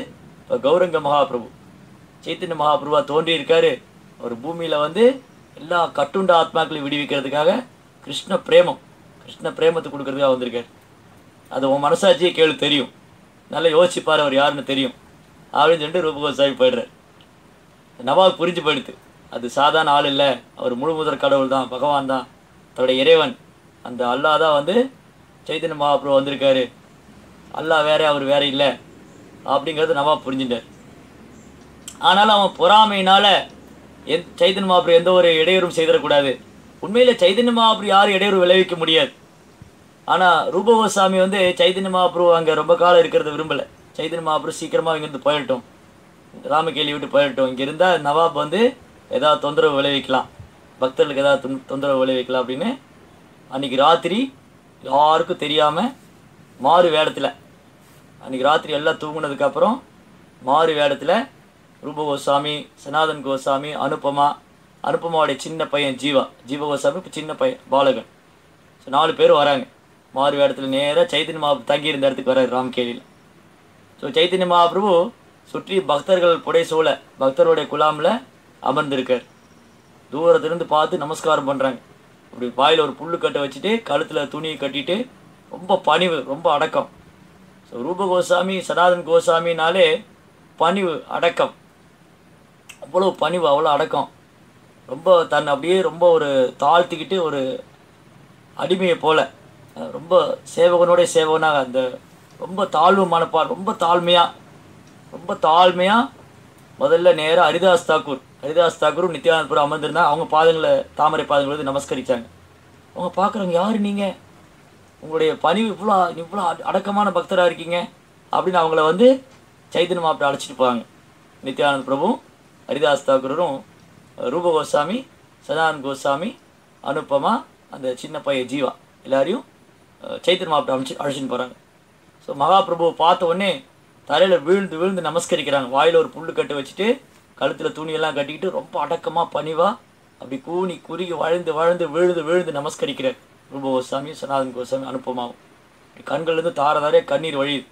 இப்போ கௌரங்க மகாபிரபு சைத்தன்ய மகாபிரபுவா தோன்றியிருக்காரு. அவர் பூமியில் வந்து எல்லா கட்டுண்ட ஆத்மாக்களையும் விடுவிக்கிறதுக்காக கிருஷ்ண பிரேமத்தை கொடுக்கறதுக்காக வந்திருக்காரு. அது உன் மனசாட்சியே கேளு, தெரியும், நல்லா யோசிச்சுப்பார் அவர் யாருன்னு தெரியும் அப்படின்னு சொல்லிட்டு ரூப கோஸ்வாமி போயிடுறார். நவாப் புரிஞ்சு போயிடுது, அது சாதாரண ஆள் இல்லை, அவர் முழு முதற் கடவுள் தான், பகவான் தான், தன்னுடைய இறைவன், அந்த அல்லா தான் வந்து சைத்தன்ய மகாபிரபு வந்திருக்காரு, அல்லாஹ் வேற அவர் வேற இல்லை அப்படிங்கிறது நவாப் புரிஞ்சுட்டார். ஆனாலும் அவன் பொறாமையினால் சைத்தன்ய மகாபிரபு எந்த ஒரு இடையூறும் செய்திடக்கூடாது. உண்மையில் சைத்தன்ய மகாபிரபு யாரும் இடையூறு விளைவிக்க முடியாது. ஆனால் ரூப கோஸ்வாமி வந்து சைத்தன்ய மகாபிரபு அங்கே ரொம்ப காலம் இருக்கிறத விரும்பலை. சைத்தன்ய மகாபிரபு சீக்கிரமாக இங்கேருந்து போயிடட்டும், ராமகேலி விட்டு போயிடட்டும், இங்கே இருந்தால் நவாப் வந்து ஏதாவது தொந்தரவு விளைவிக்கலாம், பக்தர்களுக்கு ஏதாவது தொந்தரவு விளைவிக்கலாம் அப்படின்னு அன்றைக்கி ராத்திரி யாருக்கும் தெரியாமல் மாறு வேடத்தில், அன்றைக்கி ராத்திரி எல்லாம் தூங்குனதுக்கப்புறம் மாறு வேடத்தில் ரூப கோஸ்வாமி, சனாதன் கோஸ்வாமி, அனுப்பமாவுடைய சின்ன பையன் ஜீவ கோஸ்வாமி, இப்போ சின்ன பையன் பாலகன், ஸோ 4 பேர் வராங்க மாறு வேடத்தில். நேராக சைத்தன்ய மகாபிரபு தங்கியிருந்த இடத்துக்கு வர்றாரு ராம்கேலியில். ஸோ சைத்தன்ய மகாபிரபு சுற்றி பக்தர்கள் புடைசூழ பக்தருடைய குலாமில் அமர்ந்திருக்கார். தூரத்திலிருந்து பார்த்து நமஸ்காரம் பண்ணுறாங்க. இப்படி வாயில் ஒரு புல்லுக்கட்டை வச்சுட்டு கழுத்தில் துணியை கட்டிட்டு ரொம்ப பணிவு, ரொம்ப அடக்கம். ஸோ ரூப கோஸ்வாமி, சனாதன் கோஸ்வாமினாலே பணிவு, அடக்கம், அவ்வளோ பணிவு, அவ்வளோ அடக்கம், ரொம்ப தன்னை அப்படியே ரொம்ப ஒரு தாழ்த்திக்கிட்டு ஒரு அடிமையை போல் ரொம்ப சேவகனோடைய சேவகனாக அந்த ரொம்ப தாழ்வு மனப்பார், ரொம்ப தாழ்மையாக முதல்ல நேராக ஹரிதாஸ் தாக்கூரும் நித்யானந்தபுரம் அமர்ந்திருந்தால் அவங்க பாதங்களை, தாமரை பாதங்களை வந்து நமஸ்கரித்தாங்க. அவங்க பார்க்குறாங்க, யார் நீங்கள், உங்களுடைய பணிவு இவ்வளோ அடக்கமான பக்தராக இருக்கீங்க அப்படின்னு அவங்கள வந்து சைத்தன்ய மகாபிரபு அழைச்சிட்டு போவாங்க. நித்யானந்த பிரபுவும் ஹரிதாஸ் தாக்கூரும் ரூப கோஸ்வாமி, சனாதன் கோஸ்வாமி, அனுப்பமா, அந்த சின்ன பையன் ஜீவா எல்லாரையும் சைத்தன்ய மகாபிரபு அழைச்சிட்டு போகிறாங்க. ஸோ மகாபிரபுவை பார்த்த உடனே தலையில் விழுந்து நமஸ்கரிக்கிறாங்க. வாயில் ஒரு புல்லு கட்டு வச்சுட்டு கழுத்தில் துணியெல்லாம் கட்டிக்கிட்டு ரொம்ப அடக்கமாக பணிவாக அப்படி கூனி குறுகி விழுந்து நமஸ்கரிக்கிறார் ரூப கோஸ்வாமி, சனாதன் கோஸ்வாமி, அனுப்பமாவும். கண்கள்லேருந்து தாரதாரே கண்ணீர் வழியுது.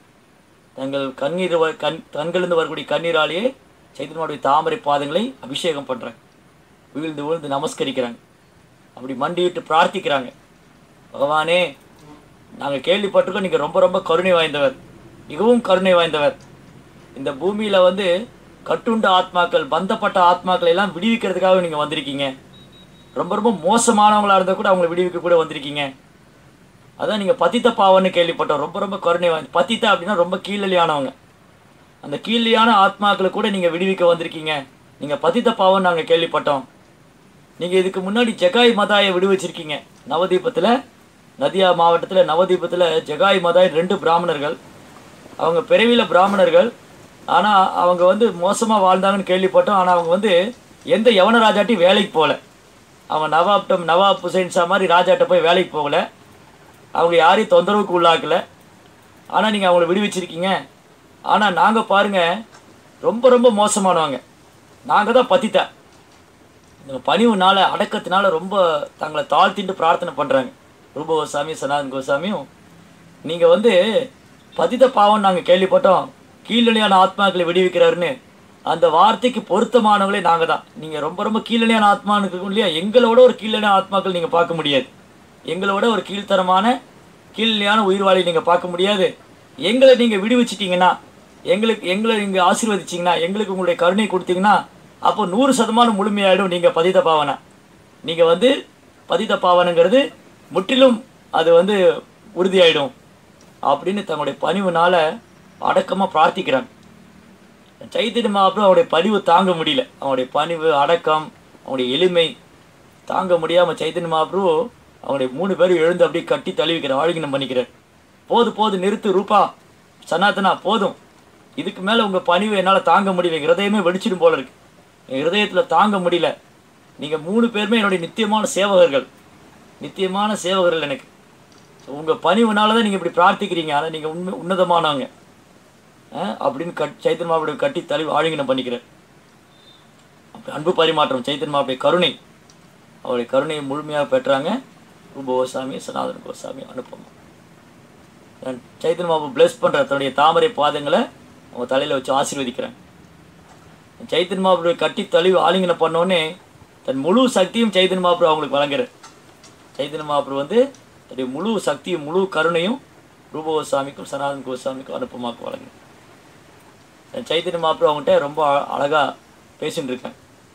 கண்கள்லேருந்து வரக்கூடிய கண்ணீராலேயே சைத்தன்யனுடைய தாமரை பாதங்களை அபிஷேகம் பண்ணுறாங்க. விழுந்து நமஸ்கரிக்கிறாங்க. அப்படி மண்டிவிட்டு பிரார்த்திக்கிறாங்க, பகவானே, நாங்கள் கேள்விப்பட்டிருக்கோம், நீங்கள் ரொம்ப கருணை வாய்ந்தவர், மிகவும் கருணை வாய்ந்தவர். இந்த பூமியில் வந்து கட்டுண்ட ஆத்மாக்கள், பந்தப்பட்ட ஆத்மாக்களை எல்லாம் விடுவிக்கிறதுக்காக நீங்கள் வந்திருக்கீங்க. ரொம்ப மோசமானவங்களாக இருந்தால் கூட அவங்களை விடுவிக்க கூட வந்திருக்கீங்க. அதான் நீங்கள் பதித்த பாவன்னு கேள்விப்பட்டோம், ரொம்ப கருணை வாய்ந்த. பதித்த அப்படின்னா ரொம்ப கீழலியானவங்க. அந்த கீழலியான ஆத்மாக்களை கூட நீங்கள் விடுவிக்க வந்திருக்கீங்க. நீங்கள் பதித்த பாவன்னு நாங்கள் கேள்விப்பட்டோம். நீங்கள் இதுக்கு முன்னாடி ஜகாய் மதாயை விடுவிச்சிருக்கீங்க. நவதீபத்தில், நதியா மாவட்டத்தில் நவதீபத்தில் ஜகாய் மதாய் 2 பிராமணர்கள். அவங்க பிறவியில் பிராமணர்கள், ஆனால் அவங்க வந்து மோசமாக வாழ்ந்தாங்கன்னு கேள்விப்பட்டோம். ஆனால் அவங்க வந்து எந்த யவன ராஜாட்டையும் வேலைக்கு போகல. அவங்க நவாப் ஹுசைன் ஷா மாதிரி ராஜாட்ட போய் வேலைக்கு போகலை. அவங்க யாரையும் தொந்தரவுக்கு உள்ளாக்கலை. ஆனால் நீங்கள் அவங்கள விடுவிச்சிருக்கீங்க. ஆனால் நாங்கள் பாருங்கள், ரொம்ப மோசமானவங்க. நாங்கள் தான் பதித்தா. இந்த பணிவுனால, அடக்கத்தினால ரொம்ப தங்களை தாழ்த்திட்டு பிரார்த்தனை பண்ணுறாங்க. ரூப கோஸ்வாமி, சனாதன் கோஸ்வாமியும், நீங்கள் வந்து பதித்த பாவம் நாங்கள் கேள்விப்பட்டோம், கீழணியான ஆத்மாக்களை விடுவிக்கிறாருன்னு. அந்த வார்த்தைக்கு பொருத்தமானவங்களே நாங்கள் தான். நீங்கள் ரொம்ப கீழணியான ஆத்மானுக்கு இல்லையா, எங்களோட ஒரு கீழணியான ஆத்மாக்கள் நீங்கள் பார்க்க முடியாது. எங்களோட ஒரு கீழ்நிலையான உயிர்வாளி நீங்கள் பார்க்க முடியாது. எங்களை நீங்கள் விடுவிச்சிட்டிங்கன்னா, எங்களை நீங்கள் ஆசீர்வதிச்சிங்கன்னா, எங்களுக்கு உங்களுடைய கருணை கொடுத்தீங்கன்னா, அப்போ 100% முழுமையாயிடும். நீங்கள் பதித்த பாவனை, நீங்கள் வந்து பதித்த பாவனைங்கிறது முற்றிலும் அது வந்து உறுதியாயிடும் அப்படின்னு தன்னுடைய பணிவுனால அடக்கமாக பிரார்த்திக்கிறாங்க. சைத்தன்ய மகாபிரபு அவருடைய பணிவு தாங்க முடியல. அவனுடைய பணிவு, அடக்கம், அவனுடைய எளிமை தாங்க முடியாமல் சைத்தன்ய மகாபிரபு அவனுடைய 3 பேரும் எழுந்து அப்படியே கட்டி தழுவிக்கிறார், ஆழிகனம் பண்ணிக்கிறார். போது நிறுத்து ரூபா, சனாதனா, போதும், இதுக்கு மேலே உங்கள் பணிவு என்னால் தாங்க முடியல, ஹிருதயமே வெடிச்சிடும் போல இருக்கு, என் ஹிருதயத்தில் தாங்க முடியல. நீங்கள் 3 பேருமே என்னுடைய நித்தியமான சேவகர்கள் எனக்கு. உங்கள் பணிவுனால தான் நீங்கள் இப்படி பிரார்த்திக்கிறீங்க, ஆனால் நீங்கள் உன்னதமானவங்க அப்படின்னு சைத்தன்ய மகாபிரபு கட்டி தழுவி ஆழிங்கனம் பண்ணிக்கிறார். அப்படி அன்பு பரிமாற்றம், சைத்தன்ய மகாபிரபுடைய கருணை, அவருடைய கருணையை முழுமையாக பெற்றாங்க ரூப கோஸ்வாமி, சனாதன கோஸ்வாமி, அனுப்பமா. சைத்தன்ய மகாபிரபு பிளஸ் பண்ணுற தன்னுடைய தாமரை பாதங்களை அவங்க தலையில் வச்சு ஆசீர்வதிக்கிறாங்க. சைத்தன்ய மகாபிரபு கட்டி தழுவி ஆலிங்கனம் பண்ணோடனே தன் முழு சக்தியும் சைத்தன்ய மகாபிரபு அவங்களுக்கு வழங்குறார். சைத்தன்ய மகாபிரபு வந்து தன்னுடைய முழு சக்தியும் முழு கருணையும் ரூப கோஸ்வாமிக்கும் சனாதன் கோஸ்வாமிக்கும் அனுப்பமாக்கு வழங்கு. சைத்தன்ய மகாபிரபு அவங்ககிட்ட ரொம்ப அழகாக பேசின்னு இருக்கேன்.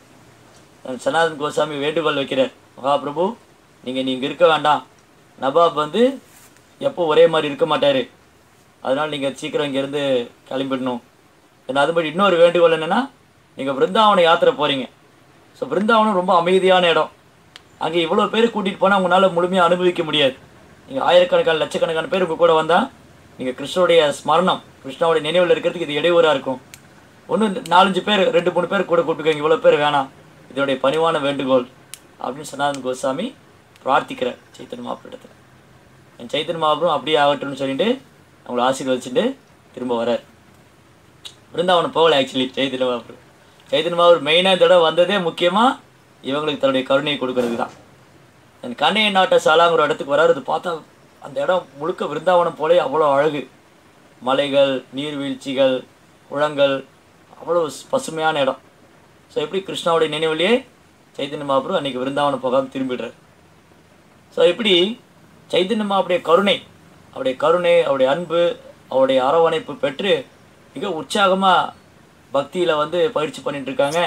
சனாதன் கோஸ்வாமி வேண்டுகோள் வைக்கிறார், மகாபிரபு நீங்கள் இங்கே இருக்க வேண்டாம், நவாப் வந்து எப்போ ஒரே மாதிரி இருக்க மாட்டார், அதனால் நீங்கள் சீக்கிரம் இங்கேருந்து கிளம்பிடணும். அதுபடி இன்னொரு வேண்டுகோள் என்னென்னா, நீங்கள் பிருந்தாவன யாத்திரை போகிறீங்க. ஸோ பிருந்தாவனம் ரொம்ப அமைதியான இடம். அங்கே இவ்வளோ பேர் கூட்டிகிட்டு போனால் உங்களால் முழுமையாக அனுபவிக்க முடியாது. நீங்கள் ஆயிரக்கணக்கான லட்சக்கணக்கான பேர் உங்கள் கூட வந்தால் நீங்கள் கிருஷ்ணனுடைய ஸ்மரணம், கிருஷ்ணாவுடைய நினைவில் இருக்கிறதுக்கு இது இடையூறாக இருக்கும். ஒன்று 4-5 பேர் 2-3 பேர் கூட கூப்பிட்டுக்கோங்க, இவ்வளோ பேர் வேணாம், இதனுடைய பணிவான வேண்டுகோள் அப்படின்னு சனாதன் கோஸ்வாமி பிரார்த்திக்கிறார் சைத்தன்ய மகாபிரபு. என் சைத்தன்ய மகாபிரபு அப்படியே ஆகட்டும்னு சொல்லிட்டு அவங்கள ஆசீர்வதிச்சுட்டு திரும்ப வரார். பிருந்தாவனம் போகலை ஆக்சுவலி சைத்தன்ய மகாபிரபு. சைத்தன்ய மகாபிரபு மெயினாக இந்த தடவை வந்ததே முக்கியமாக இவங்களுக்கு தன்னுடைய கருணையை கொடுக்கறதுக்கு தான். என் கண்ணைய நாட்ட சாலாங்கிற இடத்துக்கு வராது. பார்த்தா அந்த இடம் முழுக்க பிருந்தாவனம் போலே அவ்வளோ அழகு, மலைகள், நீர்வீழ்ச்சிகள், குளங்கள், அவ்வளோ பசுமையான இடம். ஸோ எப்படி கிருஷ்ணாவுடைய நினைவிலேயே சைத்தன்ய மகாபிரபு அன்றைக்கி விருந்தாவனம் போகாமல் திரும்பிடுறார். ஸோ இப்படி சைத்தன்ய மகாபிரபுடைய கருணை, அவருடைய அன்பு, அவருடைய அரவணைப்பு பெற்று மிக உற்சாகமாக பக்தியில் வந்து பயிற்சி பண்ணிட்டுருக்காங்க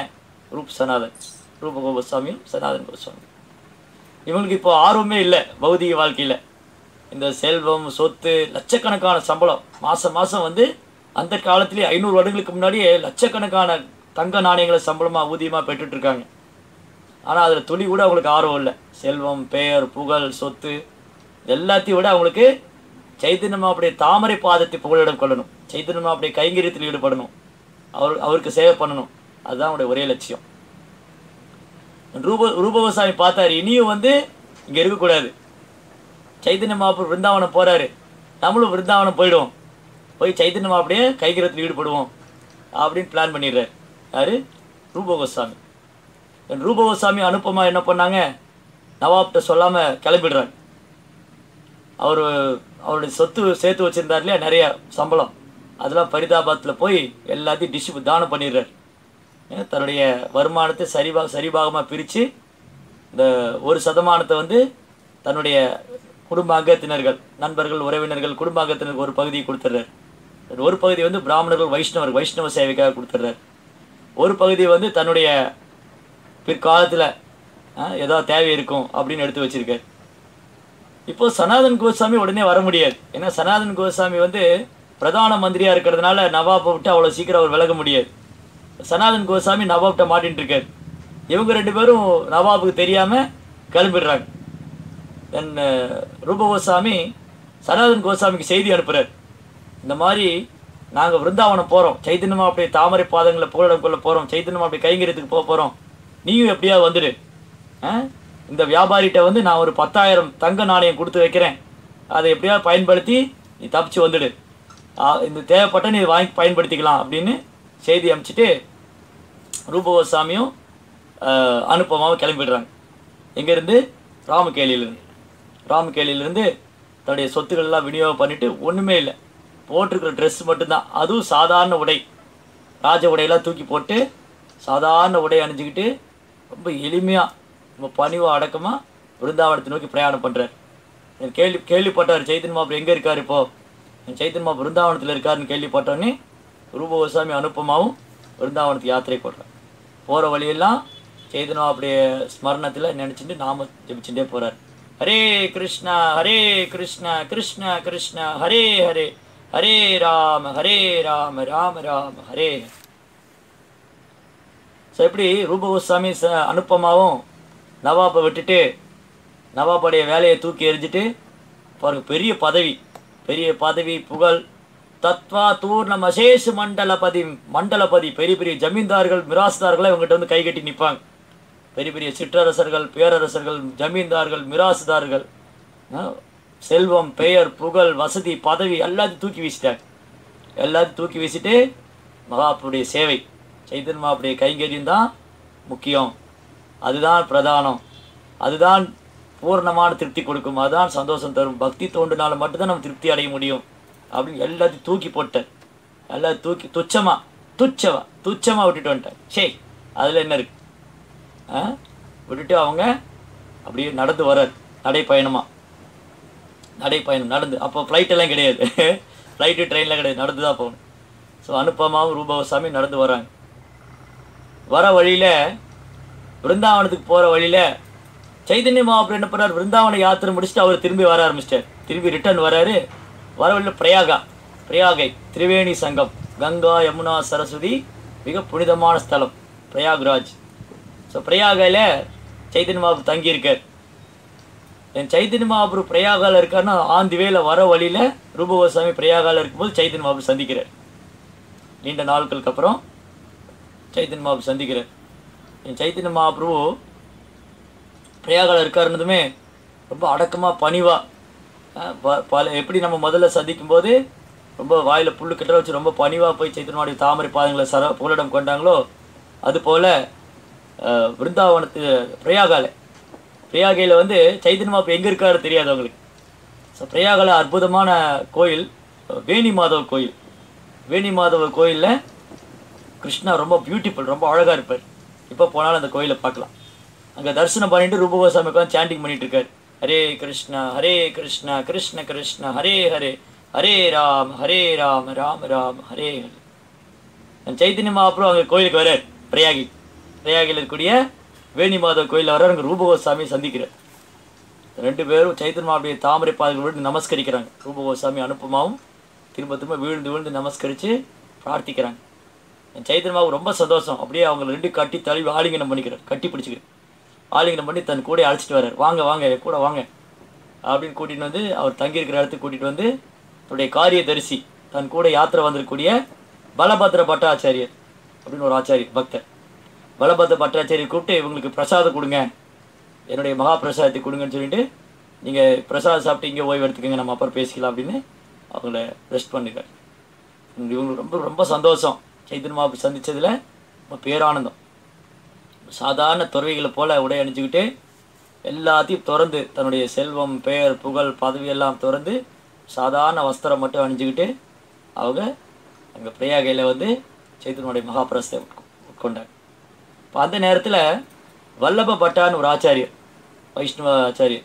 ரூப கோஸ்வாமியும் சனாதன் கோஸ்வாமி. இவங்களுக்கு இப்போ ஆர்வமே இல்லை பௌதிக வாழ்க்கையில். இந்த செல்வம், சொத்து, லட்சக்கணக்கான சம்பளம், மாதம் வந்து அந்த காலத்திலே 500 வருடங்களுக்கு முன்னாடியே லட்சக்கணக்கான தங்க நாணயங்களை சம்பளமாக ஊதியமாக பெற்றுட்ருக்காங்க. ஆனால் அதில் துளி கூட அவங்களுக்கு ஆர்வம் இல்லை. செல்வம், பெயர், புகழ், சொத்து எல்லாத்தையும் விட அவங்களுக்கு சைத்தன்ய மகாபிரபுடைய தாமரை பாதத்தை புகழிடம் கொள்ளணும், சைத்தன்ய மகாபிரபுடைய கைங்கரியத்தில் ஈடுபடணும், அவருக்கு சேவை பண்ணணும். அதுதான் அவருடைய ஒரே லட்சியம். ரூப கோஸ்வாமி பார்த்தாரு, இனியும் வந்து இங்கே இருக்கக்கூடாது. சைத்தன்ய மகாபிரபு விருந்தாவனம் போகிறாரு, நம்மளும் விருந்தாவனம் போயிடுவோம், போய் சைத்தன்ய மகாபிரபுடைய கைங்கரியத்தில் ஈடுபடுவோம் அப்படின்னு பிளான் பண்ணிடுறாரு. யார்? ரூப கோஸ்வாமி. ரூப கோஸ்வாமி அனுப்பமா என்ன பண்ணாங்க, நவாப்கிட்ட சொல்லாமல் கிளம்பிடுறாங்க. அவருடைய சொத்து சேர்த்து வச்சுருந்தார் இல்லையா, நிறைய சம்பளம், அதெல்லாம் ஃபரிதாபாத்தில் போய் எல்லாத்தையும் தானம் பண்ணிடுறார். தன்னுடைய வருமானத்தை சரிபாகமாக பிரித்து இந்த 1% வந்து தன்னுடைய குடும்ப அங்கத்தினர்கள், நண்பர்கள், உறவினர்கள், குடும்ப அங்கத்தினருக்கு ஒரு பகுதியை கொடுத்துட்றார். ஒரு பகுதி வந்து பிராமணர்கள், வைஷ்ணவ சேவைக்காக கொடுத்துட்றார். ஒரு பகுதி வந்து தன்னுடைய பிற்காலத்தில் ஏதோ தேவை இருக்கும் அப்படின்னு எடுத்து வச்சுருக்கார். இப்போது சனாதன் கோஸ்வாமி உடனே வர முடியாது. ஏன்னா சனாதன் கோஸ்வாமி வந்து பிரதான மந்திரியாக இருக்கிறதுனால நவாப்பை விட்டு அவ்வளோ சீக்கிரம் அவர் விலக முடியாது. சனாதன் கோஸ்வாமி நவாப்கிட்ட மாட்டின்னு இருக்கார். இவங்க 2 பேரும் நவாபுக்கு தெரியாமல் கிளம்பிடுறாங்க. தென் ரூப கோஸ்வாமி சனாதன் கோஸ்வாமிக்கு செய்தி அனுப்புகிறார், இந்த மாதிரி நாங்கள் விருந்தாவனம் போகிறோம், சைத்தன்ய மகாபிரபுடைய தாமரை பாதங்களை புகழிடம் கொள்ள போகிறோம், சைத்தன்ய மகாபிரபுடைய கைங்கரியத்துக்கு போகிறோம், நீயும் எப்படியா வந்துடு, இந்த வியாபாரிகிட்ட வந்து நான் ஒரு 10,000 தங்க நாணயம் கொடுத்து வைக்கிறேன், அதை எப்படியா பயன்படுத்தி நீ தப்பிச்சு வந்துடு, இந்த தேவைப்பட்ட நீ வாங்கி பயன்படுத்திக்கலாம் அப்படின்னு செய்தி அனுப்பிச்சிட்டு ரூப கோஸ்வாமியும் அனுப்பமாகவும் கிளம்பிடுறாங்க. எங்கேருந்து? ராமகேலியிலேருந்து தன்னுடைய சொத்துக்கள்லாம் விநியோகம் பண்ணிவிட்டு ஒன்றுமே இல்லை, போட்டிருக்கிற ட்ரெஸ் மட்டும்தான், அதுவும் சாதாரண உடை, ராஜ உடையெல்லாம் தூக்கி போட்டு சாதாரண உடை அணிஞ்சிக்கிட்டு ரொம்ப எளிமையாக ரொம்ப பணிவாக அடக்கமாக விருந்தாவனத்தை நோக்கி பிரயாணம் பண்ணுறார். கேள்விப்பட்டார் சைத்தன்ய மகாபிரபு எங்கே இருக்கார், இப்போது சைத்தன்ய மகாபிரபு விருந்தாவனத்தில் இருக்காருன்னு கேள்விப்பட்டோன்னே ரூப கோஸ்வாமி அனுப்பமாகவும் விருந்தாவனத்துக்கு யாத்திரை போடுறார். போகிற வழியெல்லாம் சைத்தன்ய மகாபிரபுடைய ஸ்மரணத்தில் நினச்சிட்டு நாம ஜபிச்சுட்டே போகிறார். ஹரே கிருஷ்ணா கிருஷ்ண கிருஷ்ண ஹரே ஹரே, ஹரே ராம ராம ராம ஹரே. ஸோ எப்படி ரூப கோஸ்வாமி அனுப்பமாகவும் நவாப்பை விட்டுட்டு நவாப்புடைய வேலையை தூக்கி எறிஞ்சிட்டு பாருங்க, பெரிய பதவி புகழ், தத்வா தூர்ணம் அசேஷ மண்டலபதி, பெரிய ஜமீன்தார்கள், மிராசுதார்கள் இவங்ககிட்ட வந்து கைகட்டி நிற்பாங்க. பெரிய சிற்றரசர்கள், பேரரசர்கள், ஜமீன்தார்கள், மிராசுதார்கள், செல்வம், பெயர், புகழ், வசதி, பதவி எல்லாத்தையும் தூக்கி வீசிட்டாங்க. எல்லாத்தையும் தூக்கி வீசிட்டு மகாபுடைய சேவை, சைத்தன்ய மகாபுடைய கைங்கரியம் தான் முக்கியம், அதுதான் பிரதானம், அதுதான் பூர்ணமான திருப்தி கொடுக்கும், அதுதான் சந்தோஷம் தரும், பக்தி தோன்றினால மட்டும்தான் நம்ம திருப்தி அடைய முடியும் அப்படின்னு எல்லாத்தையும் தூக்கி போட்டார். நல்லா தூக்கி துச்சமாக விட்டுட்டு வந்துட்டாங்க. சரி, அதில் என்ன இருக்கு? விட்டுட்டு அவங்க அப்படியே நடந்து வர்றார், நடைப்பயணம் நடந்து. அப்போ ஃப்ளைட்டெல்லாம் கிடையாது, ஃப்ளைட்டு ட்ரெயின்லாம் கிடையாது, நடந்து தான் போகணும். ஸோ அனுப்பமாவும் ரூபகோஸ்வாமி நடந்து வராங்க. வர வழியில், விருந்தாவனத்துக்கு போகிற வழியில் சைதன்ய மகாபிரபு என்ன பண்ணுறார், விருந்தாவன யாத்திரை முடிச்சுட்டு அவர் திரும்பி வர ஆரம்பிச்சிட்டார். திரும்பி ரிட்டர்ன் வராரு. வர வழியில் பிரயாகை திரிவேணி சங்கம், கங்கா யமுனா சரஸ்வதி, மிக புனிதமான ஸ்தலம் பிரயாக்ராஜ். ஸோ பிரயாகையில் சைதன்ய மகாபிரபு தங்கியிருக்கார். சைதன்ய மகாபிரபு பிரயாகாவில் இருக்காருன்னா ஆந்தி வேல வர வழியில் ரூபகோஸ்வாமி பிரயாகாவில் இருக்கும்போது சைதன்ய மகாபிரபு சந்திக்கிறார். நீண்ட நாட்களுக்கு அப்புறம் சைதன்ய மகாபிரபு சந்திக்கிறார். சைதன்ய மகாபிரபு பிரயாகாவில் இருக்காருன்னதுமே ரொம்ப அடக்கமாக பணிவாக, எப்படி நம்ம முதல்ல சந்திக்கும் போது ரொம்ப வாயில் புல்லு கிட்ட வச்சு ரொம்ப பணிவாக போய் சைத்தன்யனுடைய தாமரை பாதங்களை புகலிடம் கொண்டாங்களோ, அதுபோல் விருந்தாவனத்து பிரயாகையில் வந்து சைதன்ய மகாபிரபு எங்கே இருக்காரு தெரியாது அவங்களுக்கு. ஸோ பிரயாகையில் அற்புதமான கோயில் வேணி மாதவ கோயில். வேணி மாதவ கோயிலில் கிருஷ்ணா ரொம்ப பியூட்டிஃபுல், ரொம்ப அழகாக இருப்பார். இப்போ போனாலும் அந்த கோயிலை பார்க்கலாம். அங்கே தரிசனம் பண்ணிட்டு ரூபகோஸ்வாமி உட்காந்து சாண்டிங் பண்ணிட்டு இருக்காரு. ஹரே கிருஷ்ணா கிருஷ்ண கிருஷ்ண ஹரே ஹரே, ஹரே ராம ராம ராம ஹரே ஹரே. சைத்தன்ய மகாபிரபு அங்கே கோயிலுக்கு வர்றார். பிரயாகியில் இருக்கக்கூடிய வேணி மாதவ கோயிலில் வர்றார். அங்கே ரூபகோஸ்வாமி சந்திக்கிறார். ரெண்டு பேரும் சைத்தன்ய மகாபிரபுடைய தாமரை பாதங்கள் விழுந்து நமஸ்கரிக்கிறாங்க. ரூபகோஸ்வாமி அனுப்பமாவும் திரும்ப விழுந்து நமஸ்கரித்து பிரார்த்திக்கிறாங்க. சைத்தன்ய மகாபிரபு ரொம்ப சந்தோஷம். அப்படியே அவங்க ரெண்டு கட்டி தழுவி ஆலிங்கனம் பண்ணிக்கிறார், கட்டி பிடிச்சிக்கிறார். ஆலிங்கனம் பண்ணி தன் கூட அழைச்சிட்டு வர்றார். வாங்க கூட வாங்க அப்படின்னு கூட்டிகிட்டு வந்து அவர் தங்கியிருக்கிற இடத்துக்கு கூட்டிகிட்டு வந்து தன்னுடைய காரியதரிசி, தன் கூட யாத்திரை வந்திருக்கக்கூடிய பலபத்ர பட்டாச்சாரியர் அப்படின்னு ஒரு ஆச்சாரியர் பக்தர், பலபத்ர பட்டாச்சாரியர் கூப்பிட்டு இவங்களுக்கு பிரசாதம் கொடுங்க, என்னுடைய மகா பிரசாதத்தை கொடுங்கன்னு சொல்லிட்டு, நீங்கள் பிரசாதம் சாப்பிட்டு இங்கே ஓய்வு எடுத்துக்கோங்க, நம்ம அப்புறம் பேசிக்கலாம் அப்படின்னு அவங்கள ரெஸ்ட் பண்ணிடுறாரு. இவங்களுக்கு ரொம்ப ரொம்ப சந்தோஷம். சைத்தன்ய மகாபிரபு சந்தித்ததில் ரொம்ப பேரானந்தம். சாதாரண துறவிகளை போல் உடை அணிஞ்சுக்கிட்டு எல்லாத்தையும் திறந்து, தன்னுடைய செல்வம், பெயர், புகழ், பதவியெல்லாம் திறந்து சாதாரண வஸ்திரம் மட்டும் அணிஞ்சுக்கிட்டு அவங்க அங்கே பிரயாகையில் வந்து சைத்தன்யனுடைய மகாபிரஸ்தை உட்கொண்டாங்க. இப்போ அந்த நேரத்தில் வல்லப பட்டான்னு ஒரு ஆச்சாரியர், வைஷ்ணவ ஆச்சாரியர்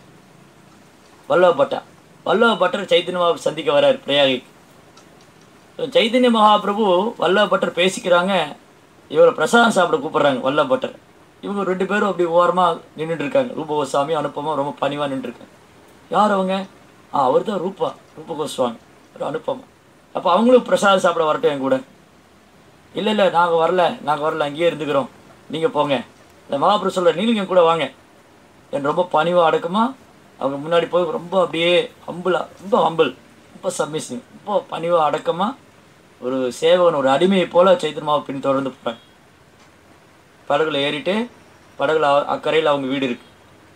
வல்லப பட்டர் சைத்தன்ய மகாபிரபு சந்திக்க வர்றார் பிரயாகைக்கு. சைத்தன்ய மகாபிரபு வல்லப பட்டர் பேசிக்கிறாங்க. இவரை பிரசாதம் சாப்பிட கூப்பிட்றாங்க வல்லப பட்டர். இவங்க ரெண்டு பேரும் அப்படி ஓரமாக நின்றுட்டு இருக்காங்க. ரூபகோஸ்வாமி அனுப்பமாக ரொம்ப பணிவாக நின்றுருக்காங்க. யார் அவங்க? அவர் தான் ரூபகோஸ்வாமி, ஒரு அனுப்பமா. அப்போ அவங்களும் பிரசாதம் சாப்பிட வரட்டும் என் கூட. இல்லை நாங்கள் வரல, அங்கேயே இருந்துக்கிறோம், நீங்கள் போங்க. இந்த மகாபிரபு சொல்கிற நீங்களும் என் கூட வாங்க. என் ரொம்ப பணிவாக அடக்கமாக அவங்க முன்னாடி போய் ரொம்ப அப்படியே ரொம்ப சப்மிஷன், ரொம்ப பணிவாக அடக்கமாக ஒரு சேவகன், ஒரு அடிமையை போல் சைத்தன்ய மகாபிரபு பின் தொடர்ந்து போகிறாங்க. படகுல ஏறிட்டு படகுல அக்கறையில் அவங்க வீடு இருக்குது.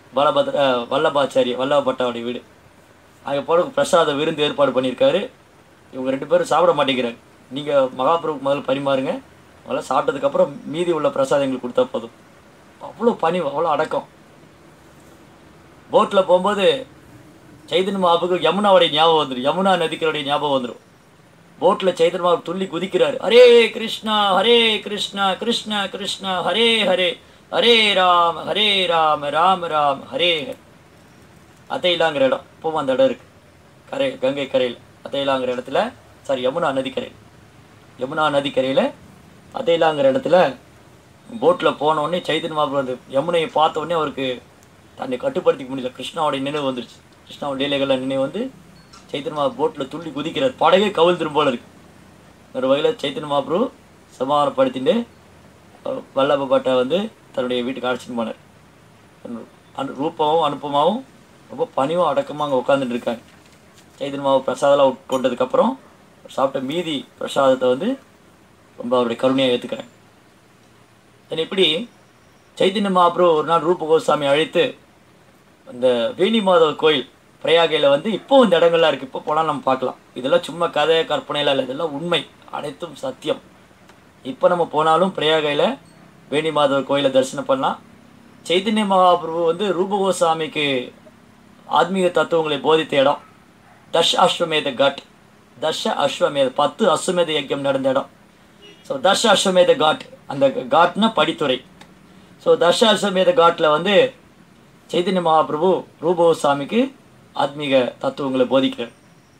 வல்லப பட்டாவுடைய வீடு. அங்கே போல பிரசாத விருந்து ஏற்பாடு பண்ணியிருக்காரு. இவங்க ரெண்டு பேரும் சாப்பிட மாட்டேங்கிறாங்க. நீங்கள் மகாபிரபுக்கு முதல்ல பரிமாறுங்க, முதல்ல சாப்பிட்டதுக்கப்புறம் மீதி உள்ள பிரசாதம் எங்களுக்கு கொடுத்தா போதும். அவ்வளோ பணிவு, அவ்வளோ அடக்கம். போட்டில் போகும்போது சைத்தன்ய மகாபிரபுக்கு யமுனாவுடைய ஞாபகம் வந்துடும், யமுனா நதிக்கருடைய ஞாபகம் வந்துடும். போட்டில் சைத்தன்ய மகாபிரபு துள்ளி குதிக்கிறார். ஹரே கிருஷ்ணா கிருஷ்ண கிருஷ்ண ஹரே ஹரே, ஹரே ராம ராம ஹரே ஹரே. அத்தையிலாங்கிற இடம், இப்போவும் அந்த இடம் இருக்குது, கங்கை கரையில். அத்தையிலாங்கிற இடத்துல, யமுனா நதிக்கரையில் அத்தையிலாங்கிற இடத்துல போட்டில் போனோடனே சைத்தன்ய மகாபிரபு அந்த யமுனையை பார்த்த உடனே அவருக்கு தன்னை கட்டுப்படுத்திக்க முடியல. கிருஷ்ணாவுடைய நினைவு வந்துருச்சு. கிருஷ்ணாவுடைய லீலைகளில் நினைவு வந்து சைத்தன்ய மகாபிரபு போட்டில் துள்ளி குதிக்கிறார். படகே கவிழ்ந்துரும் போல இருக்கு. ஒரு வகையில் சைத்தன்ய மகாபிரபு சமாதானப்படுத்திட்டு வல்லப பட்டை வந்து தன்னுடைய வீட்டுக்கு அழைச்சிட்டு போனார். ரூபமும் அனுப்பமாகவும் ரொம்ப பணிவும் அடக்கமாக அங்கே உட்காந்துட்டு இருக்காங்க. சைத்தன்ய மகாபிரபு பிரசாதெல்லாம் உட்கொண்டதுக்கப்புறம் சாப்பிட்ட மீதி பிரசாதத்தை வந்து ரொம்ப அவருடைய கருணையாக ஏற்றுக்கிறாங்க. இப்படி சைத்தன்ய மகாபிரபு ஒரு நாள் ரூபகோஸ்வாமி அழைத்து அந்த வேணி மாதவ கோயில் பிரயாகையில் வந்து இப்போ இந்த இடங்கள்லாம் இருக்குது, இப்போ போனால் நம்ம பார்க்கலாம். இதெல்லாம் சும்மா கதை கற்பனைலாம் இல்லை, இதெல்லாம் உண்மை, அனைத்தும் சத்தியம். இப்போ நம்ம போனாலும் பிரயாகையில் வேணி மாதவ கோயிலை தரிசனம் பண்ணலாம். சைத்தன்ய மகாபிரபு வந்து ரூபகோஸ்வாமிக்கு ஆத்மீக தத்துவங்களை போதித்த இடம் தஷ் அஸ்வமேத கட். தஷ அஸ்வமேத 10 அஸ்வமேத யஜ்யம் நடந்த இடம். ஸோ தஷ அஸ்வமேத காட், அந்த காட்னா படித்துறை. ஸோ தஷ அஸ்வமேத காட்டில் வந்து சைதன்ய மகாபிரபு ரூப கோஸ்வாமிக்கு ஆத்மீக தத்துவங்களை போதிக்கிறார்.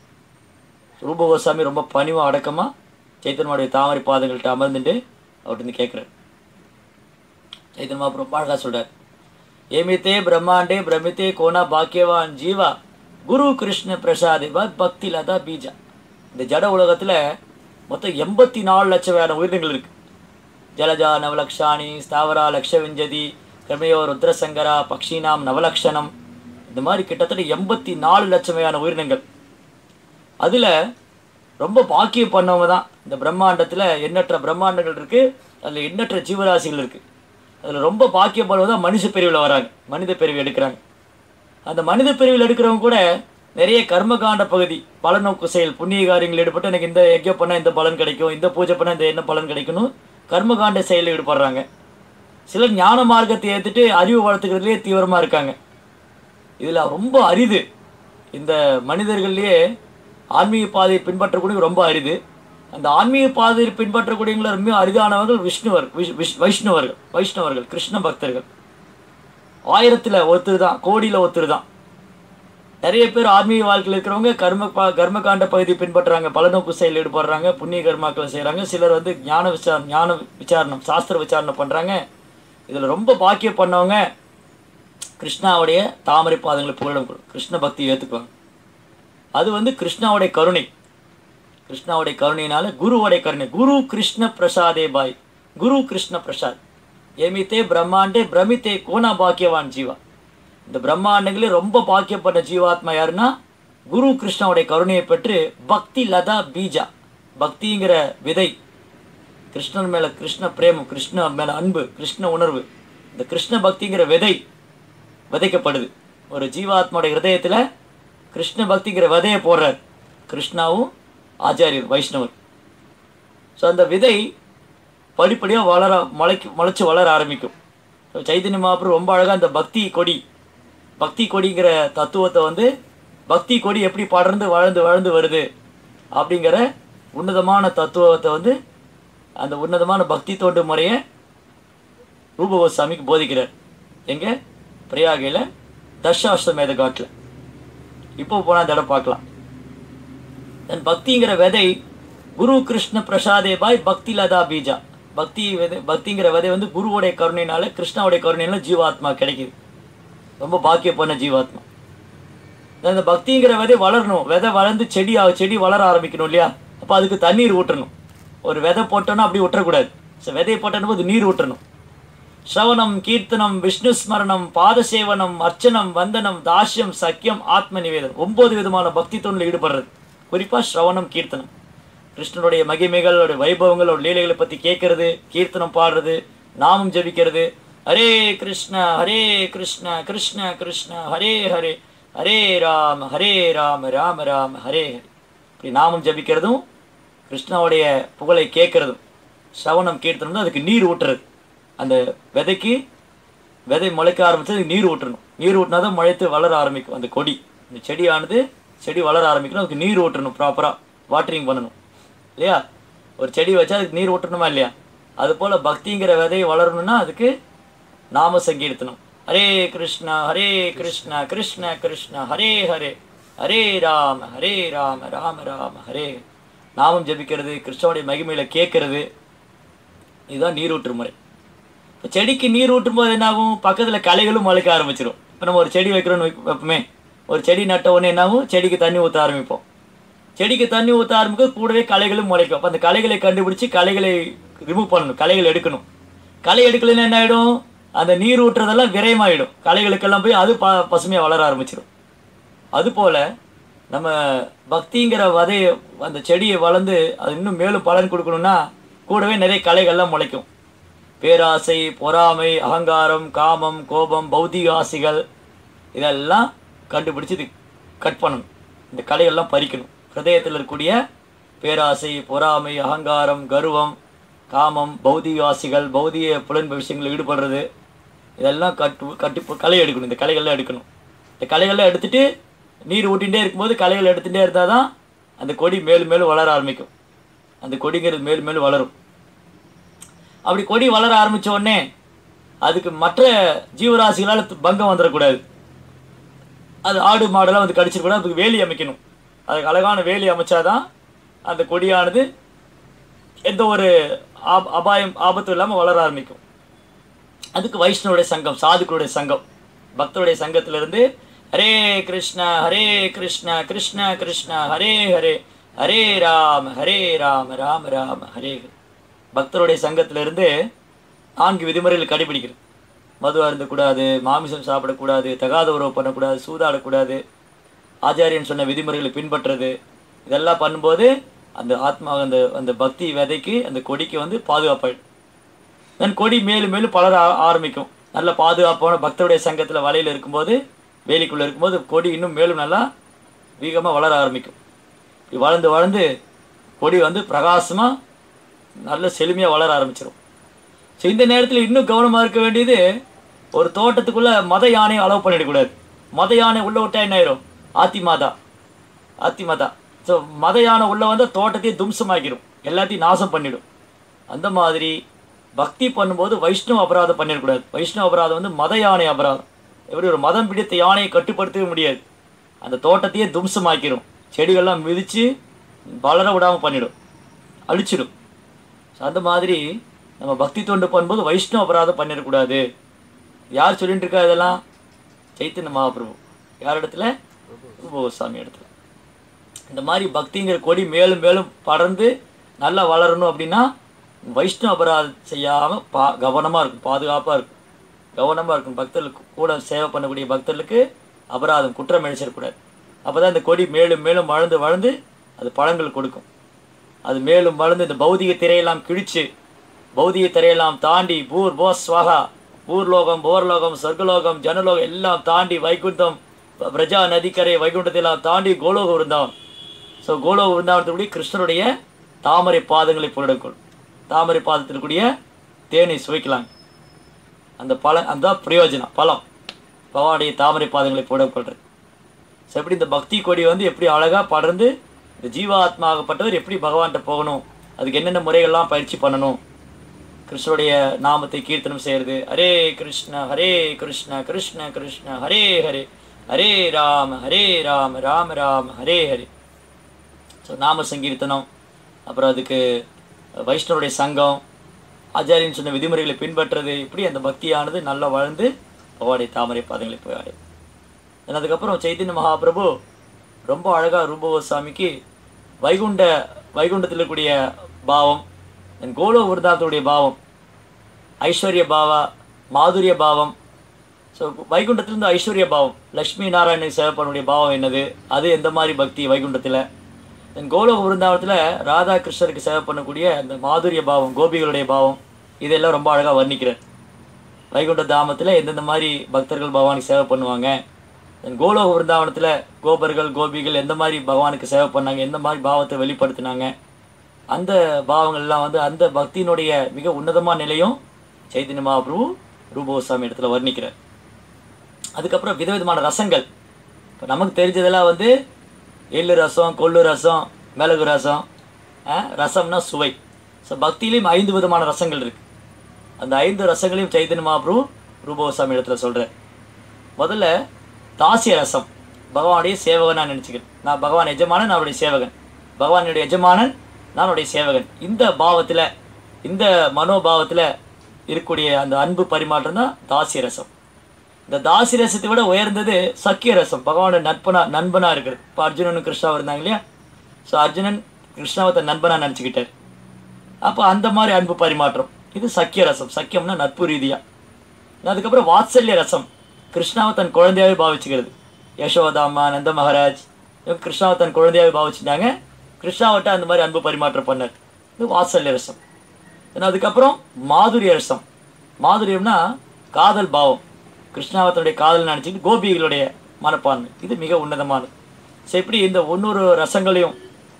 ரூப கோஸ்வாமி ரொம்ப பணிவாக அடக்கமாக சைத்தன்யனுடைய தாமரை பாதங்கள்கிட்ட அமர்ந்துட்டு அவர்கிட்ட கேட்குறார். சைத்தன்ய மகாபிரபு அழகாக சொல்கிறார், ஏமித்தே பிரம்மாண்டே பிரமித்தே கோனா பாக்கியவான் ஜீவா குரு கிருஷ்ண பிரசாதிபா பக்தி லதா பீஜா. இந்த ஜட உலகத்தில் மொத்தம் 84 லட்சம் உயிரினங்கள் இருக்குது. ஜலஜா நவலக்ஷாணி ஸ்தாவரா லக்ஷவிஞ்சதி கிரமயோ ருத்ரசங்கரா பக்ஷினாம் நவலக்ஷணம், இந்த மாதிரி கிட்டத்தட்ட 84 லட்சம் உயிரினங்கள். அதில் ரொம்ப பாக்கியம் பண்ணவங்க தான் இந்த பிரம்மாண்டத்தில். எண்ணற்ற பிரம்மாண்டங்கள் இருக்குது, அதில் எண்ணற்ற ஜீவராசிகள் இருக்குது. அதில் ரொம்ப பாக்கியம் பண்ணவங்க தான் மனுஷ பிரிவில் வராங்க, மனித பிரிவு எடுக்கிறாங்க. அந்த மனித பிரிவில் எடுக்கிறவங்க கூட நிறைய கர்மகாண்ட பகுதி, பலநோக்கு செயல், புண்ணிய காரியங்கள் ஈடுபட்டு எனக்கு இந்த யஜ்யம் பண்ணால் இந்த பலன் கிடைக்கும், இந்த பூஜை பண்ணால் இந்த என்ன பலன் கிடைக்கணும், கர்மகாண்ட செயலில் ஈடுபடுறாங்க. சிலர் ஞான மார்க்கத்தை ஏற்றுட்டு அறிவு வளர்த்துக்கிறதுலேயே தீவிரமாக இருக்காங்க. இதில் ரொம்ப அரிது, இந்த மனிதர்கள்லேயே ஆன்மீக பாதையை பின்பற்றக்கூடிய ரொம்ப அரிது. அந்த ஆன்மீக பாதையை பின்பற்றக்கூடியவங்கள ரொம்ப அரிதானவர்கள் வைஷ்ணவர்கள் கிருஷ்ண பக்தர்கள். 1000ல் ஒருத்தர் தான், கோடியில் ஒருத்தர் தான். நிறைய பேர் ஆன்மீக வாழ்க்கையில் இருக்கிறவங்க கர்மகாண்ட பகுதியை பின்பற்றுறாங்க, பலநோக்கு செயல் ஈடுபடுறாங்க, புண்ணிய கர்மாக்களை செய்கிறாங்க. சிலர் வந்து ஞான விசாரணம் சாஸ்திர விசாரணை பண்ணுறாங்க. இதில் ரொம்ப பாக்கியம் பண்ணவங்க கிருஷ்ணாவுடைய தாமரை பாதங்களை புகழும், கிருஷ்ண பக்தியை ஏற்றுக்குவாங்க. அது வந்து கிருஷ்ணாவுடைய கருணை, கிருஷ்ணாவுடைய கருணையினால குருவோடைய கருணை. குரு கிருஷ்ண பிரசாதே பாய், குரு கிருஷ்ண பிரசாத். ஏமித்தே பிரம்மாண்டே பிரமித்தே கோனா பாக்கியவான் ஜீவா. இந்த பிரம்மாண்டங்களே ரொம்ப பாக்கியப்பட்ட ஜீவாத்மா யாருன்னா குரு கிருஷ்ணாவுடைய கருணையை பெற்று பக்தி லதா பீஜா, பக்திங்கிற விதை, கிருஷ்ணன் மேலே கிருஷ்ண பிரேமம், கிருஷ்ண மேலே அன்பு, கிருஷ்ண உணர்வு, இந்த கிருஷ்ண பக்திங்கிற விதை விதைக்கப்படுது. ஒரு ஜீவாத்மாவுடைய ஹிருதயத்தில் கிருஷ்ண பக்திங்கிற விதையை போடுறார் கிருஷ்ணாவும் ஆச்சாரியர் வைஷ்ணவர். ஸோ அந்த விதை படிப்படியாக முளைச்சி வளர ஆரம்பிக்கும். ஸோ சைதன்ய மகாபிரபு ரொம்ப அழகாக அந்த பக்தி கொடிங்கிற தத்துவத்தை வந்து பக்தி கொடி எப்படி படர்ந்து வளர்ந்து வருது அப்படிங்கிற உன்னதமான தத்துவத்தை வந்து அந்த உன்னதமான பக்தி தோண்டு முறையை ரூப கோஸ்வாமிக்கு போதிக்கிறார். எங்கே? பிரயாகையில் தர்ஷாஸ்வமேத காட்டில். இப்போ போனால் அந்த இடம் பார்க்கலாம். தன் பக்திங்கிற விதை குரு கிருஷ்ண பிரசாதே பாய் பக்தி லதா பீஜா. பக்திங்கிற விதை வந்து குருவோடைய கருணையினால கிருஷ்ணாவுடைய கருணையினால ஜீவாத்மா கிடைக்கிது. ரொம்ப பாக்கியம் பண்ண ஜீவாத்மா. அந்த பக்திங்கிற விதை வளரணும், விதை வளர்ந்து செடி வளர ஆரம்பிக்கணும் இல்லையா? அப்போ அதுக்கு தண்ணீர் ஊற்றணும். ஒரு விதை போட்டோன்னா அப்படி விட்டுறக்கூடாது. ஸோ விதையை போட்டோன்னு போது நீர் ஊற்றணும். ஸ்ரவணம் கீர்த்தனம் விஷ்ணு ஸ்மரணம் பாதசேவனம் அர்ச்சனம் வந்தனம் தாஷ்யம் சக்கியம் ஆத்ம நிவேதனம், 9 விதமான பக்தி தொண்டில் ஈடுபடுறது. குறிப்பாக ஸ்ரவணம் கீர்த்தனம், கிருஷ்ணனுடைய மகிமைகள், வைபவங்கள், லீலைகளை பற்றி கேட்கறது, கீர்த்தனம் பாடுறது, நாமம் ஜபிக்கிறது. ஹரே கிருஷ்ண கிருஷ்ண கிருஷ்ண ஹரே ஹரே ஹரே ராம ராம ராம ஹரே ஹரே. இப்படி நாமம் ஜபிக்கிறதும் கிருஷ்ணாவுடைய புகழை கேட்கறதும். ஸ்ரவணம் கீர்த்தனம் தான் அதுக்கு நீர் ஊட்டுறது. அந்த விதை முளைக்க ஆரம்பித்து நீர் ஊற்றணும். நீர் ஊட்டினா தான் முளைத்து வளர ஆரம்பிக்கும் அந்த கொடி. இந்த செடி வளர ஆரம்பிக்கணும், அதுக்கு நீர் ஊற்றணும், ப்ராப்பராக வாட்டரிங் பண்ணணும் இல்லையா? ஒரு செடி வச்சா அதுக்கு நீர் ஊற்றணுமா இல்லையா? அதுபோல் பக்திங்கிற விதை வளரணும்னா அதுக்கு நாம சங்கீர்த்தனம். ஹரே கிருஷ்ணா கிருஷ்ண கிருஷ்ண ஹரே ஹரே ஹரே ராம ராம ராம ஹரே. நாமம் ஜபிக்கிறது, கிருஷ்ணனுடைய மகிமையில கேட்கறது, இதுதான் நீரூற்று முறை. இப்போ செடிக்கு நீர் ஊற்றும் போது என்னாகும்? பக்கத்தில் களைகளும் முளைக்க ஆரம்பிச்சிடும். இப்போ நம்ம ஒரு செடி வைக்கிறோன்னு வைப்போமே, ஒரு செடி நட்ட உடனே என்னாகும்? செடிக்கு தண்ணி ஊற்ற ஆரம்பிப்போம். செடிக்கு தண்ணி ஊற்ற ஆரம்பிக்கும், கூடவே களைகளும் முளைக்கும். அப்போ அந்த களைகளை கண்டுபிடிச்சி களைகளை ரிமூவ் பண்ணணும், களைகள் எடுக்கணும். களை எடுக்கலைன்னா என்ன ஆகிடும்? அந்த நீர் ஊற்றுறதெல்லாம் விரயமாகிடும், களைகளுக்கெல்லாம் போய் அது பசுமையாக வளர ஆரம்பிச்சிடும். அதுபோல் நம்ம பக்திங்கிற விதையை, அந்த செடியை வளர்ந்து அது இன்னும் மேலும் பலன் கொடுக்கணும்னா கூடவே நிறைய களைகள்லாம் முளைக்கும். பேராசை, பொறாமை, அகங்காரம், காமம், கோபம், பௌதிக ஆசைகள், இதெல்லாம் கண்டுபிடிச்சி இது கட் பண்ணணும். இந்த களையெல்லாம் பறிக்கணும். ஹிருதயத்தில் இருக்கக்கூடிய பேராசை, பொறாமை, அகங்காரம், கர்வம், காமம், பௌதிக ஆசைகள், பௌதிக புலன்பு விஷயங்களில் ஈடுபடுறது, இதெல்லாம் களை எடுக்கணும். இந்த களைகள்லாம் எடுக்கணும். இந்த களைகள்லாம் எடுத்துகிட்டு நீர் ஊட்டிகிட்டே இருக்கும்போது களைகள் எடுத்துகிட்டே இருந்தால் தான் அந்த கொடி மேலும் மேலும் வளர ஆரம்பிக்கும். அந்த கொடிங்கிறது மேலும் மேலும் வளரும். அப்படி கொடி வளர ஆரம்பித்த உடனே அதுக்கு மற்ற ஜீவராசிகளால் பங்கம் வந்துடக்கூடாது. அது ஆடு மாடெல்லாம் வந்து கடிச்சிடக்கூடாது. அதுக்கு வேலி அமைக்கணும். அதுக்கு அழகான வேலி அமைச்சாதான் அந்த கொடியானது எந்த ஒரு ஆபத்தும் இல்லாமல் வளர ஆரம்பிக்கும். அதுக்கு வைஷ்ணவுடைய சங்கம், சாதுக்களுடைய சங்கம், பக்தருடைய சங்கத்திலிருந்து ஹரே கிருஷ்ண கிருஷ்ண கிருஷ்ண ஹரே ஹரே ஹரே ராம ராம ராம ஹரே. பக்தருடைய சங்கத்திலிருந்து 4 விதிமுறைகள் கடைபிடிக்கிறது. மது அருந்தக்கூடாது, மாமிசம் சாப்பிடக்கூடாது, தகாத உறவு பண்ணக்கூடாது, சூதாடக்கூடாது, ஆச்சாரியன் சொன்ன விதிமுறைகளை பின்பற்றுறது. இதெல்லாம் பண்ணும்போது அந்த ஆத்மா அந்த பக்தி விதைக்கு அந்த கொடிக்கு வந்து பாதுகாப்பாயிடும். தென் கொடி மேலும் மேலும் பலர ஆரம்பிக்கும். நல்ல பாதுகாப்பான பக்தருடைய சங்கத்தில் வலையில் இருக்கும்போது, வேலிக்குள்ளே இருக்கும்போது கொடி இன்னும் மேலும் நல்லா வேகமாக வளர ஆரம்பிக்கும். வளர்ந்து வளர்ந்து கொடி வந்து பிரகாசமாக நல்ல செழுமையாக வளர ஆரம்பிச்சிடும். ஸோ இந்த நேரத்தில் இன்னும் கவனமாக இருக்க வேண்டியது, ஒரு தோட்டத்துக்குள்ளே மத யானையை அலோவ் பண்ணிடக்கூடாது. மத யானை உள்ளே விட்டா என்ன ஆயிரும்? ஆத்திமாதா. ஸோ மத யானை உள்ளே வந்தால் தோட்டத்தையே தும்சமாக்கிடும், எல்லாத்தையும் நாசம் பண்ணிடும். அந்த மாதிரி பக்தி பண்ணும்போது வைஷ்ணவ அபராதம் பண்ணிடக்கூடாது. வைஷ்ணவ அபராதம் வந்து மத யானை அபராதம். எப்படி ஒரு மதம் பிடித்த யானையை கட்டுப்படுத்தவே முடியாது. அந்த தோட்டத்தையே தும்சமாக்கிடும், செடிகள்லாம் மிதித்து வளர விடாமல் பண்ணிடும், அழிச்சிடும். ஸோ அந்த மாதிரி நம்ம பக்தி தொண்டு பண்ணும்போது வைஷ்ணவ அபராதம் பண்ணிடக்கூடாது. யார் சொல்லிட்டு இருக்கா இதெல்லாம்? சைத்தன்ய மகாபிரபு. யார் இடத்துல? கோஸ்வாமி இடத்துல. இந்த மாதிரி பக்திங்கிற கொடி மேலும் மேலும் படர்ந்து நல்லா வளரணும் அப்படின்னா வைஷ்ணவ அபராதம் செய்யாமல் கவனமாக இருக்கும், பாதுகாப்பாக இருக்கும், கவனமாக இருக்கும். பக்தர்களுக்கு கூட சேவை பண்ணக்கூடிய பக்தர்களுக்கு அபராதம், குற்றம் இழைச்சிடக்கூடாது. அப்போ தான் இந்த கொடி மேலும் மேலும் வளர்ந்து வளர்ந்து அது பழங்கள் கொடுக்கும். அது மேலும் வளர்ந்து இந்த பௌதிக திரையெல்லாம் கிழித்து, பௌதிக திரையெல்லாம் தாண்டி பூர்வஸ்வஹா, பூர்லோகம், போர்லோகம், சொர்க்கலோகம், ஜனலோகம் எல்லாம் தாண்டி வைகுண்டம், பிரஜா நதிக்கரை வைகுண்டத்தையெல்லாம் தாண்டி கோலோக விருந்தாவன். ஸோ கோலோக விருந்தாவனத்துக்குரிய கிருஷ்ணருடைய தாமரை பாதங்களை புலடக்கொள், தாமரை பாதத்தில் கூடிய தேனை சுவைக்கலாம். அந்த அந்த பிரயோஜனம், பலம் பகவானுடைய தாமரை பாதங்களை புலடக்கொள்றது. ஸோ எப்படி இந்த பக்தி கொடி வந்து எப்படி அழகாக படர்ந்து இந்த ஜீவாத்மாகப்பட்டவர் எப்படி பகவான்கிட்ட போகணும், அதுக்கு என்னென்ன முறைகள்லாம் பயிற்சி பண்ணணும், கிருஷ்ணருடைய நாமத்தை கீர்த்தனம் செய்கிறது. ஹரே கிருஷ்ண கிருஷ்ண கிருஷ்ண ஹரே ஹரே ஹரே ராம ராம ராம ஹரே ஹரே. ஸோ நாம சங்கீர்த்தனம், அப்புறம் அதுக்கு வைஷ்ணவருடைய சங்கம், ஆச்சாரியன் சொன்ன விதிமுறைகளை பின்பற்றுறது, இப்படி அந்த பக்தியானது நல்லா வளர்ந்து பகவானுடைய தாமரை பாதங்களை போய் ஆடும். அதுக்கப்புறம் சைத்தன்ய மகாபிரபு ரொம்ப அழகாக ரூப கோஸ்வாமிக்கு வைகுண்டத்தில் இருக்கக்கூடிய பாவம், கோலோக விருந்தாவனுடைய பாவம், ஐஸ்வர்ய பாவா, மாதுரிய பாவம். ஸோ வைகுண்டத்திலிருந்து ஐஸ்வர்ய பாவம், லக்ஷ்மி நாராயணன் சேவை பண்ணக்கூடிய பாவம் என்னது, அது எந்த மாதிரி பக்தி வைகுண்டத்தில். கோலோக விருந்தாவனத்தில் ராதா கிருஷ்ணருக்கு சேவை பண்ணக்கூடிய அந்த மாதுரிய பாவம், கோபிகளுடைய பாவம், இதெல்லாம் ரொம்ப அழகாக வர்ணிக்கிறார். வைகுண்ட தாமத்தில் எந்தெந்த மாதிரி பக்தர்கள் பகவானுக்கு சேவை பண்ணுவாங்க, கோலோக விருந்தாவனத்தில் கோபர்கள் கோபிகள் எந்த மாதிரி பகவானுக்கு சேவை பண்ணாங்க, எந்த மாதிரி பாவத்தை வெளிப்படுத்தினாங்க, அந்த பாவங்கள்லாம் வந்து அந்த பக்தியினுடைய மிக உன்னதமான நிலையும் சைத்தன்ய மகாபிரபு ரூப கோஸ்வாமி இடத்துல வர்ணிக்கிறார். அதுக்கப்புறம் விதவிதமான ரசங்கள். இப்போ நமக்கு தெரிஞ்சதெல்லாம் வந்து எள்ளு ரசம், கொள்ளு ரசம், மிளகு ரசம், ரசம்னா சுவை. ஸோ பக்தியிலையும் 5 விதமான ரசங்கள் இருக்குது. அந்த 5 ரசங்களையும் சைத்தன்ய மகாபிரபு ரூப கோஸ்வாமி இடத்துல சொல்கிறார். முதல்ல தாசிய ரசம், பகவானுடைய சேவகன் நான் நினச்சிக்கிறேன். நான் பகவான் எஜமானன், நான் அவருடைய சேவகன், பகவானுடைய எஜமானன், நான் அவருடைய சேவகன். இந்த பாவத்தில், இந்த மனோபாவத்தில் இருக்கக்கூடிய அந்த அன்பு பரிமாற்றம் தான் தாசிய ரசம். இந்த தாசிய ரசத்தை விட உயர்ந்தது சக்கிய ரசம், பகவானுடைய நண்பனாக இருக்கிறது. இப்போ அர்ஜுனனும் கிருஷ்ணாவும் இருந்தாங்க இல்லையா? ஸோ அர்ஜுனன் கிருஷ்ணாவை தன் நண்பனாக நினச்சிக்கிட்டார். அப்போ அந்த மாதிரி அன்பு பரிமாற்றம், இது சக்கிய ரசம். சக்கியம்னா நட்பு ரீதியாக. அதுக்கப்புறம் வாத்சல்ய ரசம், கிருஷ்ணாவை தன் குழந்தையாகவே பாவிச்சுக்கிறது. யசோதாமா, நந்த மகாராஜ் இவங்க கிருஷ்ணாவை தன் குழந்தையாகவே பாவிச்சுட்டாங்க. கிருஷ்ணாவட்ட அந்த மாதிரி அன்பு பரிமாற்றம் பண்ணார். இது வாத்சல்ய ரசம். அதுக்கப்புறம் மாதுரிய ரசம். மாதுரியம்னா காதல் பாவம், கிருஷ்ணாவத்தனுடைய காதல் நினச்சிக்கிட்டு கோபிகளுடைய மனப்பான்மை, இது மிக உன்னதமானது. ஸோ இப்படி இந்த 100 ரசங்களையும்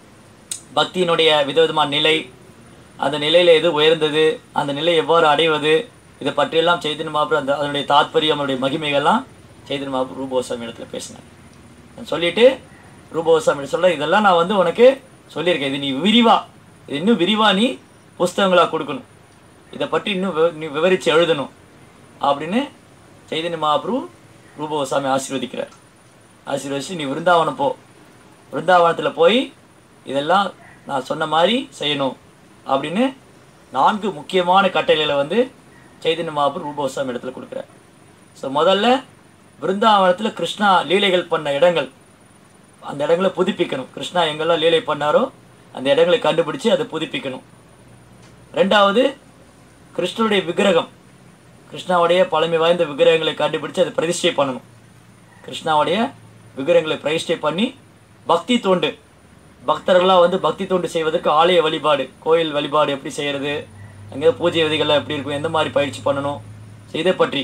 பக்தியினுடைய விதவிதமான நிலை, அந்த நிலையில் எது உயர்ந்தது, அந்த நிலை எவ்வாறு அடைவது, இதை பற்றியெல்லாம் சைத்தன்ய மகாபிரபு அதனுடைய தாத்பரியம், அவனுடைய மகிமைகள்லாம் சைத்தன்ய மகாபிரபு ரூப கோஸ்வாமி இடத்துல பேசினார். சொல்லிட்டு ரூபகோஸ்வாமி சொல்ல, இதெல்லாம் நான் வந்து உனக்கு சொல்லியிருக்கேன், இது நீ இது இன்னும் விரிவாக நீ புஸ்தகங்களாக கொடுக்கணும், இதை பற்றி இன்னும் நீ விவரித்து எழுதணும் அப்படின்னு சைதன்ய மகாபிரபு ரூபகோஸ்வாமி ஆசீர்வதிக்கிறார். ஆசீர்வதிச்சு, நீ விருந்தாவனம் போ, விருந்தாவனத்தில் போய் இதெல்லாம் நான் சொன்ன மாதிரி செய்யணும் அப்படின்னு 4 முக்கியமான கட்டளைகளை வந்து சைதன்ய மகாபிரபு ரூபகோஸ்வாமி இடத்துல கொடுக்குறார். ஸோ முதல்ல விருந்தாவனத்தில் கிருஷ்ணா லீலைகள் பண்ண இடங்கள், அந்த இடங்களை புதுப்பிக்கணும். கிருஷ்ணா எங்கெல்லாம் லீலை பண்ணாரோ அந்த இடங்களை கண்டுபிடிச்சு அதை புதுப்பிக்கணும். 2வது, கிருஷ்ணனுடைய விக்கிரகம், கிருஷ்ணாவுடைய பழமை வாய்ந்த விக்கிரகங்களை கண்டுபிடிச்சு அதை பிரதிஷ்டை பண்ணணும். கிருஷ்ணாவுடைய விக்கிரகங்களை பிரதிஷ்டை பண்ணி பக்தி தொண்டு, பக்தர்களாக வந்து பக்தி தொண்டு செய்வதற்கு ஆலய வழிபாடு, கோயில் வழிபாடு எப்படி செய்கிறது, அங்கே பூஜை விதிகள்லாம் எப்படி இருக்கும், எந்த மாதிரி பயிற்சி பண்ணணும், இதை பற்றி.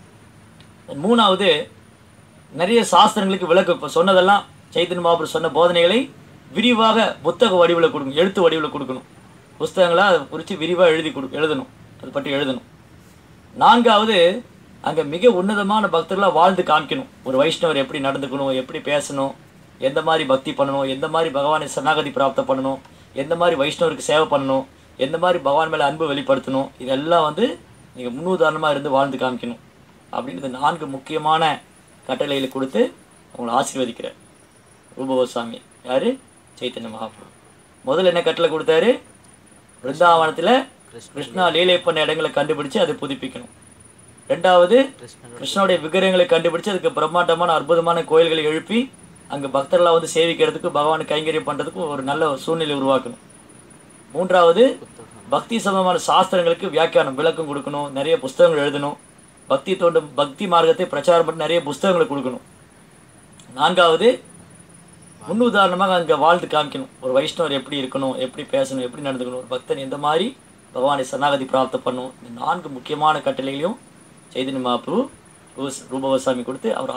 3வது, நிறைய சாஸ்திரங்களுக்கு விளக்கு. இப்போ சொன்னதெல்லாம் சைதன்ய மகாபிரபு சொன்ன போதனைகளை விரிவாக புத்தக வடிவில் கொடுக்கணும், எழுத்து வடிவில் கொடுக்கணும். புஸ்தகங்களாக அதை குறித்து விரிவாக எழுதணும், அதை பற்றி எழுதணும். 4வது, அங்கே மிக உன்னதமான பக்தர்களாக வாழ்ந்து காமிக்கணும். ஒரு வைஷ்ணவர் எப்படி நடந்துக்கணும், எப்படி பேசணும், எந்த மாதிரி பக்தி பண்ணணும், எந்த மாதிரி பகவானை சரணாகதி பிராப்தம் பண்ணணும், எந்த மாதிரி வைஷ்ணவருக்கு சேவை பண்ணணும், எந்த மாதிரி பகவான் மேலே அன்பு வெளிப்படுத்தணும், இதெல்லாம் வந்து நீங்கள் முன்னுதாரணமாக இருந்து வாழ்ந்து காமிக்கணும் அப்படின்னு இந்த 4 முக்கியமான கட்டளைகளை கொடுத்து அவங்களை ஆசீர்வதிக்கிறார் ரூபகோஸ்வாமி. யார்? சைத்தன்ய மகாபிரபு. முதல்ல என்ன கட்டளை கொடுத்தாரு? விருந்தாவனத்தில் கிருஷ்ணா லீலை பண்ண இடங்களை கண்டுபிடிச்சு அதை புதுப்பிக்கணும். 2வது, கிருஷ்ணனுடைய விக்கிரகங்களை கண்டுபிடிச்சு அதுக்கு பிரம்மாண்டமான அற்புதமான கோயில்களை எழுப்பி அங்கே பக்தர்களாக வந்து சேவிக்கிறதுக்கு, பகவானை கைங்கரியம் பண்ணுறதுக்கு ஒரு நல்ல சூழ்நிலை உருவாக்கணும். 3வது, பக்தி சம்பந்தமான சாஸ்திரங்களுக்கு வியாக்கியானம், விளக்கம் கொடுக்கணும், நிறைய புஸ்தகங்கள் எழுதணும், பக்தி மார்க்கத்தை பிரச்சாரம் பண்ணி நிறைய புஸ்தகங்களை கொடுக்கணும். 4வது, முன்னுதாரணமாக அங்கே வாழ்ந்து காமிக்கணும். ஒரு வைஷ்ணவர் எப்படி இருக்கணும், எப்படி பேசணும், எப்படி நடந்துக்கணும், ஒரு பக்தன் எந்த மாதிரி பகவானை சரணாகதி பிராப்தம் பண்ணணும். இந்த 4 முக்கியமான கட்டளைகளையும் சைதன்ய மகாபிரபு ரூபகோஸ்வாமி கொடுத்து அவர்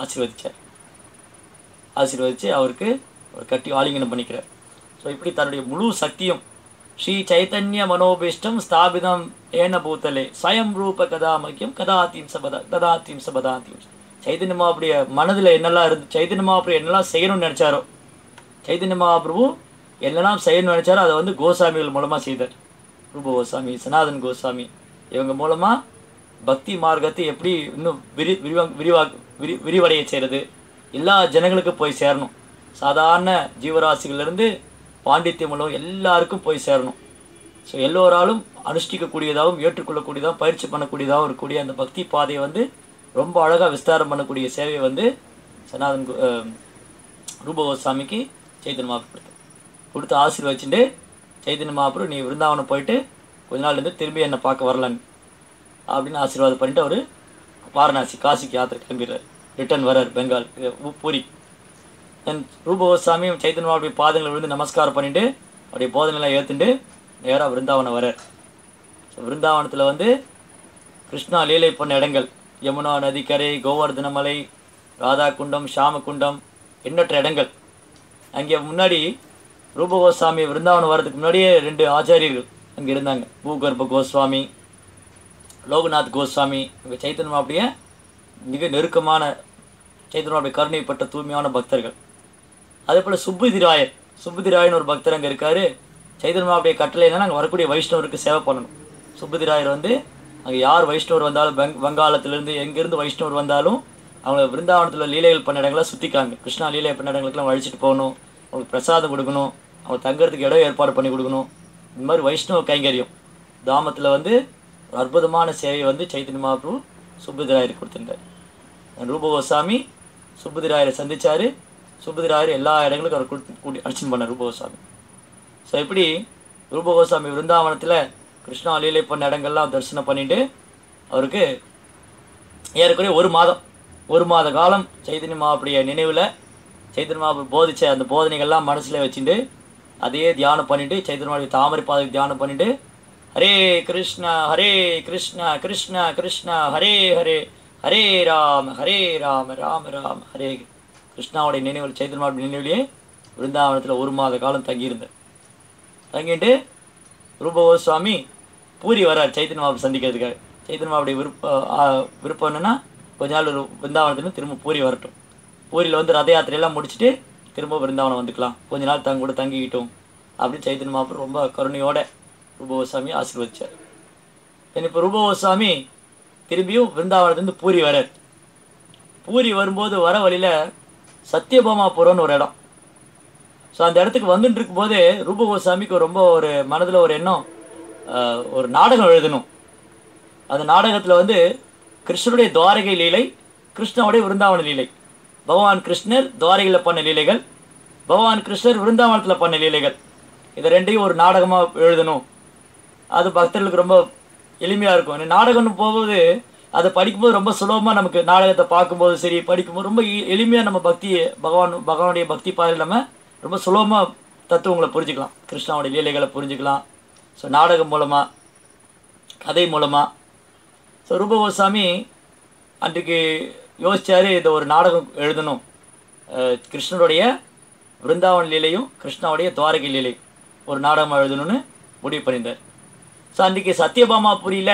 ஆசீர்வதித்து அவருக்கு ஒரு கட்டி ஆலிங்கனம் பண்ணிக்கிறார். ஸோ இப்படி தன்னுடைய முழு சக்தியும் ஸ்ரீ சைத்தன்ய மனோபீஷ்டம் ஸ்தாபிதம் ஏன பூத்தலே ஸ்வயம் ரூப கதாமக்கியம் கதாத்தீம் சபதாத்தீம். சைதன்ய மகாபிரிய மனதில் என்னெல்லாம் சைதன்ய மகாபிரபு என்னெல்லாம் செய்யணும்னு நினச்சாரோ, சைதன்ய மகாபிரபு என்னெல்லாம் செய்யணும்னு நினச்சாரோ அதை வந்து கோசாமிகள் மூலமாக செய்தார். ரூப கோஸ்வாமி, சனாதன் கோஸ்வாமி, இவங்க மூலமாக பக்தி மார்க்கத்தை எப்படி இன்னும் விரிவடைய செய்கிறது, எல்லா ஜனங்களுக்கும் போய் சேரணும். சாதாரண ஜீவராசிகளிலிருந்து பாண்டித்யம் உள்ளவங்க எல்லாருக்கும் போய் சேரணும். ஸோ எல்லோராலும் அனுஷ்டிக்கக்கூடியதாகவும் ஏற்றுக்கொள்ளக்கூடியதாகவும் பயிற்சி பண்ணக்கூடியதாகவும் இருக்கக்கூடிய அந்த பக்தி பாதையை வந்து ரொம்ப அழகாக விஸ்தாரம் பண்ணக்கூடிய சேவையை வந்து சனாதன் ரூப கோஸ்வாமிக்கு சைதன்ய மகாபிரபு கொடுத்து ஆசீர்வதிச்சுட்டு, சைதன்ய மகாபிரபு நீ விருந்தாவனம் போயிட்டு கொஞ்ச நாள்லேருந்து திரும்பி என்னை பார்க்க வரலான்னு அப்படின்னு ஆசீர்வாதம் பண்ணிட்டு அவர் வாரணாசி காசிக்கு யாத்திரை கிளம்பிடுறார். ரிட்டர்ன் வரார் பெங்கால் பூரி. ரூப கோஸ்வாமியும் சைதன்ய மகாபிரபு பாதங்களை விழுந்து நமஸ்காரம் பண்ணிட்டு அவருடைய போதனைலாம் ஏற்றுண்டு நேராக விருந்தாவனம் வரார். ஸோ விருந்தாவனத்தில் வந்து கிருஷ்ணா லீலை பண்ண இடங்கள், யமுனா நதிக்கரை, கோவர்தன மலை, ராதா குண்டம், ஷாம குண்டம், எண்ணற்ற இடங்கள். அங்கே முன்னாடி ரூப கோஸ்வாமி விருந்தாவனம் வர்றதுக்கு முன்னாடியே 2 ஆச்சாரியர்கள் அங்கே இருந்தாங்க. பூகர்ப கோஸ்வாமி, லோகநாத் கோஸ்வாமி. இவங்க சைத்தன்ய மகாபிரிய மிக நெருக்கமான, சைத்தன்ய மகாபிரிய கருணைப்பட்ட தூய்மையான பக்தர்கள். அதே போல் சுப்புதிராயன் ஒரு பக்தர் அங்கே இருக்கார். சைத்தன்ய மகாபிரிய கட்டளை என்னன்னா அங்கே வரக்கூடிய வைஷ்ணவருக்கு சேவை பண்ணணும். சுப்புதிராயர் வந்து அங்கே யார் வைஷ்ணவர் வந்தாலும், வங்காளத்திலேருந்து எங்கேருந்து வைஷ்ணவர் வந்தாலும் அவங்க விருந்தாவனத்தில் லீலைகள் பண்ண இடங்களாக சுற்றிக்காங்க. கிருஷ்ணா லீலை பண்ண இடங்களுக்கெல்லாம் அழைச்சிட்டு போகணும், அவங்களுக்கு பிரசாதம் கொடுக்கணும், அவங்க தங்குறதுக்கு இடம் ஏற்பாடு பண்ணி கொடுக்கணும். இந்த மாதிரி வைஷ்ணவ கைங்கரியம் தாமத்தில் வந்து ஒரு அற்புதமான சேவையை வந்து சைத்தன்ய மகாபிரபு சுப்புதிராயருக்கு கொடுத்துருந்தார். ரூப கோஸ்வாமி சுப்புதிராயரை சந்தித்தார். சுப்புதிராயர் எல்லா இடங்களுக்கும் அவர் கூட்டி அர்ச்சனை பண்ணார் ரூப கோஸ்வாமி. ஸோ இப்படி ரூப கோஸ்வாமி விருந்தாவனத்தில் கிருஷ்ணா லீலை பண்ண இடங்கள்லாம் தரிசனம் பண்ணிவிட்டு அவருக்கு ஏறக்குறைய ஒரு மாத காலம் சைத்தன்ய மகாபிரிய நினைவில் சைத்தன்ய மகாபிரபு போதிச்ச அந்த போதனைகள்லாம் மனசில் வச்சுட்டு அதையே தியானம் பண்ணிவிட்டு சைத்தன்ய மகாபிரிய தாமரை பாதை தியானம் பண்ணிவிட்டு ஹரே கிருஷ்ணா கிருஷ்ணா கிருஷ்ணா ஹரே ஹரே ஹரே ராம ராம ராம ஹரே. கிருஷ்ணாவுடைய நினைவில் சைத்தன்ய மகாபிரிய நினைவிலேயே விருந்தாவனத்தில் 1 மாத காலம் தங்கிட்டு ரூப கோஸ்வாமி பூரி வரார் சைத்தன்ய மகாபிரபு சந்திக்கிறதுக்காக. சைத்தன்ய மகாபிரிய விருப்பம் என்னென்னா கொஞ்ச நாள் விருந்தாவனத்துலேருந்து திரும்ப பூரி வரட்டும். பூரியில் வந்து ரத யாத்திரையெல்லாம் முடிச்சுட்டு திரும்ப விருந்தாவனம் வந்துக்கலாம், கொஞ்ச நாள் கூட தங்கிக்கிட்டோம் அப்படின்னு சைத்தன்ய மகாபிரபு ரொம்ப கருணையோட ரூப கோஸ்வாமி ஆசீர்வதிச்சார். இப்போ ரூப கோஸ்வாமி திரும்பியும் விருந்தாவனத்துலேருந்து பூரி வரார். பூரி வரும்போது வர வழியில் சத்யபாமாபுரம்னு ஒரு இடம். ஸோ அந்த இடத்துக்கு வந்துட்டு இருக்கும்போது ரூப கோஸ்வாமிக்கு ரொம்ப ஒரு மனதில் ஒரு எண்ணம், ஒரு நாடகம் எழுதணும். அந்த நாடகத்தில் வந்து கிருஷ்ணருடைய துவாரகை லீலை, கிருஷ்ணனுடைய விருந்தாவன லீலை, பகவான் கிருஷ்ணர் துவாரகையில் பண்ண லீலைகள், பகவான் கிருஷ்ணர் விருந்தாவனத்தில் பண்ண லீலைகள், இதை ரெண்டையும் ஒரு நாடகமாக எழுதணும். அது பக்தர்களுக்கு ரொம்ப எளிமையாக இருக்கும். நாடகம்னு போகும்போது அதை படிக்கும்போது ரொம்ப சுலபமாக நமக்கு நாடகத்தை பார்க்கும்போது சரி, படிக்கும்போது ரொம்ப எளிமையாக நம்ம பகவானுடைய பக்தி பாதையில் நம்ம ரொம்ப சுலபமாக தத்துவங்களை புரிஞ்சுக்கலாம், கிருஷ்ணாவுடைய லீலைகளை புரிஞ்சுக்கலாம். ஸோ நாடகம் மூலமாக, கதை மூலமாக. ஸோ ரூப கோஸ்வாமி அன்றைக்கு யோசித்தார், இதை ஒரு நாடகம் எழுதணும், கிருஷ்ணருடைய விருந்தாவன லீலையும் கிருஷ்ணாவுடைய துவாரகை லீலை ஒரு நாடகமாக எழுதணும்னு முடிவு பண்ணியிருந்தார். ஸோ அன்றைக்கி சத்யபாமாபுரியில்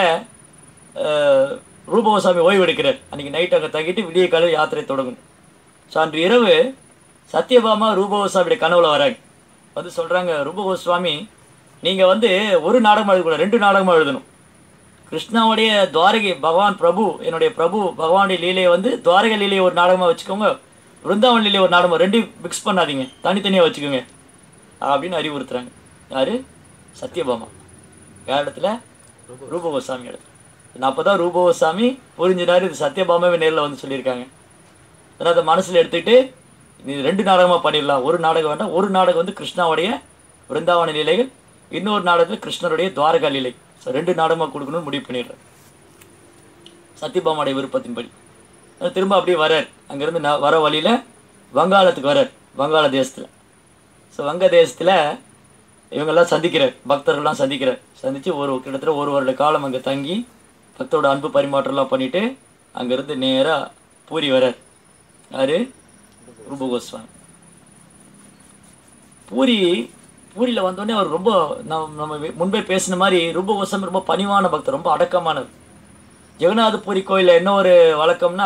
ரூப கோஸ்வாமி ஓய்வு எடுக்கிறார். அன்றைக்கி நைட் அங்கே தங்கிட்டு விடிய காலையில் யாத்திரை தொடங்கணும். ஸோ அன்று இரவு சத்யபாமா ரூப கோஸ்வாமியுடைய கனவுல வராங்க. வந்து சொல்கிறாங்க, ரூப கோஸ்வாமி நீங்கள் வந்து ஒரு நாடகமாக எழுதக்கூடாது, 2 நாடகமாக எழுதணும். கிருஷ்ணாவுடைய துவாரகை, பகவான் பிரபு, என்னுடைய பிரபு பகவானுடைய லீலையை வந்து துவாரகை லீலையை ஒரு நாடகமாக வச்சுக்கோங்க, விருந்தாவன் லீலையை ஒரு நாடகம், 2 மிக்ஸ் பண்ணாதீங்க, தனித்தனியாக வச்சுக்கோங்க அப்படின்னு அறிவுறுத்துறாங்க. யார்? சத்யபாமா. யார் இடத்துல? ரூப கோஸ்வாமி இடத்துல. நான் அப்போ தான் ரூப கோஸ்வாமி புரிஞ்சினார், இது சத்யபாமாவே நேரில் வந்து சொல்லியிருக்காங்க. அதனால் அதை மனசில் எடுத்துக்கிட்டு இது 2 நாடகமாக பண்ணிடலாம், ஒரு நாடகம் வேண்டாம். ஒரு நாடகம் வந்து கிருஷ்ணாவுடைய விருந்தாவன லீலைகள், இன்னொரு நாடகத்தில் கிருஷ்ணருடைய துவாரகா லீலை. ஸோ 2 நாடகமாக கொடுக்கணும்னு முடிவு பண்ணிடுறேன் சத்யபாமாவுடைய விருப்பத்தின்படி. திரும்ப அப்படியே வரார். அங்கேருந்து வர வழியில் வங்காளத்துக்கு வரார், வங்காள தேசத்தில். ஸோ வங்க தேசத்தில் இவங்கெல்லாம் சந்திக்கிறார், பக்தர்கள்லாம் சந்திக்கிறார். சந்தித்து கிட்டத்தட்ட 1 வருட காலம் அங்கே தங்கி பக்தரோட அன்பு பரிமாற்றம்லாம் பண்ணிவிட்டு அங்கேருந்து நேராக பூரி வரார். யார்? ரூப கோஸ்வாமி. பூரியில் வந்தோடனே அவர் ரொம்ப நம்ம முன்பே பேசின மாதிரி ரூப கோஸ்வாமி ரொம்ப பணிவான பக்தர், ரொம்ப அடக்கமானவர். ஜெகநாத பூரி கோயிலில் என்ன ஒரு வழக்கம்னா,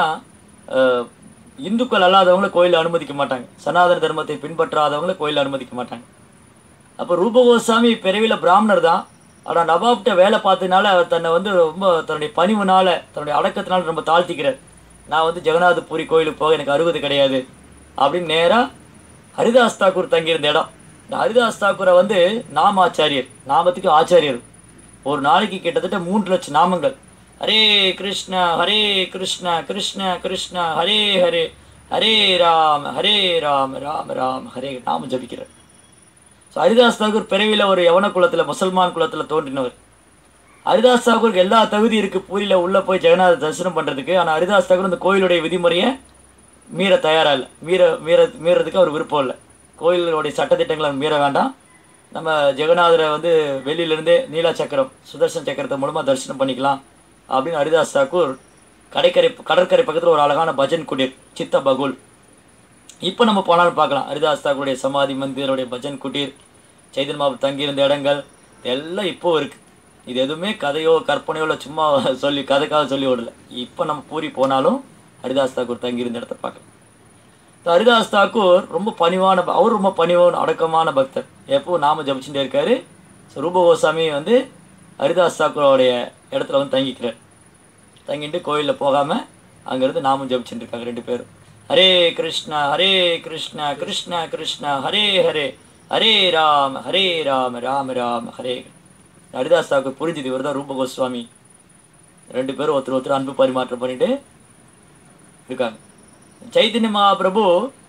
இந்துக்கள் அல்லாதவங்களை கோயிலில் அனுமதிக்க மாட்டாங்க, சனாதன தர்மத்தை பின்பற்றாதவங்களை கோயிலில் அனுமதிக்க மாட்டாங்க. அப்போ ரூப கோஸ்வாமி பிறவியில் பிராமணர் தான், ஆனால் நவாப்கிட்ட வேலை பார்த்ததுனால அவர் தன்னை வந்து ரொம்ப தன்னுடைய பணிவுனால, தன்னுடைய அடக்கத்தினால ரொம்ப தாழ்த்திக்கிறார். நான் வந்து ஜெகநாத பூரி கோயிலுக்கு போக எனக்கு அருகதை கிடையாது அப்படின்னு நேராக ஹரிதாஸ் தாக்கூர் தங்கியிருந்த இடம். இந்த ஹரிதாஸ் தாக்கூரை வந்து நாமாச்சாரியர், நாமத்துக்கு ஆச்சாரியர். ஒரு நாளைக்கு கிட்டத்தட்ட 3 லட்சம் நாமங்கள், ஹரே கிருஷ்ண ஹரே கிருஷ்ண கிருஷ்ண கிருஷ்ண ஹரே ஹரே ஹரே ராம ராம ராம ஹரே நாம ஜபிக்கிறார். ஸோ ஹரிதாஸ் தாக்கூர் பிறவியில் ஒரு யவன குலத்தில், முசல்மான் குலத்தில் தோன்றினவர். ஹரிதாஸ் தாக்கூருக்கு எல்லா தகுதி இருக்குது பூரியில் உள்ளே போய் ஜெகநாத தரிசனம் பண்ணுறதுக்கு. ஆனால் ஹரிதாஸ் தாக்கூர் இந்த கோயிலுடைய விதிமுறையை மீற தயாராக இல்லை, மீறதுக்கு அவர் விருப்பம் இல்லை. கோயிலுடைய சட்டத்திட்டங்களை மீற வேண்டாம், நம்ம ஜெகநாதரை வந்து வெளியிலேருந்தே நீலா சக்கரம், சுதர்சன சக்கரத்தை மூலமாக தரிசனம் பண்ணிக்கலாம் அப்படின்னு ஹரிதாஸ் தாக்கூர் கடற்கரை பக்கத்தில் ஒரு அழகான பஜன் குடீர், சித்த பகுல், இப்போ நம்ம போனாலும் பார்க்கலாம். ஹரிதாஸ் தாக்கூருடைய சமாதி மந்திரோடைய பஜன் குடீர், சைதன்ய மகாபிரபு தங்கியிருந்த இடங்கள் எல்லாம் இப்போது இருக்குது. இது எதுவுமே கதையோ கற்பனையோ இல்லை, சும்மா சொல்லி கதைக்காக சொல்லி விடல. இப்போ நம்ம பூரி போனாலும் ஹரிதாஸ் தாக்கூர் தங்கியிருந்த இடத்த பார்க்கலாம். ஹரிதாஸ் தாக்கூர் ரொம்ப பணிவான, அவர் ரொம்ப பணிவான அடக்கமான பக்தர், எப்போவும் நாம ஜபிச்சுட்டே இருக்காரு. ஸோ ரூப கோஸ்வாமி வந்து ஹரிதாஸ் தாக்கூரோடைய இடத்துல வந்து தங்கிக்கிறார். தங்கிட்டு கோயிலில் போகாமல் அங்கேருந்து நாமும் ஜபிச்சுட்டு இருக்காங்க 2 பேரும். ஹரே கிருஷ்ணா கிருஷ்ண கிருஷ்ண ஹரே ஹரே ஹரே ராம ராம ராம ஹரே. ஹரிதாஸ் தாக்கூர் புரிஞ்சுது, இவர் தான் ரூப கோஸ்வாமி. 2 பேரும் ஒருத்தர் அன்பு பரிமாற்றம் பண்ணிட்டு இருக்காங்க. சைதன்ய மகாபிரபு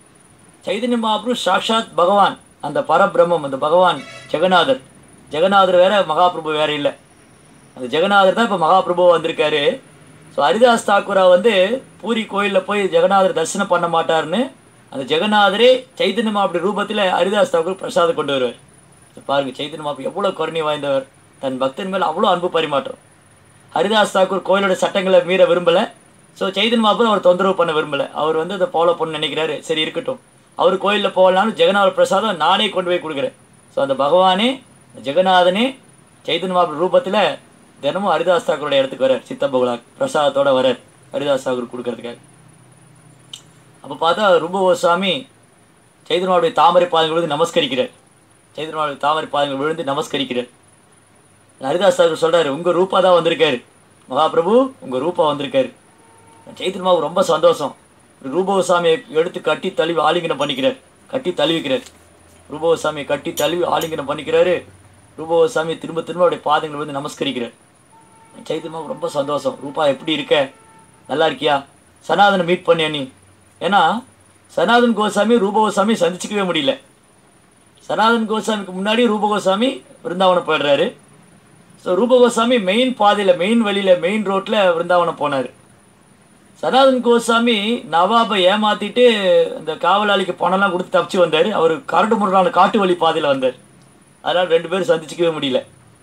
சாக்ஷாத் பகவான், அந்த பரபிரம்மம், அந்த பகவான் ஜெகநாதர் வேற, மகாபிரபு வேற இல்லை. அந்த ஜெகநாதர் தான் இப்போ மகாபிரபு வந்திருக்காரு. ஸோ ஹரிதாஸ் தாக்கூரா வந்து பூரி கோயிலில் போய் ஜெகநாதர் தரிசனம் பண்ண மாட்டார்னு அந்த ஜெகநாதரே சைதன்ய மகாபிரபு ரூபத்தில் ஹரிதாஸ் தாக்கூர் பிரசாதம் கொண்டு வருவார். பாருங்கள், சைதன்ய மகாபிரபு எவ்வளோ கருணை வாய்ந்தவர், தன் பக்தன் மேலே அவ்வளோ அன்பு பரிமாற்றம். ஹரிதாஸ் தாக்கூர் கோயிலோட சட்டங்களை மீற விரும்பலை. ஸோ சைதன்ய மகாபிரபு அவர் தொந்தரவு பண்ண விரும்பலை. அவர் வந்து அதை ஃபாலோ பண்ண நினைக்கிறாரு. சரி இருக்கட்டும், அவர் கோயிலில் போகலான்னு ஜெகநாதர் பிரசாதம் நானே கொண்டு போய் கொடுக்குறேன். ஸோ அந்த பகவானே, ஜெகநாதனே சைதன்ய மகாபிரபு ரூபத்தில் தினமும் ஹரிதாஸ் தாக்கூரோட இடத்துக்கு வரார், சித்த பகுலா பிரசாதத்தோடு வரார் ஹரிதாஸ் தாக்கூர் கொடுக்கறதுக்காக. அப்போ பார்த்தா ரூப கோஸ்வாமி சைதன்யாவுடைய தாமரை பாதங்கள் விழுந்து நமஸ்கரிக்கிறார். சைதன்யாவுடைய தாமரை பாதங்கள் விழுந்து நமஸ்கரிக்கிறார். ஹரிதாஸ் அவர்கள் சொல்கிறாரு, உங்கள் ரூபா தான் வந்திருக்காரு மகாபிரபு, உங்கள் ரூபா வந்திருக்காரு. சைதன்யாவுக்கு ரொம்ப சந்தோஷம். ரூபகோசாமியை எடுத்து கட்டி தழுவி ஆலிங்கனம் பண்ணிக்கிறார், கட்டி தழுவிக்கிறார். ரூபகோசாமியை கட்டி தழுவி ஆலிங்கனம் பண்ணிக்கிறாரு. ரூபகோசாமியை திரும்ப திரும்ப அவருடைய பாதங்கள் வந்து நமஸ்கரிக்கிறார். சைதன்யாவுக்கு ரொம்ப சந்தோஷம். ரூபா எப்படி இருக்க, நல்லா இருக்கியா, சனாதனை மீட் பண்ணியா நீ? ஏன்னா சனாதன் கோசாமி ரூபகோசாமி சந்திச்சிக்கவே முடியல. சனாதன் கோசாமிக்கு முன்னாடி ரூபகோசாமி விருந்தாவனம் போயிடுறாரு. ஸோ ரூபகோசாமி மெயின் பாதையில், மெயின் வழியில், மெயின் ரோட்டில் விருந்தாவனம் போனார். சனாதன் கோசாமி நவாபை ஏமாற்றிட்டு இந்த காவலாளிக்கு பணம்லாம் கொடுத்து தப்பிச்சு வந்தார். அவர் கரடு முரடான காட்டு வழி பாதையில் வந்தார். அதனால் 2 பேரும் சந்திச்சிக்கவே முடியல.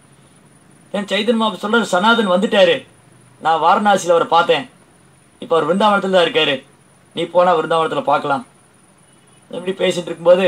ஏன் சைதன்ய மகாபிரபு சொல்கிறார், சனாதன் வந்துட்டார், நான் வாரணாசியில் அவரை பார்த்தேன், இப்போ அவர் விருந்தாவனத்தில் தான் இருக்கார், நீ போனால் விருந்தாவனத்தில் பார்க்கலாம். இப்படி பேசிகிட்டு இருக்கும்போது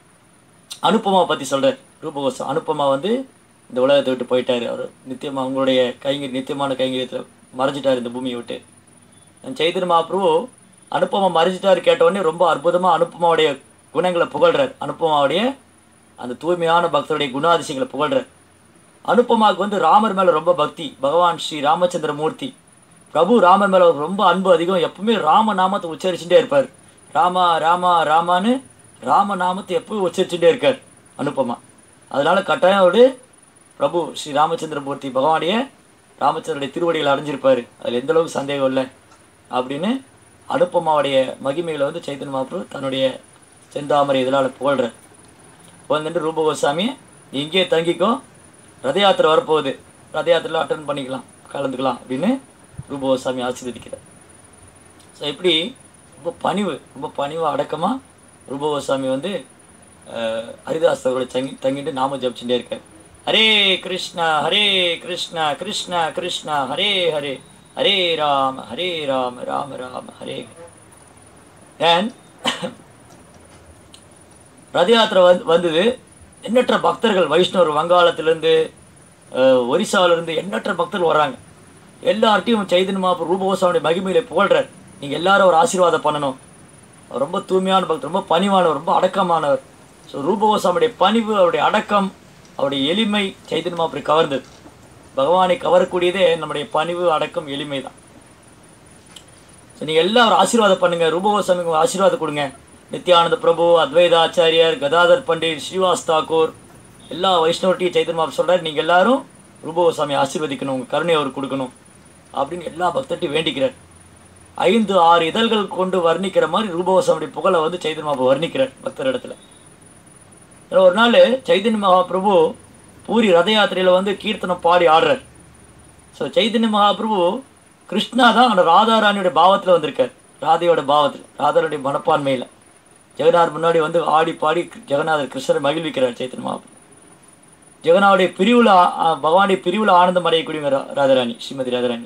அனுப்பமா பற்றி சொல்கிறார் ரூபகோசம். அனுப்பமா வந்து இந்த உலகத்தை விட்டு போயிட்டார். அவர் நித்தியமாக உங்களுடைய நித்தியமான கைங்கரியத்தில் மறைஞ்சிட்டார் இந்த பூமியை விட்டு. சைதன்ய மகாபிரபு அனுப்பமா மறைஞ்சிட்டார் கேட்டவுடனே ரொம்ப அற்புதமாக அனுப்பமாவுடைய குணங்களை புகழ்கிறார். அனுப்பமாவுடைய அந்த தூய்மையான பக்தருடைய குணாதிசயங்களை புகழ்கிறார். அனுப்பமாவுக்கு வந்து ராமர் மேலே ரொம்ப பக்தி. பகவான் ஸ்ரீ ராமச்சந்திர மூர்த்தி பிரபு ராமர் மேலே ரொம்ப அன்பு அதிகம். எப்பவுமே ராம நாமத்தை உச்சரிச்சுட்டே இருப்பார். ராமா ராமா ராமான்னு ராம நாமத்தை எப்பவும் உச்சரிச்சுட்டே இருக்கார் அனுப்பமா. அதனால் கட்டாயம் அவரு பிரபு ஸ்ரீ ராமச்சந்திரமூர்த்தி பகவானுடைய ராமச்சந்திரனுடைய திருவடிகளை அடைஞ்சிருப்பார், அதில் எந்தளவுக்கு சந்தேகம் இல்லை அப்படின்னு அனுப்பமாவுடைய மகிமைகளை வந்து சைதன்ய மகாபிரபு தன்னுடைய செந்தாமரை இதனால் புகழ்கிறார். வந்துட்டு ரூபகோசாமி இங்கேயே தங்கிக்கோ, ரத யாத்திரை வரப்போகுது, ரத யாத்திரையில் அட்டன் பண்ணிக்கலாம், கலந்துக்கலாம் அப்படின்னு ரூபகோசாமி ஆசீர்வதிக்கிறார். ஸோ இப்படி ரொம்ப பணிவு அடக்கமாக ரூபகோசாமி வந்து ஹரிதாஸ் அவர்களை தங்கிட்டு நாம ஜபிச்சுட்டே இருக்கார். ஹரே கிருஷ்ணா கிருஷ்ணா கிருஷ்ணா ஹரே ஹரே, ஹரே ராம ராம ராம ஹரே. அண்ட் ரத யாத்திரை வந்தது. எண்ணற்ற பக்தர்கள், வைஷ்ணவர் வங்காளத்திலேருந்து ஒரிசாவிலேருந்து எண்ணற்ற பக்தர்கள் வர்றாங்க. எல்லார்ட்டையும் சைதன்ய மகாபிரபு ரூபகோசாமியுடைய மகிமையில புகழ்கிறார். நீங்கள் எல்லாரும் ஒரு ஆசீர்வாதம் பண்ணணும். அவர் ரொம்ப தூய்மையான பக்தர், ரொம்ப பணிவானவர், ரொம்ப அடக்கமானவர். ஸோ ரூபகோசாமியுடைய பணிவு, அவருடைய அடக்கம், அவருடைய எளிமை சைதன்ய மகாபிரபு கவர்ந்தது. பகவானை கவரக்கூடியதே நம்முடைய பணிவு, அடக்கம், எளிமை தான். ஸோ நீங்கள் எல்லாம் ஒரு ஆசீர்வாதம் பண்ணுங்கள், ரூபகோசாமிக்கு ஒரு ஆசீர்வாதம் கொடுங்க. நித்யானந்த பிரபு, அத்வைத ஆச்சாரியார், கதாதர் பண்டிட், ஸ்ரீவாஸ் தாக்கூர், எல்லா வைஷ்ணவர்ட்டையும் சைதன்ய மகாபிரபு சொல்கிறார், நீங்கள் எல்லாரும் ரூபகோசாமியை ஆசீர்வதிக்கணும், உங்கள் கருணை அவர் கொடுக்கணும் அப்படின்னு எல்லா பக்தர்ட்டையும் வேண்டிக்கிறார். 5-6 இதழ்கள் கொண்டு வர்ணிக்கிற மாதிரி ரூபகோசாமியுடைய புகழை வந்து சைதன்ய மகாபிரபு வர்ணிக்கிறார் பக்தர் இடத்துல. ஒரு நாள் சைதன்ய மகாபிரபு பூரி ரத யாத்திரையில் வந்து கீர்த்தனம் பாடி ஆடுறார். ஸோ சைதன்ய மகாபிரபு கிருஷ்ணா தான் அந்த ராதாராணியோட பாவத்தில் வந்திருக்கார். ராதையோட பாவத்தில், ராதாருடைய மனப்பான்மையில் ஜெகநாதர் முன்னாடி வந்து ஆடி பாடி ஜெகநாதர் கிருஷ்ணரை மகிழ்விக்கிறார் சைதன்ய மகாபிரபு. ஜெகநாதருடைய பிரிவில், பகவானுடைய பிரிவில் ஆனந்தம் அடையக்கூடிய ராதாராணி, ஸ்ரீமதி ராதாராணி.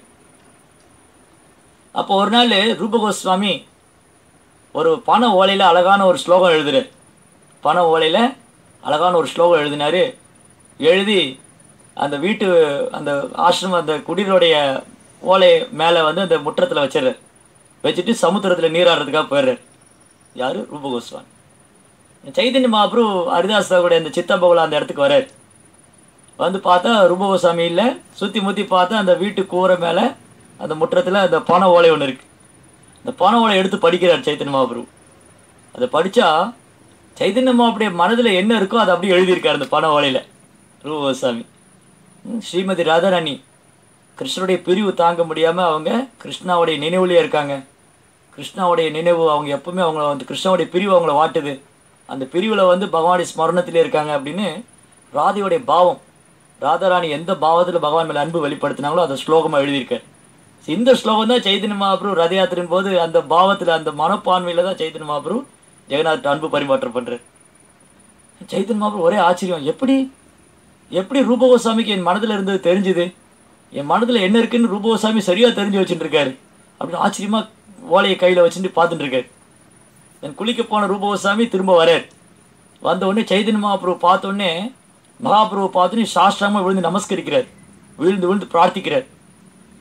அப்போ ஒரு நாள் ரூபகோஸ்வாமி ஒரு பண ஓலையில் அழகான ஒரு ஸ்லோகம் எழுதுறார். பண ஓலையில் அழகான ஒரு ஸ்லோகம் எழுதினார். எழுதி அந்த வீட்டு, அந்த ஆசிரமம், அந்த குடியினுடைய ஓலை மேலே வந்து அந்த முற்றத்தில் வச்சிடுறார். வச்சுட்டு சமுத்திரத்தில் நீராடுறதுக்காக போயிடுறார். யார்? ரூபகோஸ்வாமி. சைதன்ய மகாபிரபு ஹரிதாஸாவுடைய அந்த சித்தபகுல அந்த இடத்துக்கு வர்றார். வந்து பார்த்தா ரூபகோஸ்வாமி இல்லை. சுற்றி முற்றி பார்த்தா அந்த வீட்டு கூரை மேலே அந்த முற்றத்தில் அந்த பண ஓலை ஒன்று இருக்குது. அந்த பண ஓலை எடுத்து படிக்கிறார் சைதன்ய மகாபிரபு. அதை படித்தா சைதன்ய மகாபிரபுடைய மனதில் என்ன இருக்கோ அதை அப்படியே எழுதியிருக்கார் அந்த பண ஓலையில் ரூபகோஸ்வாமி. ஸ்ரீமதி ராதாராணி கிருஷ்ணனுடைய பிரிவு தாங்க முடியாமல் அவங்க கிருஷ்ணாவுடைய நினைவுலேயே இருக்காங்க. கிருஷ்ணாவுடைய நினைவு, அவங்க எப்பவுமே அவங்கள வந்து கிருஷ்ணாவுடைய பிரிவு அவங்கள வாட்டுது. அந்த பிரிவில் வந்து பகவானுடைய ஸ்மரணத்திலே இருக்காங்க அப்படின்னு ராதையோடைய பாவம், ராதாராணி எந்த பாவத்தில் பகவான் மேலே அன்பு வெளிப்படுத்தினாங்களோ அதை ஸ்லோகமாக எழுதியிருக்கார். இந்த ஸ்லோகம் தான் சைதன்ய மகாபிரபு ரத யாத்திரையின் போது அந்த பாவத்தில், அந்த மனப்பான்மையில் தான் சைதன்ய மகாபிரபு ஜெகநாத் அன்பு பரிமாற்றம் பண்ணுறார். சைதன்ய மகாபிரபு ஒரே ஆச்சரியம், எப்படி ரூபகோஸ்வாமிக்கு என் மனதில் இருந்தது தெரிஞ்சுது, என் மனதில் என்ன இருக்குன்னு ரூபகோஸ்வாமி சரியாக தெரிஞ்சு வச்சுட்டு இருக்காரு அப்படின்னு ஆச்சரியமாக ஓலையை கையில் வச்சுட்டு பார்த்துட்டு இருக்காரு. என் குளிக்க போன ரூபகோஸ்வாமி திரும்ப வரார். வந்தவுடனே சைதன்ய மகாபிரபு பார்த்தோடனே மகாபிரபு பார்த்தோன்னே சாஷ்டாங்கமாக விழுந்து நமஸ்கரிக்கிறார், விழுந்து பிரார்த்திக்கிறார்.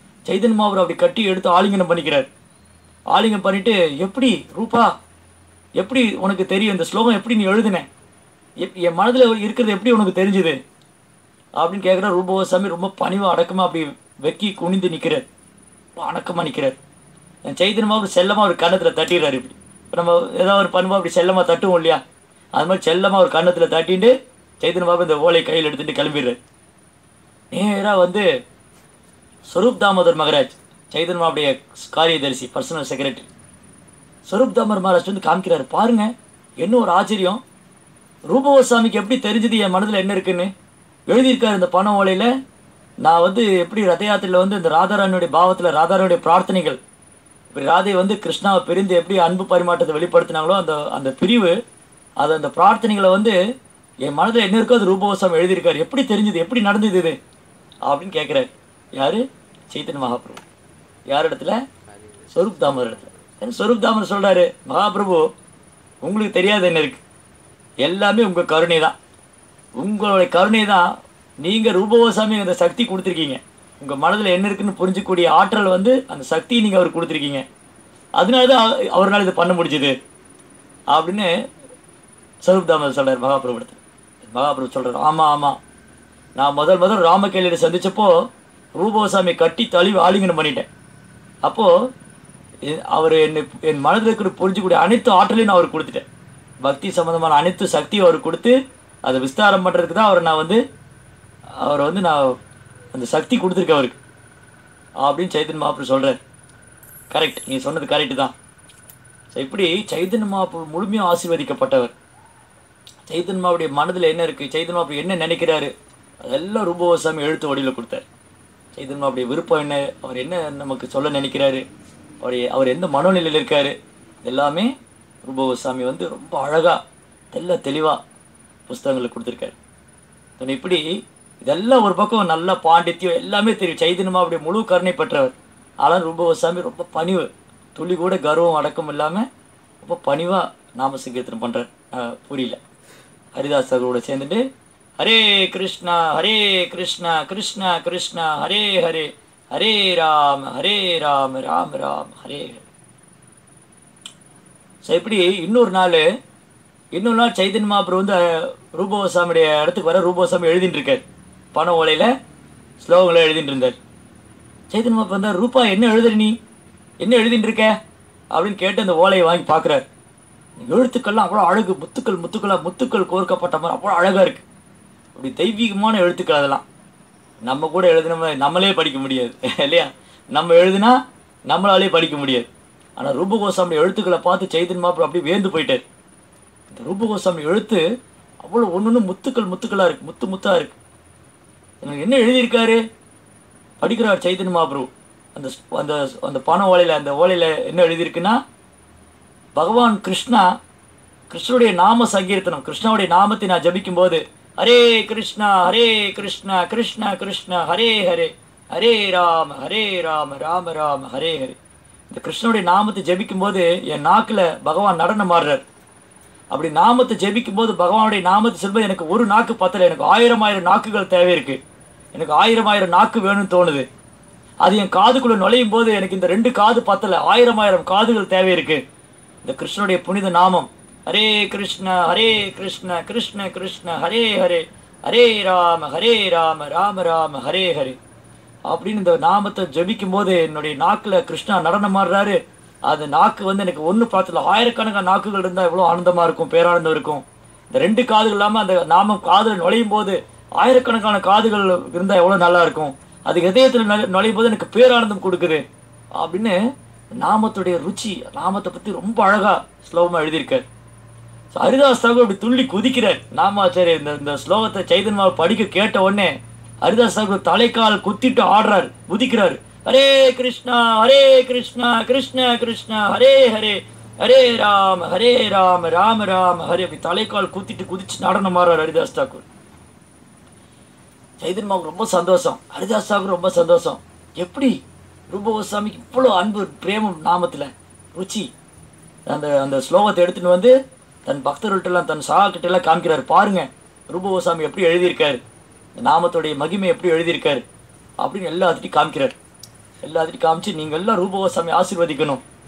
சைதன்ய மகாபிரபு அப்படி கட்டி எடுத்து ஆலிங்கனம் பண்ணிக்கிறார். ஆலிங்கம் பண்ணிவிட்டு, எப்படி ரூபா எப்படி உனக்கு தெரியும்? இந்த ஸ்லோகம் எப்படி நீ எழுதுனேன்? என் மனதில் இருக்கிறது எப்படி உனக்கு தெரிஞ்சுது அப்படின்னு கேட்குற ரூபகோஸ்வாமி ரொம்ப பணிவாக அடக்கமாக அப்படி வெக்கி குனிந்து நிற்கிறார், அடக்கமாக நிற்கிறார். சைதன்ய மகாபிரபு செல்லமாக ஒரு கன்னத்தில் தட்டிடுறாரு. இப்படி இப்போ நம்ம ஏதாவது ஒரு பண்பா அப்படி செல்லமாக தட்டுவோம் இல்லையா, அது மாதிரி செல்லமாக ஒரு கன்னத்தில் தட்டிட்டு சைதன்ய மகாபிரபு இந்த ஓலை கையில் எடுத்துகிட்டு கிளம்பிடுறாரு. நேராக வந்து ஸ்வரூப் தாமோதர் மகராஜ், சைதன்ய மகாபிரபுடைய காரியதரிசி, பர்சனல் செக்ரட்டரி ஸ்வரூப் தாமோதர் மகராஜ் வந்து காமிக்கிறாரு. பாருங்க, என்ன ஒரு ஆச்சரியம், ரூபகோஸ்வாமிக்கு எப்படி தெரிஞ்சது என் மனதில் என்ன இருக்குன்னு எழுதியிருக்காரு இந்த பண ஓலையில். நான் வந்து எப்படி ரத யாத்திரையில் வந்து இந்த ராதாராணியுடைய பாவத்தில் ராதாராணியுடைய பிரார்த்தனைகள், இப்படி ராதை வந்து கிருஷ்ணாவை பிரிந்து எப்படி அன்பு பரிமாற்றத்தை வெளிப்படுத்தினாங்களோ அந்த அந்த பிரிவு, அது அந்த பிரார்த்தனைகளை வந்து என் மனதில் என்ன இருக்கோ அது ரூபகோஸ்வாமி எழுதியிருக்காரு. எப்படி தெரிஞ்சது, எப்படி நடந்தது இது அப்படின்னு கேட்குறாரு. யார்? சைத்தன்ய மகாபிரபு. யார் இடத்துல? ஸ்வரூப் தாமர் இடத்துல. ஸ்வரூப் தாமர் சொல்கிறாரு, மகாபிரபு உங்களுக்கு தெரியாது என்ன இருக்குது, எல்லாமே உங்கள் கருணை தான், உங்களுடைய கருணை தான். நீங்கள் ரூபகோஸ்வாமி அந்த சக்தி கொடுத்துருக்கீங்க, உங்கள் மனதில் என்ன இருக்குன்னு புரிஞ்சக்கூடிய ஆற்றல் வந்து அந்த சக்தியை நீங்கள் அவருக்கு கொடுத்துருக்கீங்க, அதனால தான் அவரால் இது பண்ண முடிஞ்சுது அப்படின்னு ஸ்வரூப் தாமர் சொல்கிறார் மகாபிரபு இடத்துல. மகாபிரபு சொல்கிறார், ஆமாம் ஆமாம், நான் முதல் ராமகேலியை சந்தித்தப்போ ரூபகோஸ்வாமியை கட்டி தழுவி ஆலிங்கனம் பண்ணிட்டேன். அப்போது அவர் என் மனதில் இருக்கிற புரிஞ்சக்கூடிய அனைத்து ஆற்றலையும் நான் அவருக்கு கொடுத்துட்டேன். பக்தி சம்மந்தமான அனைத்து சக்தியும் அவருக்கு கொடுத்து அதை விஸ்தாரம் பண்ணுறதுக்கு தான் அவரை வந்து நான் அந்த சக்தி கொடுத்துருக்கேன் அவருக்கு அப்படின்னு சைதன்ய மகாபிரபு சொல்கிறார். கரெக்ட், நீ சொன்னது கரெக்டு தான். ஸோ இப்படி சைதன்ய மகாபிரபு முழுமையாக ஆசீர்வதிக்கப்பட்டவர். சைதன்ய மகாபிரபுடைய மனதில் என்ன இருக்குது, சைதன்ய மகாபிரபு என்ன நினைக்கிறாரு, அதெல்லாம் ரூபகோஸ்வாமி எழுத்து வடிவில் கொடுத்தார். சைதன்ய மகாபிரபுடைய விருப்பம் என்ன, அவர் என்ன நமக்கு சொல்ல நினைக்கிறாரு, அவர் எந்த மனோநிலையில் இருக்கார், எல்லாமே ரூபகோஸ்வாமி வந்து ரொம்ப அழகாக தெளிவாக புஸ்தகங்களில் கொடுத்துருக்காரு. இப்படி இதெல்லாம் ஒரு பக்கம் நல்ல பாண்டித்யம் எல்லாமே தெரியும். சைதன்ய மகாபிரபுடைய முழு கருணை பெற்றவர். ஆனால் ரூபகோஸ்வாமி ரொம்ப பணிவு, துளி கூட கர்வம் அடக்கம் இல்லாமல் ரொம்ப பணிவாக நாம சங்கீர்த்தனம் பண்ணுறார். புரியல, ஹரிதாஸ் அவரோட சேர்ந்துட்டு ஹரே கிருஷ்ணா கிருஷ்ணா கிருஷ்ணா ஹரே ஹரே, ஹரே ராம் ராம் ராம் ஹரே. ஸோ இப்படி இன்னொரு நாள் சைதன்ய மகாபிரபு வந்து ரூபகோஸ்வாமியுடைய இடத்துக்கு வர ரூபகோஸ்வாமி எழுதிட்டு இருக்கார். பண ஓலையில் ஸ்லோகங்களை எழுதிட்டு இருந்தார். சைதன்ய மகாபிரபு வந்தார், ரூபா என்ன எழுதுற, நீ என்ன எழுதிட்டு இருக்க அப்படின்னு கேட்டு அந்த ஓலையை வாங்கி பார்க்குறாரு. எழுத்துக்கள்லாம் அவ்வளோ அழகு, முத்துக்கள் கோர்க்கப்பட்ட மாதிரி அவ்வளோ அழகாக இருக்குது. அப்படி தெய்வீகமான எழுத்துக்கள். அதெல்லாம் நம்ம கூட எழுதின நம்மளே படிக்க முடியாது இல்லையா, நம்ம எழுதுனா நம்மளாலே படிக்க முடியாது. ஆனால் ரூபகோஸ்வாமி எழுத்துக்களை பார்த்து சைதன்ய மகாபிரபு அப்படியே வேந்து போயிட்டார். இந்த ரூபகோஸ்வாமி எழுத்து அவ்வளோ ஒன்று முத்துக்களாக இருக்குது, முத்தாக இருக்குது. எனக்கு என்ன எழுதியிருக்காரு படிக்கிறார் சைதன்ய மகாபிரபு. அந்த அந்த அந்த பண ஓலையில், அந்த ஓலையில் என்ன எழுதியிருக்குன்னா, பகவான் கிருஷ்ணனுடைய நாம சங்கீர்த்தனம், கிருஷ்ணாவுடைய நாமத்தை நான் ஜபிக்கும் போது ஹரே கிருஷ்ணா கிருஷ்ணா கிருஷ்ணா ஹரே ஹரே, ஹரே ராம ராம ராம ஹரே ஹரே. இந்த கிருஷ்ணனுடைய நாமத்தை ஜபிக்கும் போது என் நாக்கில் பகவான் நடனம் ஆடுறார். அப்படி நாமத்தை ஜபிக்கும் போது பகவானுடைய நாமத்தை சொல்லும்போது எனக்கு ஒரு நாக்கு பத்தலை, எனக்கு 1000 நாக்குகள் தேவை இருக்குது. எனக்கு 1000 நாக்கு வேணும்னு தோணுது. அது என் காதுக்குள்ளே நுழையும் போது எனக்கு இந்த 2 காது பத்தலை, 1000 காதுகள் தேவை இருக்குது. இந்த கிருஷ்ணனுடைய புனித நாமம் ஹரே கிருஷ்ணா கிருஷ்ணா கிருஷ்ணா ஹரே ஹரே, ஹரே ராம ராம ராம ஹரே ஹரே அப்படின்னு இந்த நாமத்தை ஜபிக்கும் போது என்னுடைய நாக்கில் கிருஷ்ணா நடனம் ஆடுறாரு. அது நாக்கு வந்து எனக்கு ஒன்று பார்த்தல, 1000கணக்கான நாக்குகள் இருந்தால் எவ்வளோ ஆனந்தமாக இருக்கும், பேரானந்தம் இருக்கும். இந்த 2 காதுகள் இல்லாமல் அந்த நாமம் காதில் நுழையும் போது 1000கணக்கான காதுகள் இருந்தால் எவ்வளோ நல்லா இருக்கும். அது இதயத்தில் நுழையும் போது எனக்கு பேரானந்தம் கொடுக்குது அப்படின்னு நாமத்துடைய ருச்சி, நாமத்தை பற்றி ரொம்ப அழகாக ஸ்லோகமாக எழுதியிருக்கார். ஸோ ஹரிதாஸ் தாக்கூர் அப்படி துள்ளி குதிக்கிறார். நாமாச்சாரியர் இந்த ஸ்லோகத்தை சைதன்ய மகாபிரபு படிக்க கேட்ட உடனே ஹரிதாஸ் தாக்கூர் தலைக்கால் குத்திட்டு ஆடுறார், குதிக்கிறார். ஹரே கிருஷ்ணா கிருஷ்ணா கிருஷ்ணா ஹரே ஹரே, ஹரே ராம ராம ராம ஹரே. அப்படி தலைக்கால் குதிச்சு நடனம் ஆடுறார் ஹரிதாஸ் தாக்கூர். சைதன்ய மகாபிரபு ரொம்ப சந்தோஷம், ஹரிதாஸ் தாக்கூர் ரொம்ப சந்தோஷம். எப்படி ரூபகோஸ்வாமிக்கு இவ்வளோ அன்பு, பிரேமம், நாமத்தில் ருச்சி. அந்த ஸ்லோகத்தை எடுத்துகிட்டு வந்து தன் பக்தர்கள்ட்டெல்லாம், தன் சகாக்கிட்டெல்லாம் காமிக்கிறார். பாருங்கள் ரூபகோஸ்வாமி எப்படி எழுதியிருக்காரு, இந்த நாமத்துடைய மகிமை எப்படி எழுதியிருக்காரு அப்படின்னு எல்லாத்துட்டையும் காமிக்கிறார். எல்லாத்துட்டையும் காமிச்சு நீங்கள் எல்லாம் ரூபகோஸ்வாமி ஆசீர்வதிக்கணும்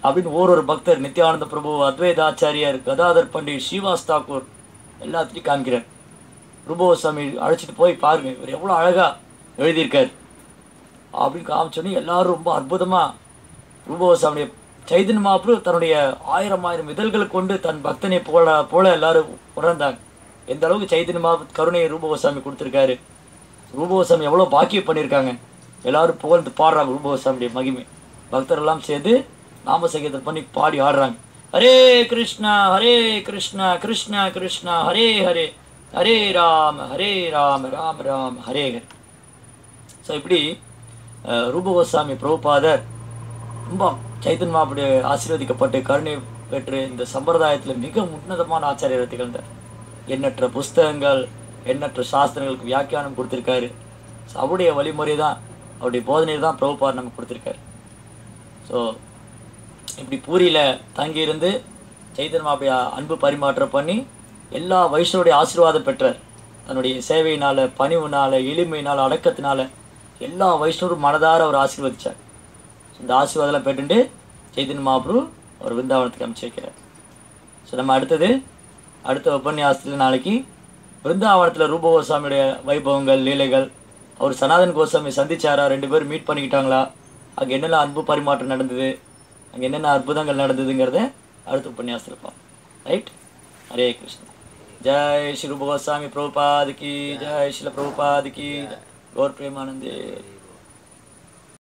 அப்படின்னு ஒரு பக்தர் நித்யானந்த பிரபு, அத்வைதாச்சாரியார், கதாதர் பண்டிட், ஸ்ரீவாஸ் தாக்கூர் எல்லாத்தையும் காமிக்கிறார். ரூப கோஸ்வாமி அழைச்சிட்டு போய் பாருங்க இவர் எவ்வளோ அழகாக எழுதியிருக்கார் அப்படின்னு காமிச்சோன்னே எல்லாரும் ரொம்ப அற்புதமாக ரூப கோஸ்வாமியை சைதன்ய மகாபிரபு தன்னுடைய 1000 இதழ்களை கொண்டு தன் பக்தனை போல எல்லாரும் உணர்ந்தாங்க. எந்த அளவுக்கு சைதன்ய மகாபிரபு கருணையை ரூப கோஸ்வாமி கொடுத்துருக்காரு, ரூப கோஸ்வாமி எவ்வளோ பாக்கியம் பண்ணியிருக்காங்க. எல்லாரும் புகழ்ந்து பாடுறாங்க ரூப கோஸ்வாமியுடைய மகிமை. பக்தரெல்லாம் சேர்ந்து நாம சங்கீதம் பண்ணி பாடி ஆடுறாங்க. ஹரே கிருஷ்ணா கிருஷ்ணா கிருஷ்ணா ஹரே ஹரே, ஹரே ராம ராம ராம ஹரே ஹரே. ஸோ இப்படி ரூப கோஸ்வாமி பிரபுபாதர் ரொம்ப சைதன்ய மகாபிரபு ஆசீர்வதிக்கப்பட்டு கருணை பெற்று இந்த சம்பிரதாயத்தில் மிக உன்னதமான ஆச்சாரியரை திகழ்ந்தார். எண்ணற்ற புஸ்தகங்கள், எண்ணற்ற சாஸ்திரங்களுக்கு வியாக்கியானம் கொடுத்துருக்காரு. ஸோ அவருடைய வழிமுறை தான், அவருடைய போதனை தான் பிரபுபாதர் நமக்கு கொடுத்துருக்காரு. ஸோ இப்படி பூரியில் தங்கியிருந்து சைதன்ய மகாபிரபு அன்பு பரிமாற்றம் பண்ணி எல்லா வைஷ்ணவருடைய ஆசீர்வாதம் பெற்றார். தன்னுடைய சேவையினால், பணிவுனால், எளிமையினால், அடக்கத்தினால எல்லா வைஷ்ணவரும் மனதார அவர் ஆசீர்வதித்தார். இந்த ஆசீர்வாதம்லாம் பெற்றுண்டு சைதன்ய மகாபிரபு அவர் விருந்தாவனத்துக்கு அமைச்சிருக்கிறார். ஸோ நம்ம அடுத்த உபன்யாசத்தில் நாளைக்கு விருந்தாவனத்தில் ரூப கோஸ்வாமியுடைய வைபவங்கள், லீலைகள், அவர் சனாதன் கோஸ்வாமி சந்திச்சாரா, 2 பேரும் மீட் பண்ணிக்கிட்டாங்களா, அங்கே என்னெல்லாம் அன்பு பரிமாற்றம் நடந்தது, அங்கே என்னென்ன அற்புதங்கள் நடந்ததுங்கிறத அடுத்த உபன்யாசத்தில் பார்ப்போம். ரைட்? ஹரே கிருஷ்ணா. जय श्री रूप गोस्वामी प्रभुपाद की जय, श्रील प्रभुपाद की, गौर प्रेमानंदे।